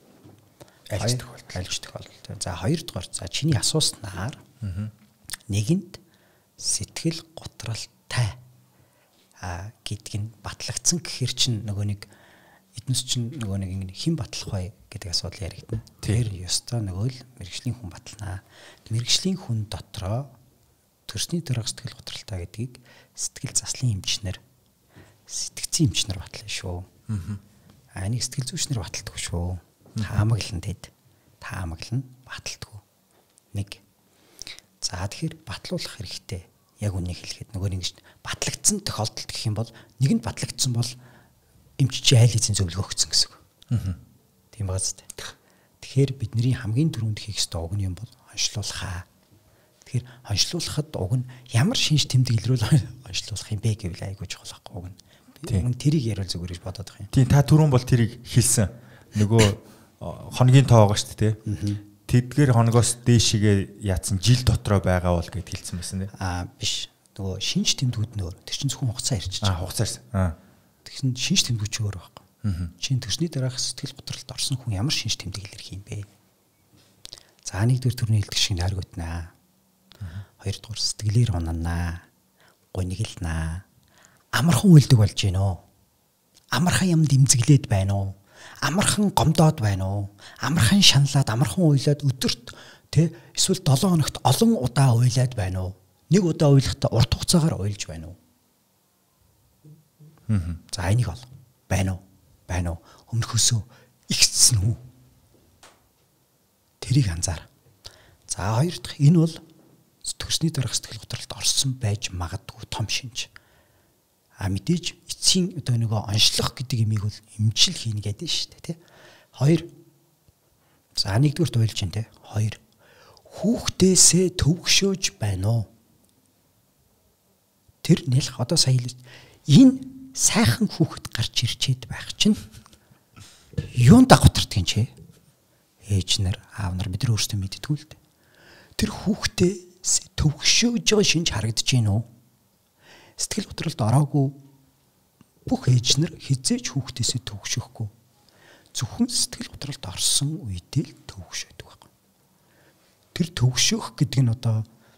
Speaker 2: альж тохиолдолд. За хоёрдугаар за чиний асууснаар нэгэнд сэтгэл гутралтай гэдг нь батлагдсан гэхэр чин нөгөө нэг эднес чин нөгөө нэг хэн батлах вэ гэдэг асуудал яригдана. Тэр ёстой нөгөө л мэрэгжлийн хүн батлнаа. Мэрэгжлийн хүн дотроо төрсний дараах сэтгэл гутралтай гэдгийг сэтгэл заслын эмчнэр сэтгцэн эмчнэр батлана шүү. Нэг сэтгэл зүйчнэр баталдаг шүү. Таамаглан тэд. Таамаглан баталдаг. Нэг. За тэгэхээр батлуулах хэрэгтэй. Яг үнийг хэлэхэд нөгөө нэг батлагдсан тохиолдолд гэх юм бол нэгэнд батлагдсан бол эмчч айл эзэн зөвлөгөө өгсөн гэсэн үг. Тийм бааз тээ. Тэгэхээр бидний хамгийн түрүүнд хийх ёстой уг нь юм бол онцлуулахаа. Тэгэхээр онцлуулахад уг нь ямар шинж тэмдэглэл рүү онцлуулах юм бэ гэвэл айгүй чухал байхгүй уг нь. Уг нь тэрийг ярил зүгээр гэж бодоод байгаа юм.
Speaker 1: Тийм та түрүүн бол тэрийг хэлсэн. Нөгөө хоногийн тоо байгаа шүү дээ. Тэдгээр хоногоос дээшигээ яатсан жил дотроо байгаа бол гэд хэлсэн байсан тийм.
Speaker 2: Биш. Нөгөө шинж тэмдгүүд нөр тэр чинь зөвхөн хугацаа ярьчих.
Speaker 1: Хугацаа ирсэн.
Speaker 2: Тэгсэн шинж тэмдгүүд ч өөр байхгүй. Чин төсний дараах сэтгэл готролд орсон хүн ямар шинж тэмдэглэл ирэх юм бэ? За нэгдүгээр төрний хэлдэг шиг найргуутнаа. Хоёрдугаар сэтгэлээр унанаа. Гунигэлнаа. Амархан үлдэг болж гин үү? Амархан юм дэмзэглээд байна уу? Амархан гомдоод байна уу? Амархан шаналаад амархан уйлаад өдөрт тэ эсвэл 7 хоногт олон удаа уйлаад байна уу? Нэг удаа уйлахдаа урт хугацаагаар уйлж байна уу? За энийг бол байна уу? Байна уу? Өмнөхөөсөө ихсэн үү? Тэрийг анзаар. За хоёр дахь энэ бол төсний дараах сэтгэл готролд орсон байж магадгүй том шинж. Мэдээж эцсийн одоо нөгөө онцлох гэдэг имийг бол эмчил хийнэ гэдэг нь шүү дээ тий. Хоёр. За нэгдүгээрт уйлж байна тий. Хоёр. Хүүхдээсээ төвөгшөөж байна уу? Тэр нэлх одоо сая хэлж энэ сайхан хүүхэд гарч ирчээд байх чинь юунд дагавтардгийг чи ээж нар аав нар бид нар өөрсдөө мэддэггүй л дээ. Тэр хүүхдээ төвөгшөөж байгаа шинж харагдаж байна уу? Сэтгэл готролд ороогүй бүх ээж нар хизээч хүүхдээсээ төвөгшөхгүй. Зөвхөн сэтгэл готролд орсон үедээ л төвөгшөөдөг байхгүй. Тэр төвөгшөөх гэдэг нь одоо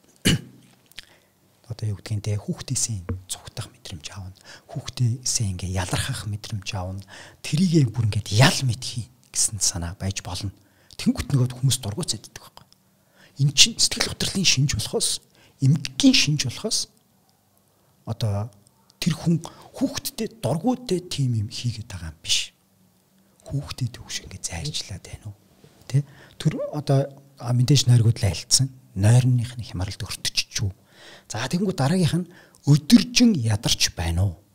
Speaker 2: юу гэдгийг те хүүхдээсээ цугтах мэдрэмж аавна. Хүүхдээсээ ингээ ялархах мэдрэмж аавна. Тэрийгээ бүр ингээд ял мэдхий гэсэн санаа байж болно. Тэнгүүт нөгөөд хүмүүс дургуйцаад иддэг байхгүй. Эн чинь сэтгэл готрлын шинж болохоос, эмгэгийн шинж болохоос одоо тэр хүн хүүхдтэй дургуйтай тим юм хийгээд байгаа юм биш. Хүүхдэд төвш ингээ зайлчлаад байна уу? Тэ? Тэр одоо мэдээж нойргуудлаа хэлсэн. Нойрных нь хямралд өртөжчүү. За тэгэнгүүт дараагийнх нь өдөржин ядарч байна уу?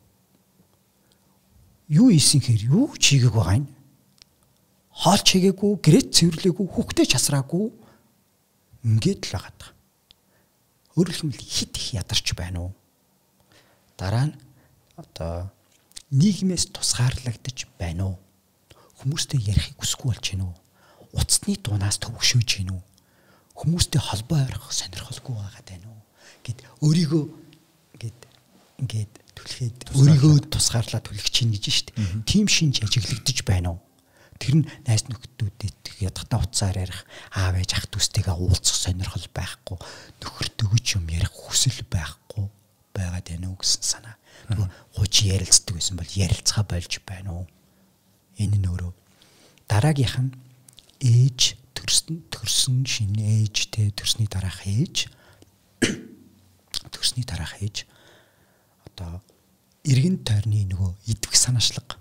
Speaker 2: Юу ийсэн хэр юу чигээг байгаа юм? Хоол чигээгүй, гэрээт цэвэрлээгүй, хүүхдээ часраагүй ингээд л байгаа. Өөрөөр хэлбэл хит их ядарч байна уу? Дараа нь одоо нийгмээс тусгаарлагдаж байна уу? Хүмүүстэй ярихыг хүсэхгүй болж байна уу? Уцсны дуунаас төвөгшөөж байна уу? Хүмүүстэй холбоо ойрох сонирхолгүй байгаа байна уу? Гэт өөрийгөө ингээд түлхээд өөрийгөө тусгаарлаад түлхэж чинь гэж шүү дээ. Тим шинж ажиглагдаж байна уу? Тэр нь найз нөхдөдөд ядахтаа уцаар ярих, аав ээж ах дүүстэйгээ уулзах сонирхол байхгүй, нөхөртөө гэж юм ярих хүсэл байхгүй байгаад байна уу гэсэн санаа. Нөгөө хуучин ярилцдаг байсан бол ярилцгаа болж байна уу? Энэ нь өөрөө дараагийнх нь ээж төрсөн шинэ ээжтэй төрсний дараах ээж одоо эргэн тойрны нөгөө идэх санаачлага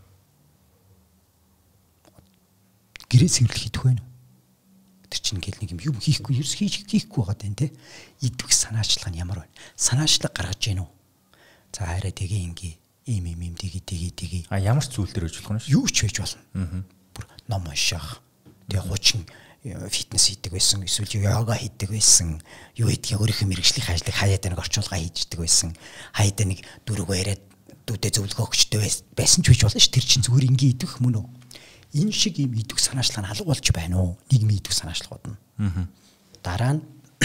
Speaker 2: гэрээ цэвэрлэх идэх байна уу? Тэр чинь ингээл нэг юм хийхгүй ерөөс хийхгүй байгаа тань те. Идэх санаачлага нь ямар байна? Санаачлага гаргаж гин үү? За арай тэгээ ингээ ийм тэгээ.
Speaker 1: Ямар ч зүйл дээр байж болох нь
Speaker 2: юу ч байж болно. Бүр ном унших. Тэгээ хуучин фитнес хийдэг байсан, эсвэл йога хийдэг байсан, юу гэдгийг өөрийнхөө мэрэгжлийн ажлыг хаяад нэг орчуулга хийждэг байсан. Хаяад нэг дөрөвгөө яриад дүүтэй зөвлөгөө өгчтэй байсан ч байж болно ш. Тэр чинь зүгээр ингээ идэх мөн үү? Энэ шиг юм идэх санаачлага нь алга болж байна уу? Нийгмийн идэх санаачлагууд нь. Дараа нь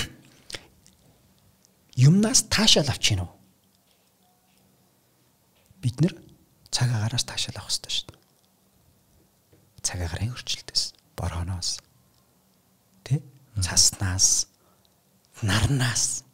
Speaker 2: юмнаас таашаал авч гин үү? Бид нэр цаг агаараас таашаал авах хэрэгтэй шүү дээ. Цаг агаарын өөрчлөлтөөс, борооноос, тэ? Цаснаас, нарнаас.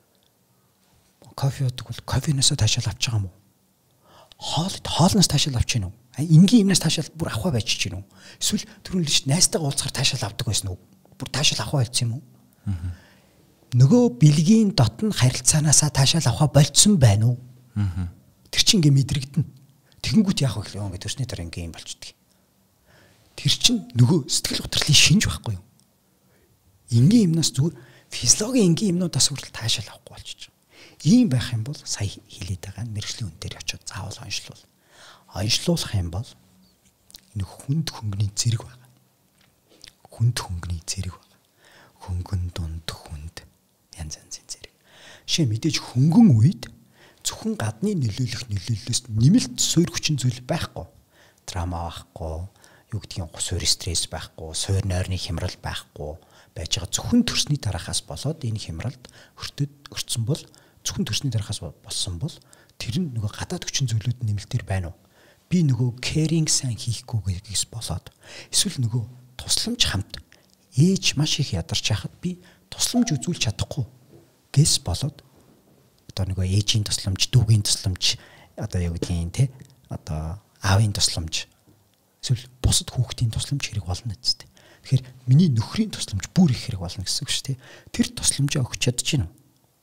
Speaker 2: Кофе уудаг бол кофенөөсөө таашаал авч байгаа юм уу? Хоолноос таашаал авч гин үү? Энгийн юмнаас таашаал бүр авах байж чинь үү? Эсвэл түрүүн л ш найстайгаа уулзахаар таашаал авдаг байсан уу? Бүр таашаал авах болсон юм уу? Нөгөө бэлгийн дотн харилцаанаасаа таашаал авах болцсон байна уу? Тэр чинь ингээ мэдрэгдэнэ. Тэгэнгүүт яах вэ гэхлээр ингээ төрсний дараа ингээ юм болчдөг. Тэр чинь нөгөө сэтгэл готрлын шинж байхгүй юу? Энгийн юмнаас зүгээр физиологийн энгийн юмнуудаас хүртэл таашаал авахгүй болчихж байгаа. Ийм байх юм бол сая хэлээд байгаа нь мэрэгжлийн үн дээр очиод заавал онцлуул. Онцлуулах юм бол энэ хүнд хөнгөний зэрэг байна. Хүнд хөнгөний зэрэг байна. Хөнгөн дунд хүнд янз янзын зэрэг. Жишээ мэдээж хөнгөн үед зөвхөн гадны нөлөөллөөс нэмэлт суурь хүчин зүйл байхгүй. Драма байхгүй, юу гэдгийг суурь стресс байхгүй, суурь нойрны хямрал байхгүй байж байгаа. Зөвхөн төрсний дараахаас болоод энэ хямралд өртсөн бол зөвхөн төрсний дараахаас болсон бол тэр нь нөгөө гадаад хүчин зүйлүүд нэмэлтээр байна уу? Би нөгөө caring сайн хийхгүй гэгс болоод эсвэл нөгөө тусламж хамт ээж маш их ядарч яхад би тусламж үзүүлж чадахгүй гэс болоод одоо нөгөө ээжийн тусламж, дүүгийн тусламж, одоо юу гэдгийг те одоо аавын тусламж эсвэл бусад хүүхдийн тусламж хэрэг болно гэжтэй. Тэгэхээр миний нөхрийн тусламж бүр их хэрэг болно гэсэн үг шүү дээ. Тэр тусламжаа өгч чадчих юм.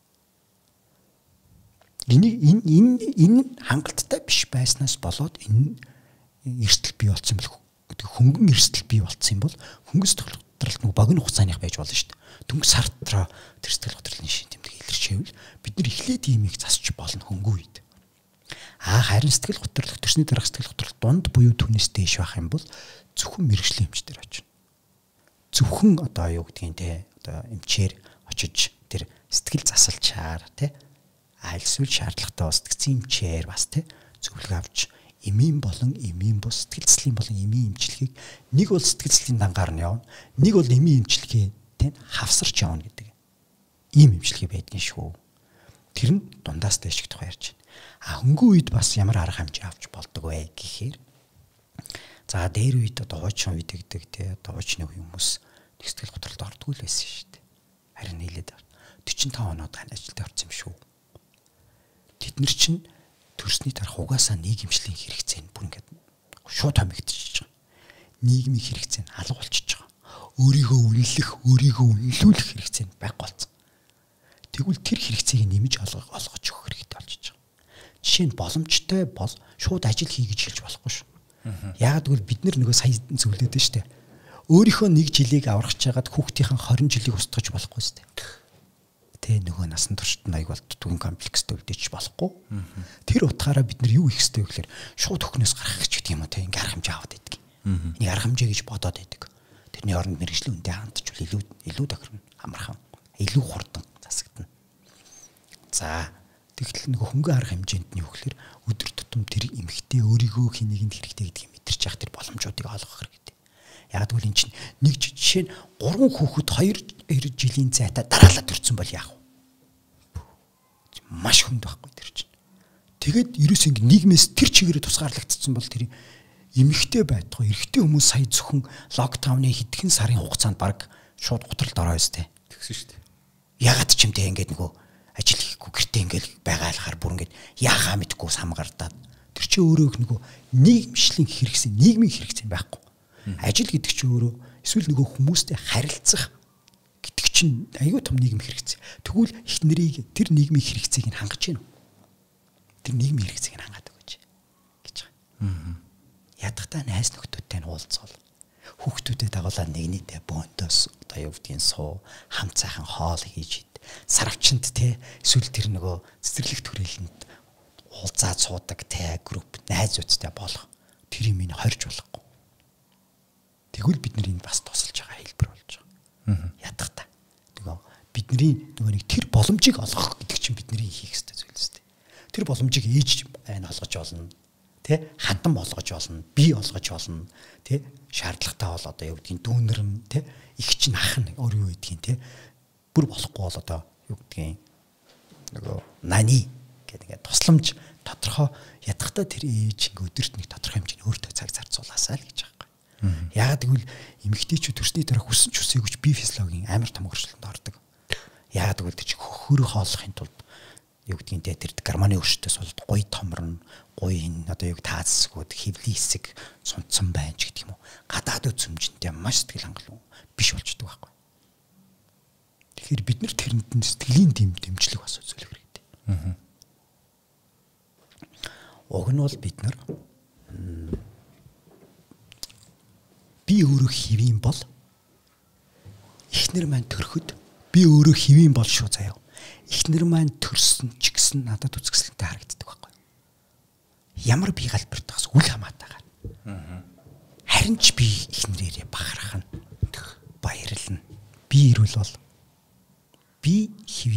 Speaker 2: Энэ хангалттай биш байснаас болоод энэ эрсдэл бий болсон бол хөнгөн эрсдэл бий болсон бол хөнгөс тогтворолт нэг богино хугацааных байж болно шүү дээ. Дөнгөж сар дотроо тэр сэтгэл готрлын шин тэмдэг илэрчээвэл бид нар эхлээд иймийг засч болно хөнгөн үед. Харин сэтгэл готрол төрсний дараах сэтгэл готрол дунд буюу түүнээс дээш байх юм бол зөвхөн мэрэгжлийн эмчтэр очино. Зөвхөн одоо юу гэдгийг те одоо эмчээр очиж тэр сэтгэл засалчаар те айлсвал шаардлагатай сэтгцэн эмчээр бас те зөвлөгөө авч эмийн болон эмийн бус сэтгэл заслын болон эмийн эмчилгээг нэг бол сэтгэл заслын дангаар нь явна, нэг бол эмийн эмчилгээ те хавсарч явна гэдэг. Ийм эмчилгээ байдгийн шүү. Тэр нь дундаас дэшиг тухай ярьж байна. Хөнгөн үед бас ямар арга хэмжээ авч болдог вэ гэхээр за дээр үед одоо хуучин үед гэдэг те одоо хуучны хүмүүс сэтгэл готролд ордгүй л байсан шүү дээ. Харин нийлээд 45 оноод гань ажилд орсон юм шүү. Тэд нар чинь төрсний дараах угаасаа нийгэмшлийн хэрэгцээ нь бүр ингээд шууд хамигдчихж байгаа. Нийгмийн хэрэгцээ нь алга болчихж байгаа. Өөрийгөө үнэлэх, өөрийгөө үнэлүүлэх хэрэгцээ нь байхгүй болсон. Тэгвэл тэр хэрэгцээг нэмж олгож өгөх хэрэгтэй болчихж байгаа. Жишээ нь боломжтой бол шууд ажил хий гэж хэлж болохгүй шүү. Яагаад гэвэл бид нар нөгөө сая зөвлөдөө дээ шүү дээ. Өөрийнхөө нэг жилийг аврагч жагаад хүүхдийн 20 жилийг устгаж болохгүй шүү дээ. Тэ нөгөө насан туршид аяг бол түгэн комплекстэй үлдээч болохгүй. Тэр утгаараа бид нар юу хийх ёстой вэ гэхээр шууд хөхнөөс гарах гэж гэдэг юм уу те ингээ арга хэмжээ аваад байдаг. Энийг арга хэмжээ гэж бодоод байдаг. Тэрний оронд мэрэгжлийн үнэтэй хандчихвал илүү тохирно, амархан, илүү хурдан засагдана. За тэгэхээр нөгөө хөнгөн арга хэмжээнд нь юу гэхээр өдөр тутам тэр эмхтэй өөрийгөө хинэгэнд хэрэгтэй гэдгийг мэдэрч явах тэр боломжуудыг олгох хэрэгтэй. Яг гэвэл эн чинь нэг жишээ нь 3 хүүхэд 2 жилийн зайтай дараалал төрсэн бол яах вэ? Маш хүнд байхгүй тэр чинь. Тэгэд ерөөс ингэ нийгмээс тэр чигээрээ тусгаарлагдсан бол тэр эмэгтэй байтугай эрэгтэй хүмүүс сая зөвхөн локдауны хэдхэн сарын хугацаанд баг шууд готролд ороо өстэй.
Speaker 1: Тэгсэн шүү дээ.
Speaker 2: Ягаад ч юм те ингээд нөгөө ажил хийхгүй гэртээ ингээд байгаалахаар бүр ингээд яахаа мэдгүй самгардаад тэр чинь өөрөө их нөгөө нийгэмшлийн хэрэгцээ, нийгмийн хэрэгцээ байхгүй. Ажил гэдэг чинь өөрөө эсвэл нөгөө хүмүүстэй харилцах гэдэг чинь аюу тум нийгэм хэрэгцээ. Тэгвэл их нэрийг тэр нийгмийн хэрэгцээг нь хангаж гин. Тэр нийгмийн хэрэгцээг нь хангаад өгөөч гэж байгаа. Ядахтаа найз нөхдөдтэй нь уулзвал хүүхдүүдэд дагуулаад нэгнийдээ бөөндөөс одоо юу гэдгийг суу хамт сайхан хоол хийж ид. Сарвчанд те эсвэл тэр нөгөө цэцэрлэг төрөлөнд уулзаад суудаг те групп найзуудтай болох тэр юм ин хорж болохгүй. Тэгвэл бид нар энэ бас тусалж байгаа хэлбэр болж байгаа. Ядах та. Тэгээ бидний нөгөө нэг тэр боломжийг олгох гэдэг чинь бидний хийх ёстой зүйл үстэй. Тэр боломжийг ээж байна олгож олно. Тэ хатан болгож олно, бие олгож олно. Тэ шаардлагатай бол одоо юу гэдгийг дүүнэр нь тэ их чинь ах нь өөр юу гэдгийг тэ бүр болохгүй бол одоо юу гэдгийг нөгөө нани гэдэг тусламж тодорхой ядахтаа тэр ээж ингээ өдөрт нэг тодорхой хэмжээний өөртөө цаг зарцуулаасаа л гэж байгаа. Яагаад гэвэл эмэгтэйчүүд төрсний дараа хүссэн ч хүсээгүй бие физиологийн амар том өөрчлөлтөнд ордог. Яагаад гэвэл тэр хөрөө хооллохын тулд юу гэдгийг тэр гормоны өөрчлөлтөөс болоод гуй томрно, гуй энэ одоо юу таацсгүүд хөвлийн хэсэг сунцсан байна ч гэдэг юм уу. Гадаад үзмжинтэй маш сэтгэл хангалуун биш болчдөг байхгүй. Тэгэхээр бид нар тэрэнд нь сэтгэлийн дэмжлэг бас үзүүлэх хэрэгтэй. Уг нь бол бид нар би өөрөө хэвийн бол эхнэр маань төрөхөд би өөрөө хэвийн бол шүү заяа. Эхнэр маань төрсөн ч гэсэн надад үзэсгэлэнтэй харагддаг байхгүй. Ямар би галбирт тахс үл хамаатайгаар. Харин ч би эхнэрээрээ бахархна, баярлна. Би ирүүл бол би хэвийн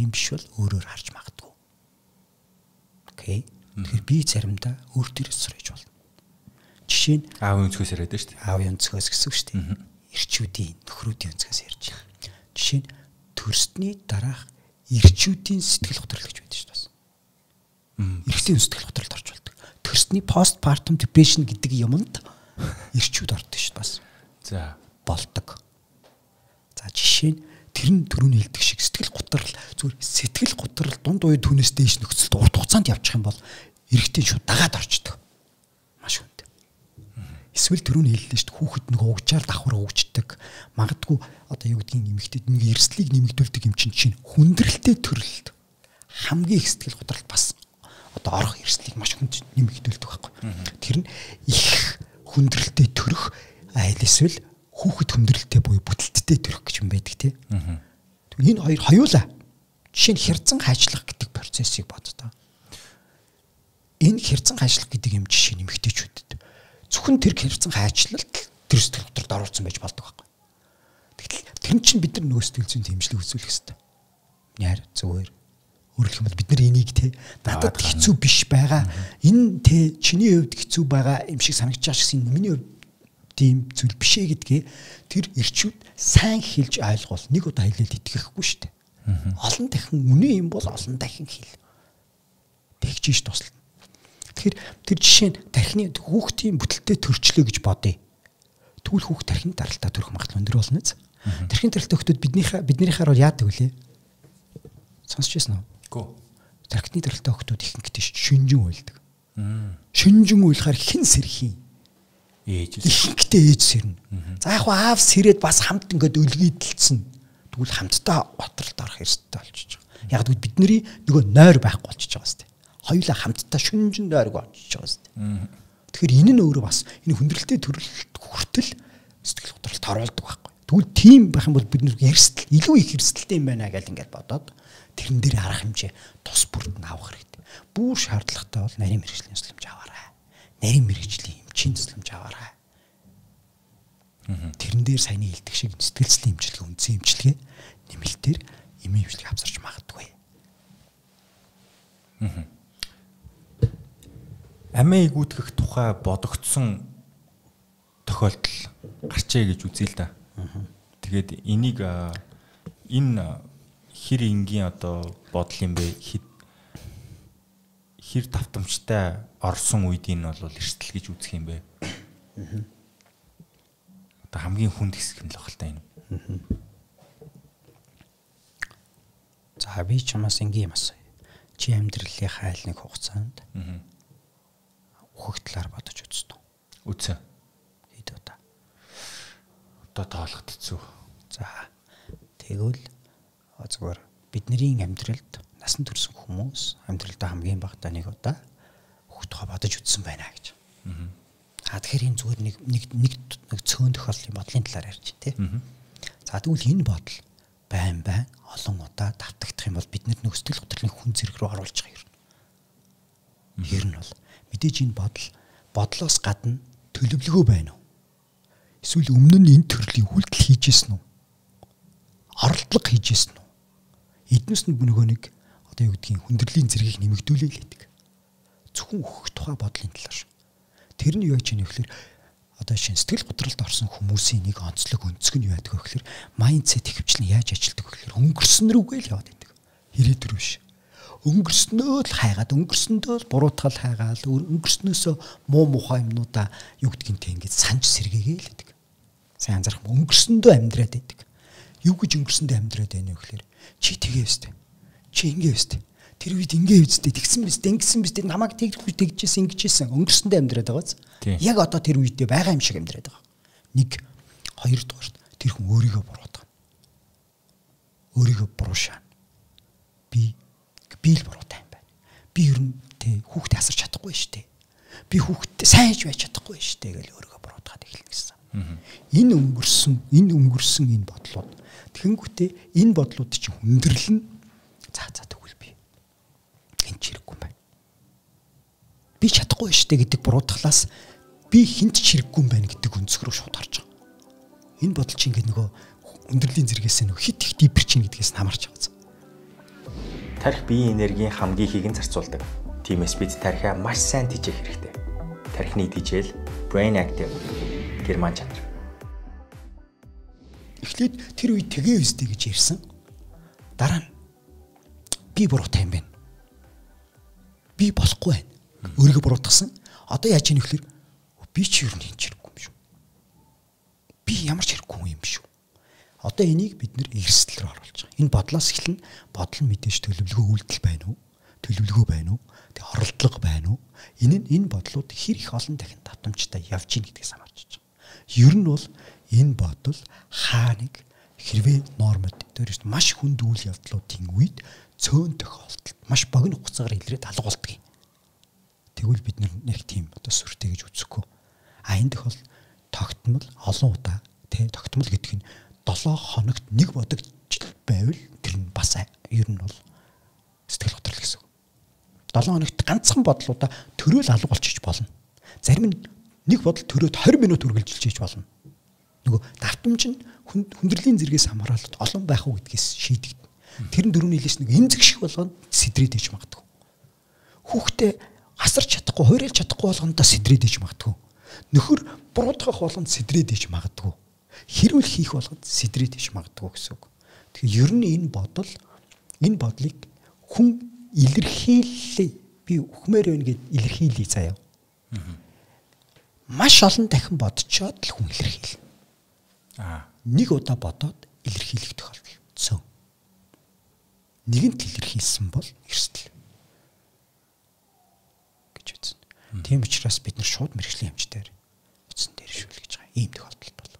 Speaker 2: би заримдаа өөр төрөөс сурж болно. Жишээ нь
Speaker 1: аавын өнцгөөс яриад шүү дээ.
Speaker 2: аавын өнцгөөс гэсэн үг шүү дээ. Ирчүүдийн нөхрүүдийн өнцгөөс ярьж байгаа. Жишээ нь төрсний дараах ирчүүдийн сэтгэл хөдлөлт гэж байдаг шүү дээ. Эрэгтэй сэтгэл хөдлөлт орж болдог. Төрсний постпартум депрешн гэдэг юмд ирчүүд ордог шүү дээ бас.
Speaker 1: За
Speaker 2: болдог. За жишээ нь тэр нь түрүүний хэлдэг шиг сэтгэл готрол зүгээр сэтгэл готрол дунд уу түүнээс дээш нөхцөлд урт хугацаанд явчих юм бол эрэгтэй шууд дагаад орчдөг. Маш хүнд. Эсвэл түрүүний хэллээ шүү дээ хүүхэд нэг угжаар давхар угждаг. Магадгүй одоо юу гэдгийг нэмэгдээд нэг эрсдлийг нэмэгдүүлдэг юм чинь хүндрэлтэй төрөлд хамгийн их сэтгэл готрол бас одоо орох эрсдлийг маш хүнд нэмэгдүүлдэг байхгүй. Тэр нь их хүндрэлтэй төрөх айл эсвэл хүүхэд хүндрэлтэй буюу бүтэлттэй төрөх гэж юм байдаг тийм. Энэ хоёр хоёулаа жишээ нь хэрцэн хайчлах гэдэг процессыг боддоо. Энэ хэрцэн хайчлах гэдэг юм жишээ нэмэгтэйчүүдэд зөвхөн тэр хэрцэн хайчлалт тэр сэтгэл хөдлөлд оруулсан байж болдог байхгүй. Тэгтэл тэр чинь бид нар нөгөө сэтгэл зүйн дэмжлэг үзүүлэх хэрэгтэй. Яар зүгээр өөрөлдөх юм бол бид нар энийг те надад хэцүү биш байгаа. Энэ те чиний хувьд хэцүү байгаа юм шиг санагдаж байгаа шиг миний хувьд тийм зүйл биш ээ гэдгээ тэр ирчүүд сайн хэлж ойлгуул. Нэг удаа хэлээд итгэхгүй шүү дээ. Олон дахин үнэн юм бол олон дахин хэл. Тэгж ш туслана. Тэгэхээр тэр жишээ нь тархины хүүхдийн бүтэлтэй төрчлөө гэж бодъё. Тэгвэл хүүхд тархины даралтаа төрөх магадлал өндөр болно биз? Тархины даралтаа хүүхдүүд биднийхээ бол яадаг вүлээ? Сонсч байсан уу?
Speaker 1: Гүү.
Speaker 2: Тархины даралтаа хүүхдүүд ихэнхдээ шүнжин уйлдаг. Шүнжин уйлахаар хэн сэрхийн? Ихэнхдээ ээж сэрнэ. За яг аав сэрээд бас хамт ингээд өлгийдэлцэн. Тэгвэл хамтдаа готролд орох эрсдэлтэй болчихж байгаа. Яг гэвэл бидний нөгөө нойр байхгүй болчихж байгаа сте. Хоёулаа хамтдаа шүнжин нойрг очиж байгаа сте. Тэгэхээр энэ нь өөрөө бас энэ хүндрэлтэй төрөлт хүртэл сэтгэл готролд оруулдаг байхгүй. Тэгвэл тийм байх юм бол бид нэр эрсдэл илүү их эрсдэлтэй юм байна гэж ингээд бодоод тэрэн дээр арга хэмжээ тус бүрд нь авах хэрэгтэй. Бүр шаардлагатай бол нарийн мэргэжлийн тусламж аваарай. Нарийн мэргэжлийн эмчийн тусламж аваарай. Тэрэн дээр саяны хэлдэг шиг сэтгэл зүйн эмчилгээ, үндсэн эмчилгээ нэмэлтээр эмийн эмчилгээ авсарч магадгүй.
Speaker 1: Амиа игүүтгэх тухай бодогдсон тохиолдол гарчээ гэж үзье л да. Тэгээд энийг энэ хэр энгийн одоо бодол юм бэ? Хэр давтамжтай орсон үед энэ бол эрсдэл гэж үзэх юм бэ? Одоо хамгийн хүнд хэсэг юм л баг л та энэ.
Speaker 2: За би чамаас энгийн юм асууя. Чи амьдралын хайл нэг хугацаанд ухагтлаар бодож үзтэн.
Speaker 1: Үзсэн.
Speaker 2: Хэд удаа?
Speaker 1: Одоо тоолоход хэцүү.
Speaker 2: За тэгвэл зүгээр бидний амьдралд насан турш хүмүүс амьдралдаа хамгийн багадаа нэг удаа ухагтгаа бодож үзсэн байна гэж. Тэгэхээр энэ зүгээр нэг цөөн тохиолдлын бодлын талаар ярьж тий. За тэгвэл энэ бодол байн олон удаа давтагдах юм бол бид нэг сэтгэл хөдлөлийн хүн зэрэг рүү оруулж байгаа юм. Ер нь бол мэдээж энэ бодлоос гадна төлөвлөгөө байна уу? Эсвэл өмнө нь энэ төрлийн үйлдэл хийжсэн үү? Оролдлого хийжсэн үү? Эднээс нь нөгөө нэг одоо юу гэдгийг хүндрлийн зэргийг нэмэгдүүлээ л гэдэг. Зөвхөн өөх тухай бодлын талаар шүү. Тэр нь юу гэж юм нэхлээр одоо шинэ сэтгэл готролд орсон хүмүүсийн нэг онцлог өнцөг нь юу байдаг вэ гэхээр майндсет хөвчлэн яаж ажилтдаг вэ гэхээр өнгөрсөн рүүгээ л яваад байдаг. Ирээд рүү биш. Өнгөрснөө л хайгаад өнгөрсөндөө л буруутгал хайгаал өнгөрснөөсөө муу мухай юмнуудаа юу гэдгийг те ингэж санаж сэргээгээл гэдэг. Сайн анзаарах өнгөрсөндөө амьдраад байдаг. Юу гэж өнгөрсөндөө амьдраад байна вэ гэхээр чи тэгээ өстэй. Чи ингэ өстэй. Тэр үед ингэ үздэй тэгсэн биз ингэсэн биз намайг тэгжсэн ингэжсэн өнгөрсөндөө амьдраад байгааз. Яг одоо тэр үедээ байгаа юм шиг амьдраад байгаа. Нэг хоёрдугаарт тэр хүн өөрийгөө буруутгана. Өөрийгөө буруушаана. Би л буруутай юм байна. Би ер нь тэ хүүхдээ асарч чадахгүй шүү дээ. Би хүүхдтэй сайнж байж чадахгүй шүү дээ гэж өөрийгөө буруутгаад эхэлнэ гэсэн. Энэ өнгөрсөн энэ бодлууд тэгэнгүүтээ энэ бодлууд чинь хүндрэлнэ. За тэгвэл би хинт чирэггүй юм байна. Би чадахгүй шүү дээ гэдэг буруутгалаас би хинт чирэггүй юм байна гэдэг өнцг рүү шууд орж байгаа. Энэ бодол чинь ингээд нөгөө хүндрэлийн зэрэгээс нөгөө хит их дипер чинь гэдгээс хамаарч байгаа.
Speaker 1: Тарих биеийн энергийн хамгийн ихийг нь зарцуулдаг. Тиймээс бид тархиа маш сайн тэжээх хэрэгтэй. Тархины тэжээл brain active герман чанар.
Speaker 2: Эхлээд тэр үед тэгээ өстэй гэж ярьсан. Дараа нь би буруутай юм байна. Би болохгүй байна. Өөрийгөө буруутгасан. Одоо яаж ийм ихлээр би ч юу нэг хэрэггүй юм шүү. Би ямар ч хэрэггүй юм шүү. Одоо энийг бид нэр эрсдэл рүү оруулж байгаа. Энэ бодлоос эхэлнэ. Бодол нь мэдээж төлөвлөгөө үйлдэл байна уу? Төлөвлөгөө байна уу? Тэг оролдлого байна уу? Энэ бодлууд хэр их олон дахин давтамжтай явж ийн гэдгээс хамаарч байгаа. Ер нь бол энэ бодол хаа нэг хэрвээ нормод дээрээс маш хүнд үйл явдлуудын үед цөөн тохиолдолд маш богино хугацаагаар илрээд алга болдгийг. Тэгвэл бид нэг тийм одоо сүртэй гэж үзэхгүй. Энэ тохиол тогтмол олон удаа тогтмол гэдэг нь 7 хоногт нэг бодогч байвал тэр нь бас ер нь бол сэтгэл готрол гэсэн. 7 хоногт ганцхан бодлуудаа төрөөл алга болчих болно. Зарим нь нэг бодол төрөөд 20 минут үргэлжилж болно. Нөгөө давтамж нь хүндрлийн зэрэгээс хамааралт олон байх уу гэдгээс шийдэгдэнэ. Тэр нь дөрөв нийлээс нэг эмзэг шиг болгоно сэтрээд иж магадгүй. Хүүхдээ асарч чадахгүй, хуурайлж чадахгүй болгондоо сэтрээд иж магадгүй. Нөхөр буруутгах болгонд сэтрээд иж магадгүй. Хэрүүл хийх болгонд сэтрээд иж магадгүй гэсэн үг. Тэгэхээр ер нь энэ бодлыг хүн илэрхийллээ. Би үхмээр байна гэд илэрхийлье заяа. Маш олон дахин бодцоод л хүн илэрхийлнэ. Нэг удаа бодоод илэрхийлэх тохиолдол. Нэгэнт илэрхийлсэн бол эрсдэл гэж үзнэ. Тийм учраас бид нар шууд мэргэжлийн хэмжээр утсан дээр шүүл гэж байгаа. Ийм тохиолдолд бол.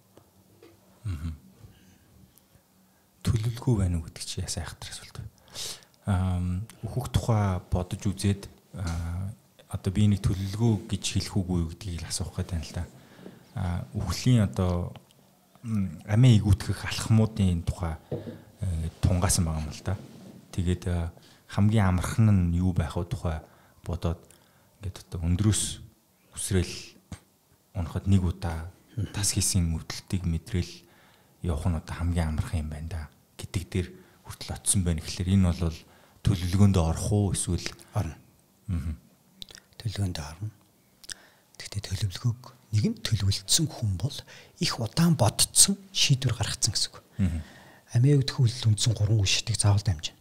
Speaker 1: Төлөвлөгөө байна уу гэдэг чи ясаа хайхтар асуулт. Өөхөх тухай бодож үзээд одоо би нэг төлөвлөгөө гэж хэлэх үгүй юу гэдгийг асуух гэдэг юм л да. Үхлийн одоо амиа игүүтгэх алхмуудын тухай тунгаасан байгаа юм л да. Тэгээд хамгийн амархан нь юу байх вэ тухай бодоод ингээд одоо өндрөөс үсрээл унахад нэг удаа тас хийсэн өвдөлтийг мэдрээл явах нь одоо хамгийн амархан юм байна да гэдэг дээр хүртэл очсон байна. Тэгэхээр энэ бол төлөвлөгөөнд орох уу эсвэл
Speaker 2: орно. Төлөвлөгөөнд орно. Гэхдээ төлөвлөгөөг нэгэн төлөвлөсөн хүн бол их удаан бодцсон шийдвэр гаргацсан гэсэн үг. Амиа өвдөх үйлдэл үндсэн 3 үе шатыг заавал дамжина.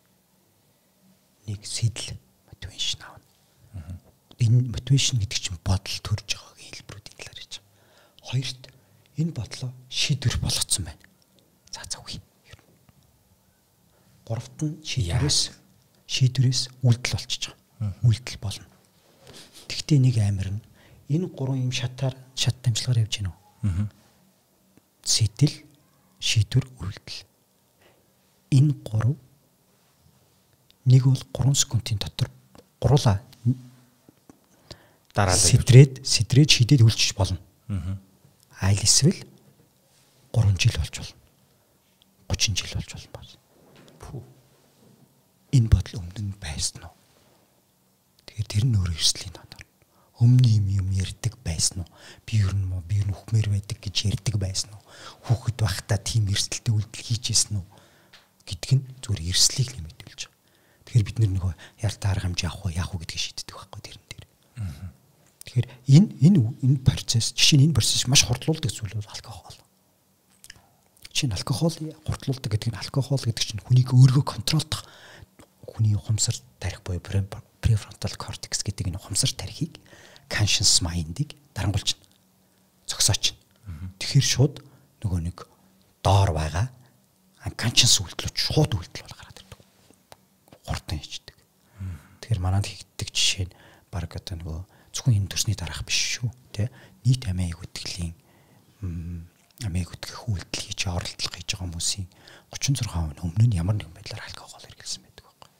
Speaker 2: Нэг сэтэл мотивашн аавна. Энэ мотивашн гэдэг чинь бодол төрж байгаагийн хэлбэрүүдийн талаар ярьж байгаа. Хоёрт энэ бодлоо шийдвэр болгоцсон байна. За үгүй. Гуравт нь шийдвэрээс үйлдэл болчихж байгаа. Үйлдэл болно. Тэгтээ нэг амир нь энэ 3 юм шат дамжлагаар явж гинөө. Сэтэл, шийдвэр, үйлдэл. Энэ 3 нэг бол 3 секундын дотор гурлаа дараалал сэтрээд шийдээд үлчиж болно. Айл эсвэл 3 жил болж болно. 30 жил болж болно. Энэ бодол өмнө нь байсан уу? Тэгэхээр тэр нь өөрөө эрсдлийн доор. Өмнө юм ярьдаг байсан уу? Би ер нь үхмээр байдаг гэж ярьдаг байсан уу? Хүүхэд байхдаа тийм эрсдэлтэй үйлдэл хийжсэн үү гэдг нь зүгээр эрсдлийг нэмэгдүүлж байгаа. Тэгэхээр бид нөгөө ялтаа арга хэмжээ яах вэ гэдгийг шийддэг байхгүй тэрэн дээр. Тэгэхээр энэ процесс энэ процесс маш хурдлуулдаг зүйл бол алкогол. Алкогол хурдлуулдаг гэдэг нь алкогол гэдэг чинь хүнийг өөрийгөө контролдох хүний ухамсар тарих буюу prefrontal cortex гэдэг энэ ухамсар тарихыг conscious mind-ыг дарангуулж зогсооч. Тэгэхээр шууд нөгөө нэг доор байгаа unconscious үйлдэлүүд шууд үйлдэл бол гараад ирдэг. Хурдан хийдэг. Тэгэхээр манайд хийгддэг жишээ нь баг одоо нөгөө зөвхөн энэ төрсний дараах биш шүү. Тэ нийт амиа гүтгэлийн амиа гүтгэх үйлдэл хийж оролдлого хийж байгаа хүмүүсийн 36% өмнө нь ямар нэгэн байдлаар алкогол хэрэглэсэн байдаг байхгүй.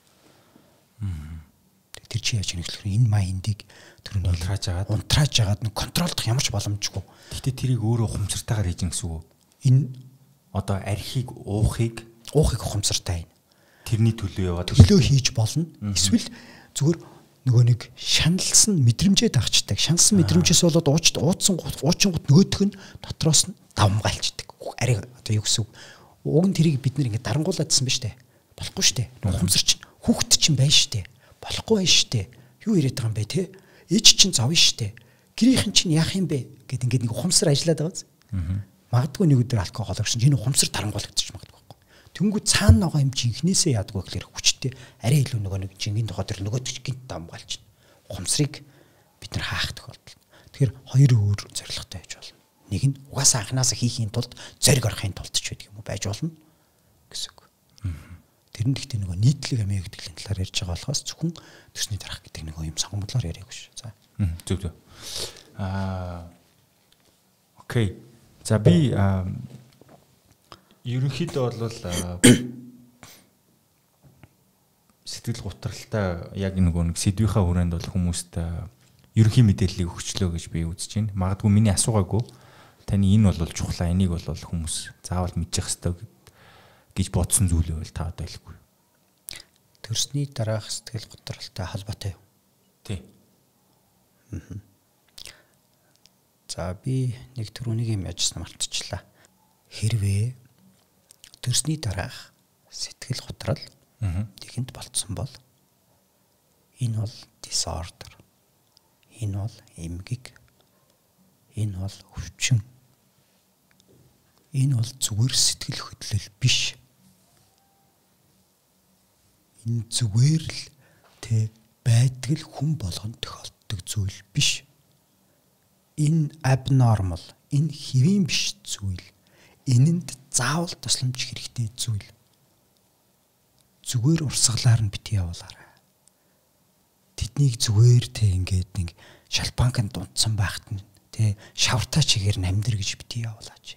Speaker 2: Тэр чи яаж нэгслэх энэ майндыг тэр нь унтрааж агаад нэг контролдох ямар ч боломжгүй.
Speaker 1: Гэхдээ тэрийг өөрөө ухамсартайгаар хийж гин гэсэн үг.
Speaker 2: Энэ
Speaker 1: одоо архийг уухыг
Speaker 2: ухамсартай байна.
Speaker 1: Тэрний төлөө яваад
Speaker 2: төлөө хийж болно. Эсвэл зүгээр нөгөө нэг шаналсан мэдрэмжээ дагчдаг. Шаналсан мэдрэмжээс болоод уучингууд нөгөөх нь дотроос нь давмгайлцдаг. Ари одоо юу гэсэн үг. Уг нь тэрийг бид нэр ингэ дарангууладсан ба штэ. Болохгүй штэ. Ухамсар чинь хүүхэд чинь байна штэ. Болохгүй байна штэ. Юу яриад байгаа юм бэ те? Ээж чинь зовно штэ. Гэрийнхэн чинь яах юм бэ гэд ингээд нэг ухамсар ажиллаад байгаа зү. Магадгүй нэг өдөр алкогол орсон чинь энэ ухамсар тарангуулагдчих магадгүй байхгүй. Тэнгүү цаана байгаа юм жинхнээсээ яадгүй гэхээр хүчтэй арай илүү нөгөө нэг жингийн тухай тэр нөгөө гинт дамгаалж байна. Ухамсарыг бид нар хаах тохиолдол. Тэгэхээр хоёр өөр зорилготой байж болно. Нэг нь угаасаа анханасаа хийхийн тулд зориг орохын тулд ч байдаг юм уу байж болно гэсэн үг. Тэр нь гэхдээ нөгөө нийтлэг амиа гэдгийн талаар ярьж байгаа болохоос зөвхөн төсний дарах гэдэг нөгөө юм сонгомжлоор яриаггүй шүү. За.
Speaker 1: Зөв. Окей. За би ерөнхийдөө бол сэтгэл гутралтай яг нөгөө нэг сэдвийнхаа хүрээнд бол хүмүүст ерөнхий мэдээллийг өгчлөө гэж би үзэж байна. Магадгүй миний асуугаагүй таны энэ бол чухлаа, энийг бол хүмүүс заавал мэдчих хэрэгтэй гэж бодсон зүйл байвал та одоо хэлэхгүй.
Speaker 2: Төрсний дараах сэтгэл готролтой холбоотой юу?
Speaker 1: Тий.
Speaker 2: За би нэг түрүүнийг юм яжсан мартчихлаа. Хэрвээ төрсний дараах сэтгэл готрол тэгэнд болцсон бол энэ бол disorder. Энэ бол эмгэг. Энэ бол өвчин. Энэ бол зүгээр сэтгэл хөдлөл биш. Энэ зүгээр л тэ байдаг л хүн болгонд тохиолддог зүйл биш. Энэ abnormal, энэ хэвийн биш зүйл. Энэнд заавал тусламж хэрэгтэй зүйл. Зүгээр урсгалаар нь бити явуулаарай. Тэднийг зүгээр тэ ингээд нэг шалбанканд дунтсан байхад нь тэ шавтаа чигээр намдэр гэж бити явуулаач.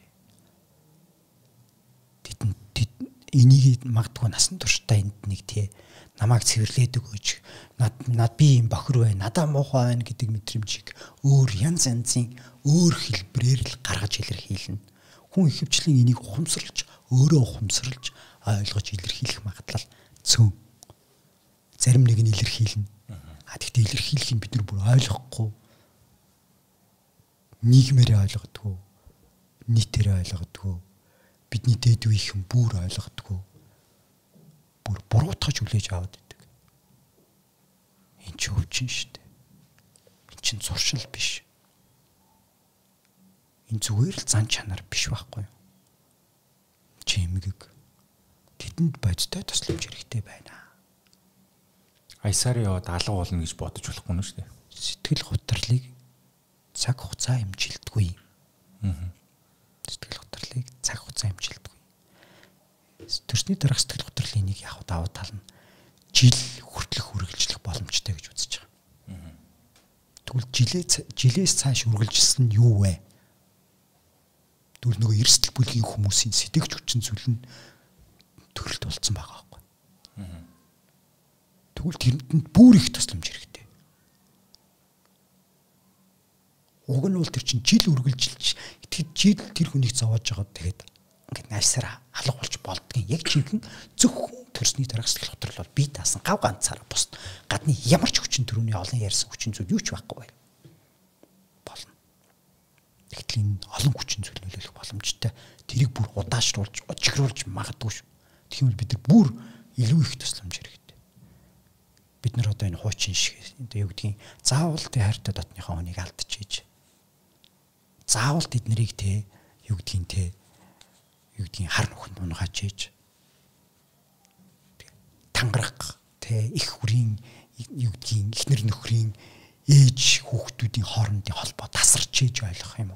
Speaker 2: Энийг магадгүй насан туршдаа энд нэг тий намайг цэвэрлээд өгөөч. Над би юм бохир бай, надаа муухай байна гэдэг мэдрэмжийг өөр янз янзын өөр хэлбэрээр л гаргаж илэрхийлнэ. Хүн ихэвчлэн энийг ухамсарлаж, өөрөө ухамсарлаж ойлгож илэрхийлэх магадлал цөөн. Зарим нэг нь илэрхийлнэ. Гэхдээ илэрхийлэхийг бид нар бүр ойлгохгүй. Нийгмээр ойлгодгоо, нийтээр ойлгодгоо. Бидний дээд үеийнхэн бүр ойлгодгоо. Бүр буруутгаж үлээж аваад идэг. Энд ч өвчин шүү дээ. Энд чинь зуршил биш. Энэ зүгээр л зан чанар биш байхгүй юу? Чимэг. Тэдэнд бодтой тусламж хэрэгтэй байна.
Speaker 1: Аясаар яваад алга болно гэж бодож болохгүй нь шүү дээ.
Speaker 2: Сэтгэл гутралыг цаг хугацаа хэмжилдэггүй. Сэтгэл гутралыг цаг хугацаа хэмжилдэггүй. Төрсний дараах сэтгэл гутралын нэг яг даваа тал нь жил хүртэлх үргэлжлэх боломжтой гэж үзэж байгаа. Тэгвэл жилээс цааш үргэлжилсэн нь юу вэ? Тэгвэл нөгөө эрсдэл бүлгийн хүмүүсийн сэтгэж хүчин зүйл нь төрөлт болцсон байгаа байхгүй. Тэгвэл тэрэнд бүр их тусламж хэрэгтэй. Уг нь бол тэр чинь жил үргэлжилж жил тэр хүнийг зовоож байгаа тэгээд ингээд найсараа алга болж болдгийн яг жинхэнэ зөвхөн төрсний дараах сэтгэл готрол бол бие даасан гав ганцаараа бус гадны ямар ч хүчин төрөний олон ярьсан хүчин зүйл юу ч байхгүй байна. Болно. Тэгтэл энэ олон хүчин зүйл нөлөөлөх боломжтой. Тэрийг бүр удаашруулж, очигруулж магадгүй шүү. Тэгвэл бид нар бүр илүү их тусламж хэрэгтэй. Бид нар одоо энэ хуучин шиг одоо юу гэдгийг заавал тэ хайртай дотныхоо хүнийг алдчихийж. Заавал тэднийг тэ юу гэдгийг хар нөхөнд унгааж ийж. Тангарах тэ их хүрийн юу гэдгийг ихнэр нөхрийн ээж хүүхдүүдийн хоорондын холбоо тасарч ийж ойлгох юм уу?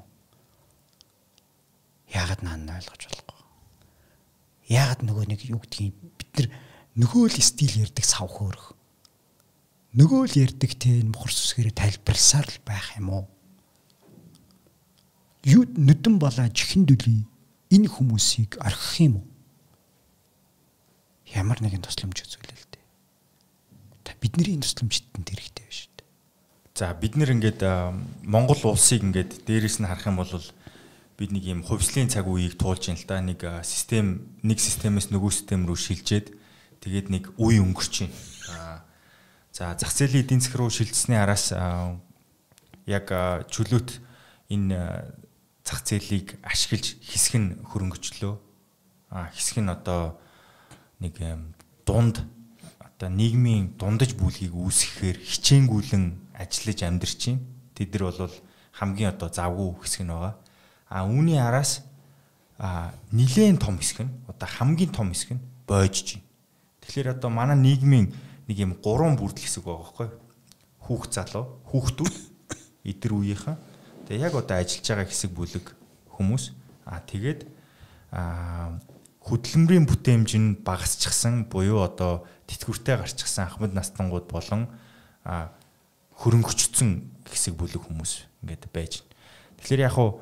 Speaker 2: Яагаад наан ойлгож болохгүй? Яагаад нөгөө нэг юу гэдгийг бид нар нөгөө л стил ярддаг сав хөөрөх. Нөгөө л ярддаг тэ мохор сүсгэрээ тайлбарласаар л байх юм уу? Юу нүдэн балаа чихэн дүлий энэ хүмүүсийг орхих юм уу? Ямар нэгэн тусламж үзүүлээ л дээ. Та бидний энэ тусламжтанд хэрэгтэй байна шүү дээ.
Speaker 1: За бид нэр ингээд Монгол улсыг ингээд дээрээс нь харах юм бол бид нэг юм хувьслын цаг үеийг туулж ин л да. Нэг системээс нөгөө систем рүү шилжээд тэгээд нэг үе өнгөрч байна. За зах зээлийн эдийн засаг руу шилжсэний араас яг чөлөөт энэ зах зээлийг ашиглаж хэсэг нь хөрөнгөчлөө. Хэсэг нь одоо нэг дунд одоо нийгмийн дундаж бүлгийг үүсгэхээр хичээнгүйлэн ажиллаж амьдарч байна. Тэд нар бол хамгийн одоо завгүй хэсэг нь байгаа. Үүний араас нэлээд том хэсэг нь одоо хамгийн том хэсэг нь боожж байна. Тэгэхээр одоо манай нийгмийн нэг юм 3 бүрдэл хэсэг байгаа байхгүй. Хүүхд залуу, хүүхдүүд, эдгэр үеийнхэн. Тэгээ яг одоо ажиллаж байгаа хэсэг бүлэг хүмүүс. Тэгээд хөдөлмөрийн бүтээмж нь багасчихсан буюу одоо тэтгэвртэй гарчихсан ахмад настангууд болон хөрөнгөчсөн хэсэг бүлэг хүмүүс ингээд байж байна. Тэгэхээр яг хуу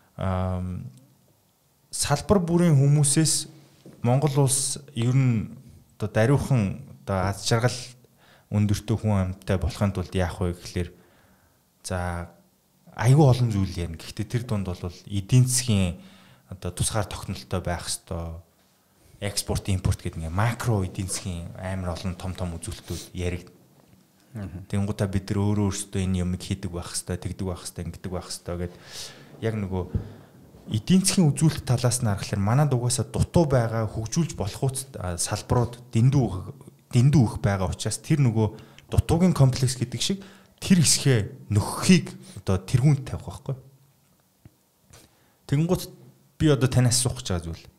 Speaker 1: салбар бүрийн хүмүүсээс Монгол улс ер нь одоо даруйхан одоо аз жаргал өндөртөө хүн амьтаа болохын тулд яах вэ гэхлээр за айгүй олон зүйл ярина. Гэхдээ тэр дунд бол эдийн засгийн одоо тусгаар тогтнолтой байх хэвээр экспорт импорт гэдэг ингээ макро эдийн засгийн амар олон том үзүүлэлтүүд яригдана. Тэнгуудаа бид нар өөрсдөө энэ юмыг хийдэг байх хэвээр, тэгдэг байх хэвээр, ингэдэг байх хэвээр гэд яг нөгөө эдийн засгийн үзүүлэлт талаас нь харахаар манад угаасаа дутуу байгаа хөгжүүлж болох салбарууд дэндүү их байгаа учраас тэр нөгөө дутуугийн комплекс гэдэг шиг тэр хэсгээ нөхөхийг одоо тэргүүнд тавих байхгүй. Тэнгууд би одоо танаас асуух гэж байгаа зүйл.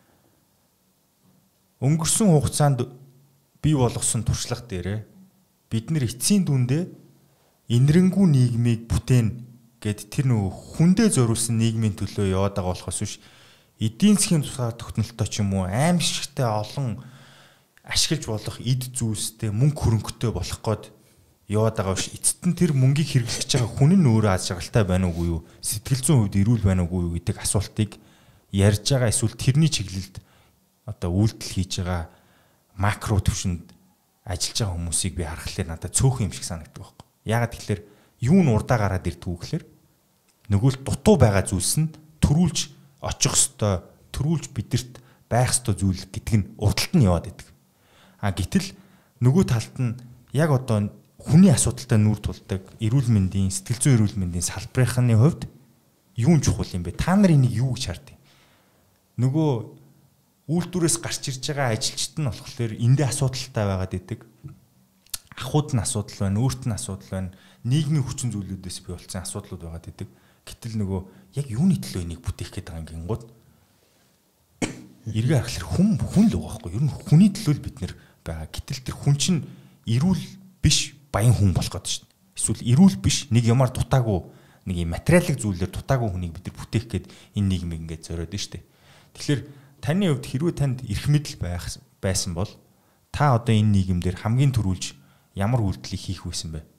Speaker 1: Өнгөрсөн хугацаанд бий болгосон туршлага дээрээ бид нэр эцсийн дүндээ инэрэнгүү нийгмийг бүтээн гэд тэр нөгөө хүндээ зориулсан нийгмийн төлөө яваад байгаа болохоос биш эдийн засгийн тусгаар тогтнолтой ч юм уу аимшигтай олон ашиглаж болох эд зүйлстэй мөнгө хөрөнгөтэй болох гээд яваад байгаа биш эцэст нь тэр мөнгийг хэрэглэж байгаа хүн нь өөрөө аз жаргалтай байна уугүй юу сэтгэл зүйн хувьд эрүүл байна уугүй юу гэдэг асуултыг ярьж байгаа эсвэл тэрний чиглэлд одоо үйлдэл хийж байгаа макро төвшөнд ажиллаж байгаа хүмүүсийг би харахад надад цөөхөн юм шиг санагддаг байхгүй. Яагаад тэгэхээр юу н урдаа гараад ирдгүү гэхээр нөгөө л дутуу байгаа зүйлс нь төрүүлж очих ёстой, төрүүлж бидэрт байх ёстой зүйл гэдэг нь урдталт нь яваад идэг. Гэтэл нөгөө талд нь яг одоо хүний асуудалтай нүүр тулдаг эрүүл мэндийн, сэтгэл зүйн эрүүл мэндийн салбарынхны хувьд юу нь чухал юм бэ? Та нар энийг юу гэж хардыг? Нөгөө үйлдвэрээс гарч ирж байгаа ажилчид нь болохоор эндээ асуудалтай байгаад идэг. Ахуйд нь асуудал байна, өөрт нь асуудал байна, нийгмийн хүчин зүйлүүдээс бий болсон асуудлууд байгаад идэг. Гэтэл нөгөө яг юуны төлөө энийг бүтээх гээд байгаа юм гингууд эргээ харахаар хүн л байгаа байхгүй. Ер нь хүний төлөө л бид нэр байгаа. Гэтэл тэр хүн чинь эрүүл биш баян хүн болох гэдэг шин. Эсвэл эрүүл биш нэг ямаар дутаагүй нэг юм материалын зүйлээр дутаагүй хүнийг бид нар бүтээх гээд энэ нийгмийг ингээд зориод нь штэ. Тэгэхээр таны хувьд хэрвээ танд эрх мэдэл байсан бол та одоо энэ нийгэмдэр хамгийн түрүүлж ямар үйлдэлийг хийх байсан бэ?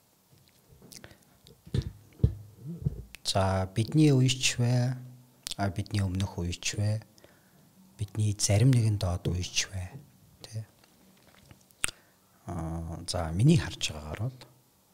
Speaker 2: За бидний үеч вэ? Бидний өмнөх үеч вэ? Бидний зарим нэгэн доод үеч вэ? Тэ. За миний харж байгаагаар бол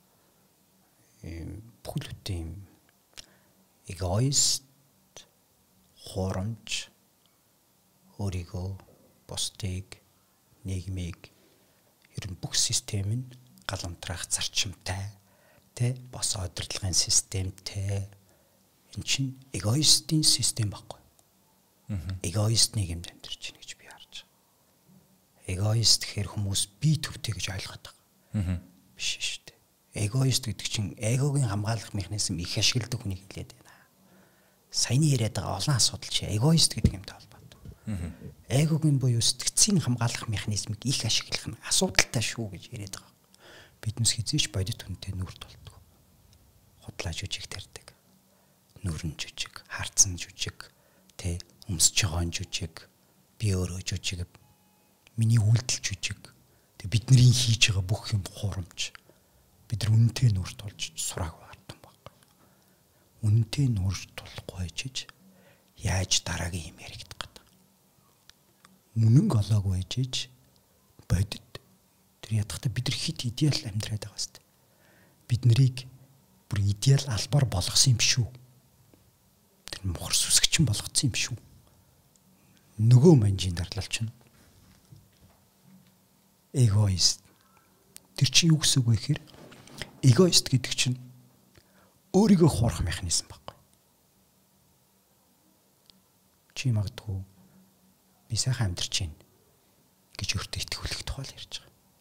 Speaker 2: бүхэл бүтэн эгоист, хуурамч, өөрийгөө, бусдыг, нийгмийг ер нь бүх систем нь галамтраах зарчимтай, тэ бос удирдлагын системтэй энэ чинь эгоистийн систем байхгүй. Эгоист нийгэмд амьдарч байна гэж би харж байгаа. Эгоист гэхээр хүмүүс бие төвтэй гэж ойлгоод байгаа. Биш шүү дээ. Эгоист гэдэг чинь эгогийн хамгаалах механизм их ашигладаг хүнийг хэлээд байна. Саяны яриад байгаа олон асуудал чи эгоист гэдэг юмтай холбоотой. Эгогийн буюу сэтгцийн хамгаалах механизмыг их ашиглах нь асуудалтай шүү гэж яриад байгаа. Биднес хизээч бодит хүнтэй нүрд болдог. Худлаа жүжиг тарьдаг. Нүрэн жүжиг, харцсан жүжиг, тэ өмсөж байгаа жүжиг, би өөрөө жүжиг, миний үйлдэл жүжиг. Тэ бидний хийж байгаа бүх юм хуурамч. Бид нар үнэтэй нүрд болж сурааг багтсан баг. Үнэтэй нүрд тулахгүй ажиж яаж дараагийн юм яригдах гэдэг. Үнэн голоог байжиж бодит тэр ядахта бид нар хит идеал амьдраад байгаа хэвээр. Бид нарыг бүр идеал албаар болгосон юм шүү. Тэр мохор сүсгчин болгоцсон юм шүү. Нөгөө манжийн дарлалч нь эгоист. Тэр чинь юу гэсэн үг вэ гэхээр эгоист гэдэг чинь өөрийгөө хуурах механизм байхгүй. Чи магадгүй би сайхан амьдарч байна гэж өөртөө итгүүлэх тухай л ярьж байгаа.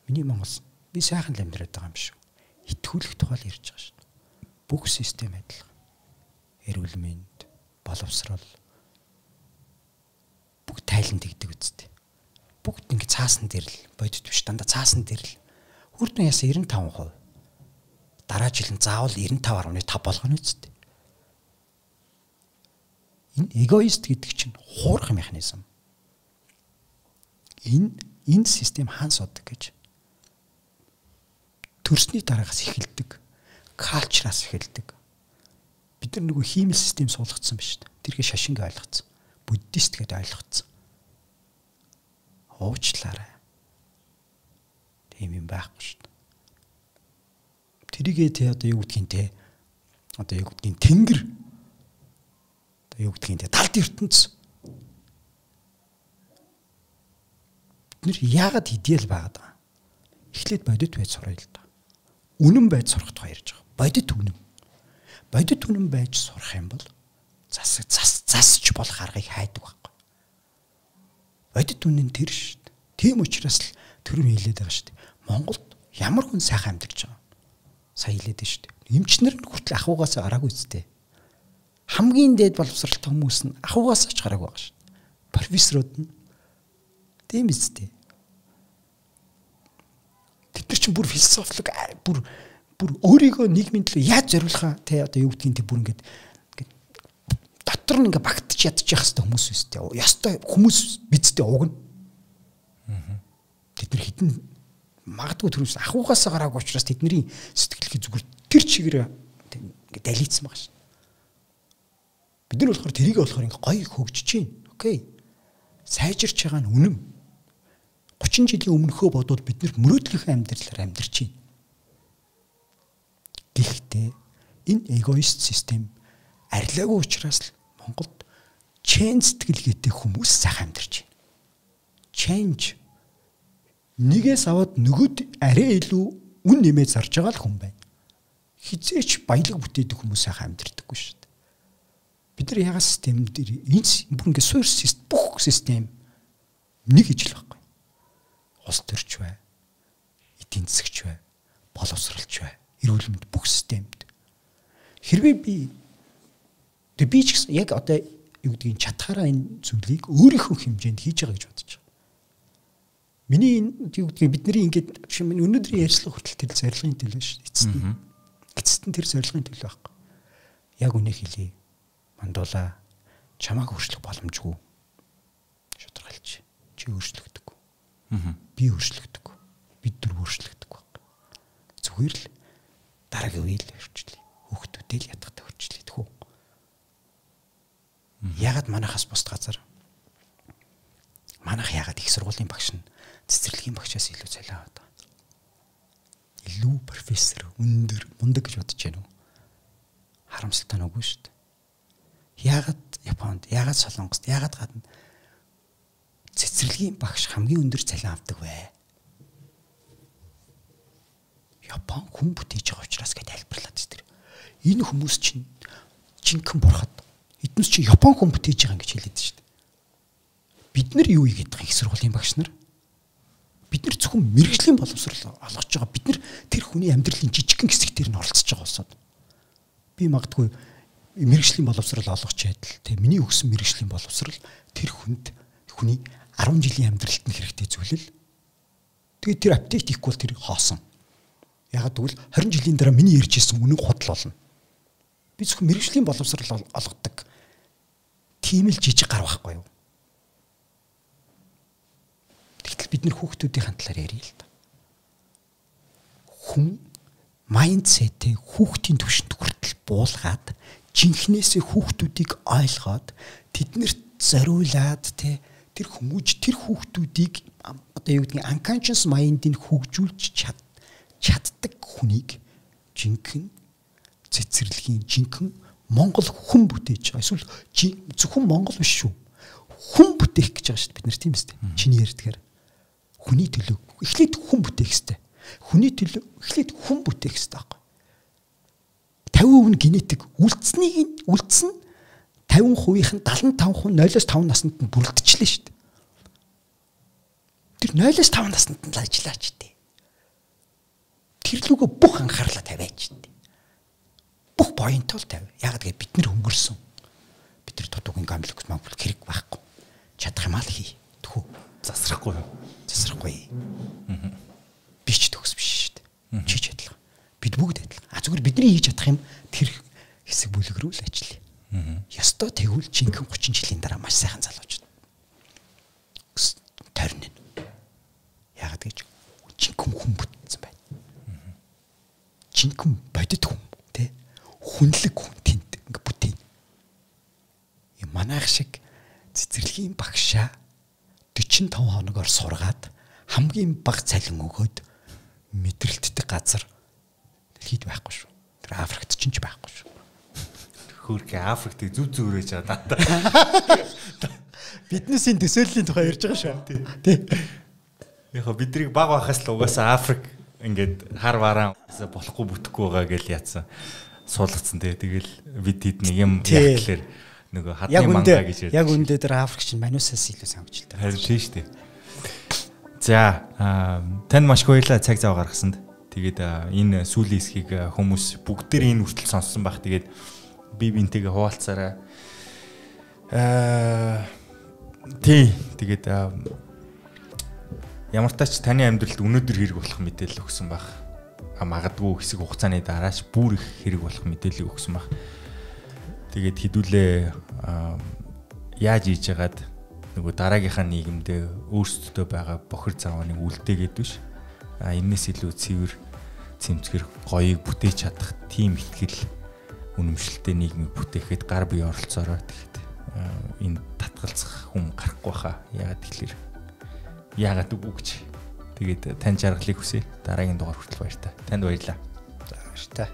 Speaker 2: Миний Монгол би сайхан л амьдраад байгаа юм шиг. Итгүүлэх тухай л ярьж байгаа шүү дээ. Бүх систем адилхан. Эрүүл мэнд, боловсрол бүх тайланд игдэг үстэй. Бүгд ингэ цаасан дээр л бодит биш дандаа цаасан дээр л хүрдэн ясаа 95%. Дараа жил нь заавал 95.5 болгоно үстэй. Энэ эгоист гэдэг чинь хуурах механизм. Энэ систем хаан суудаг гэж. Төрсний дараагаас эхэлдэг. Калчраас эхэлдэг. Бид нар нөгөө хиймэл систем суулгацсан ба шүү дээ. Тэргээ шашинг ойлгоцсон. Буддист гэдээ ойлгоцсон. Уучлаарай. Тийм юм байхгүй шүү дээ. Тэрийгээ те одоо юу гэдгийг те одоо юу гэдгийг тэнгэр одоо юу гэдгийг те талд ертөнц бид нар яагаад идеал байгаад байгаа. Эхлээд бодит байж сурах л да. Үнэн байж сурах тухай ярьж байгаа. Бодит үнэн. Бодит үнэн байж сурах юм бол засч болох аргыг хайдаг байхгүй. Бодит үнэн тэр шүү дээ. Тийм учраас л төрөм хэлээд байгаа шүү дээ. Монголд ямар хүн сайхан амьдарч байгаа. Сая хэлээд шүү дээ. Эмчнэр нь хүртэл ахугаас гараагүй үстэй. Хамгийн дээд боловсралтай хүмүүс нь ахугаас ч гараагүй байгаа шүү дээ. Профессорууд нь тийм үстэй. Тэд нар чинь бүр философик бүр өөрийгөө нийгмийн төлөө яаж зориулахаа те одоо юу гэдгийг те бүр ингээд дотор нь ингээд багтж ядчих хэвээр хүмүүс үстэй. Ястай хүмүүс бидтэй угна. Тэд нар хитэн магадгүй төрөөс ахугаас гараагүй учраас тэдний сэтгэлгээ зүгээр тэр чигээр ингээд далийцсан байгаа шин. Бид нар болохоор тэрийг болохоор ингээд гоё хөгжиж чинь. Окей. Сайжирч байгаа нь үнэн. 30 жилийн өмнөхөө бодвол бид нар мөрөөдлийнхөө амьдралаар амьдарч байна. Гэхдээ энэ эгоист систем арилаагүй учраас л Монголд change сэтгэлгээтэй хүмүүс сайхан амьдарч байна. Change нэгээс аваад нөгөөд арай илүү үн нэмээд зарж байгаа л хүн байна. Хизээч баялаг бүтээдэг хүмүүс сайхан амьдардаггүй шүү дээ. Бид нар ягаад систем дээр энэ бүр ингэ суурь систем бүх систем нэг ижил байхгүй. Ус төрч бай, эдийн засагч бай, боловсралч бай, эрүүл мэнд бүх системд. Хэрвээ би ч гэсэн яг одоо юу гэдгийг чадхаараа энэ зүйлийг өөрийнхөө хэмжээнд хийж байгаа гэж бодож байгаа. Миний юу гэдгийг бидний ингээд шинэ өнөөдрийн ярьцлага хүртэл тэр зорилгын төлөө шүү дээ. Эцэст нь тэр зорилгын төлөө байхгүй. Яг үнэ хэлье. Мандуула чамааг өөрчлөх боломжгүй. Шударгалч. Чи өөрчлөгдөг. Би өөрчлөгдөг. Бид дөрөв өөрчлөгдөг баг. Зүгээр л дараагийн үеийг өөрчлөе. Хүүхдүүдээ л ядахтаа өөрчлөе тэхүү. Ягаад манайхаас бус газар? Манайх ягаад их сургуулийн багш нь цэцэрлэгийн багшаас илүү цалин аваад байгаа? Илүү профессор, өндөр, мундаг гэж бодож байна уу? Харамсалтай нүггүй шүү дээ. Ягаад Японд, ягаад Солонгост, ягаад гадна цэцэрлэгийн багш хамгийн өндөр цалин авдаг вэ? Япон хүн бүтээж байгаа учраас гэж тайлбарлаад байна. Энэ хүмүүс чинь жинхэнэ бурхад. Эднээс чинь Япон хүн бүтээж байгаа гэж хэлээд байна шүү дээ. Бид нар юу ийгээд байгаа их сургуулийн багш нар? Бид нар зөвхөн мэрэгжлийн боловсрол олгож байгаа. Бид нар тэр хүний амьдралын жижигхэн хэсгээр нь оролцож байгаа болсод. Би магадгүй мэрэгжлийн боловсрол олгож чадал. Тэ миний өгсөн мэрэгжлийн боловсрол тэр хүний 10 жилийн амьдралд нь хэрэгтэй зүйлэл. Тэгээд тэр апдейт хийхгүй бол тэр хоосон. Ягаад гэвэл 20 жилийн дараа миний ярьж ирсэн үнэн худал болно. Би зөвхөн мэрэгжлийн боловсрол олгодог. Тийм л жижиг гар байхгүй юу? Тэгтэл бид нэр хүүхдүүдийн талаар ярил л да. Хүн майндсетээ хүүхдийн түвшинд хүртэл буулгаад жинхнээсээ хүүхдүүдийг ойлгоод тэднэрт зориулаад тэр хүмүүж тэр хүүхдүүдийг одоо юу гэдгийг unconscious mind-ийг хөгжүүлж чаддаг хүнийг жинхэнэ цэцэрлэгийн жинхэнэ Монгол хүн бүтээж байгаа. Эсвэл зөвхөн Монгол биш шүү. Хүн бүтээх гэж байгаа шүү дээ бид нар тийм үстэй. Чиний ярьдгаар хүний төлөө эхлээд хүн бүтээх хэрэгтэй. Хүний төлөө эхлээд хүн бүтээх хэрэгтэй байхгүй. 50% нь генетик үлдсэн 50%-ийнх нь 75% 0-5 наснд нь бүрэлдэжлээ шүү дээ. Тэр 0-5 наснд нь л ажиллаач дээ. тэрлүүгөө бүх анхаарлаа тавиач. Бүх поинт бол тавь. Яг тэгээ бид нэр өнгөрсөн. Бид нар дутуугийн комплекс мангал хэрэг байхгүй. Чадах юм аа л хий. Тхүү.
Speaker 1: Засрахгүй.
Speaker 2: Засрахгүй. Би ч төгс биш шүү дээ. Чи ч адилхан. Бид бүгд адилхан. Зүгээр бидний хийж чадах юм тэр хэсэг бүлэг рүү л ажиллая. Ястаа тэгвэл жинхэнэ 30 жилийн дараа маш сайхан залууч. Тойрно. Яагаад гэж жинхэнэ хүн бүтсэн байна. Жинхэнэ бодит хүн тий. Хүнлэг хүн тэнд ингээ бүтээн. Манайх шиг цэцэрлэгийн багшаа 45 хоногоор сургаад хамгийн бага цалин өгөөд мэдрэлттэй газар дэлхийд байхгүй шүү. Тэр Африкт ч байхгүй шүү.
Speaker 1: Хөөрхөн Африкт зүв зүрээж байгаа даа.
Speaker 2: Биднээс энэ төсөөллийн тухай ярьж байгаа шүү. Тий.
Speaker 1: Яг бидрийг баг байхаас л угаасаа Африк ингээд хар вараа болохгүй бүтэхгүй байгаа гэж яатсан. Суулгацсан тий. Тэгэл бид хэд нэг юм яхахлаар нөгөө хадны манга гэж ярьдаг.
Speaker 2: Яг үндэ тэр Африкч манусаас илүү самжилтай.
Speaker 1: Харин тийм шүү дээ. За танд маш их баярлалаа цаг зав гаргасанд. Тэгээд энэ сүүлийн хэсгийг хүмүүс бүгдээр энэ хүртэл сонссон байх. Тэгээд би бинтэйгээ хуваалцаарай. Тэгээд ямар тач таны амьдралд өнөөдөр хэрэг болох мэдээлэл өгсөн байх. Магадгүй хэсэг хугацааны дараач бүр их хэрэг болох мэдээлэл өгсөн байх. Тэгээд хідүүлээ яаж хийж яагаад нөгөө дараагийнхаа нийгэмдээ өөрсдөө байгаа бохир завааныг үлдээгээд биш. Энэс илүү цэвэр цэмцгэр гоёыг бүтээж чадах тийм ихтгэл үнэмшилтэй нийгмийг бүтээхэд гар бие оролцоорой. Тэгэхэд энэ татгалзах хүн гарахгүй хаа. Яагаад үгүй гэж. Тэгээд тань жаргалыг хүсье. Дараагийн дугаар хүртэл баярлалаа. Танд баярлалаа.
Speaker 2: За баярлалаа.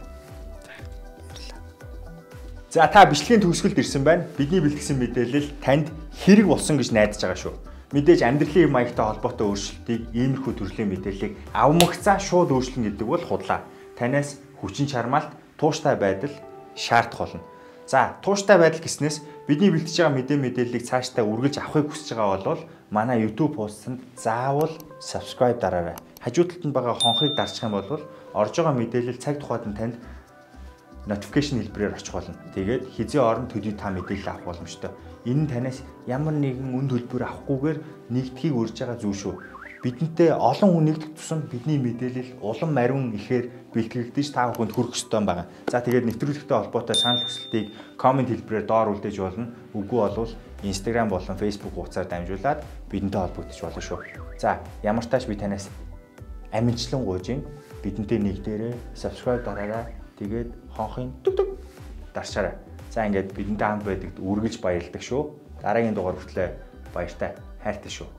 Speaker 1: За та бичлэгийн төгсгөлд ирсэн байна. Бидний бэлтгэсэн мэдээлэл танд хэрэг болсон гэж найдаж байгаа шүү. Мэдээж амьдралын маягтай холбоотой өөрчлөлтийг иймэрхүү төрлийн мэдээллийг авмагцаа шууд өөрчлөн гэдэг бол худлаа. Танаас хүчин чармаалт, тууштай байдал шаардах болно. За, тууштай байдал гэснээс бидний бэлтэж байгаа мэдээллийг цаашдаа үргэлж авахыг хүсэж байгаа бол манай YouTube хуудсанд заавал subscribe дараарай. Хажуу талд нь байгаа хонхыг дарчих юм бол орж байгаа мэдээлэл цаг тухайд нь танд notification хэлбэрээр очих болно. Тэгээд хизээ орон төдий та мэдээлэл авах боломжтой. Энэ нь танаас ямар нэгэн үн төлбөр авахгүйгээр нэгдхийг урьж байгаа зүйл шүү. Бидэнтэй олон хүн нэгдэх тусам бидний мэдээлэл улам мариун ихээр бэлтгэгдэж та бүхэнд хүрэх ёстой байгаа. За тэгээд нэвтрүүлэгтэй холбоотой санал хүсэлтийг комент хэлбэрээр доор үлдээж болно. Үгүй болвол Instagram болон Facebook хуудасаар дамжуулаад бидэнтэй холбогдож болно шүү. За ямар тааш би танаас амжилтлан гуйж бидэнтэй нэгдээрээ subscribe дараарай. Тэгээд хонхын дүг дарчаарай. За ингээд бидэнтэй хамт байдагт үргэлж баярлалдаг шүү. Дараагийн дугаар хүртэл баяртай хайртай шүү.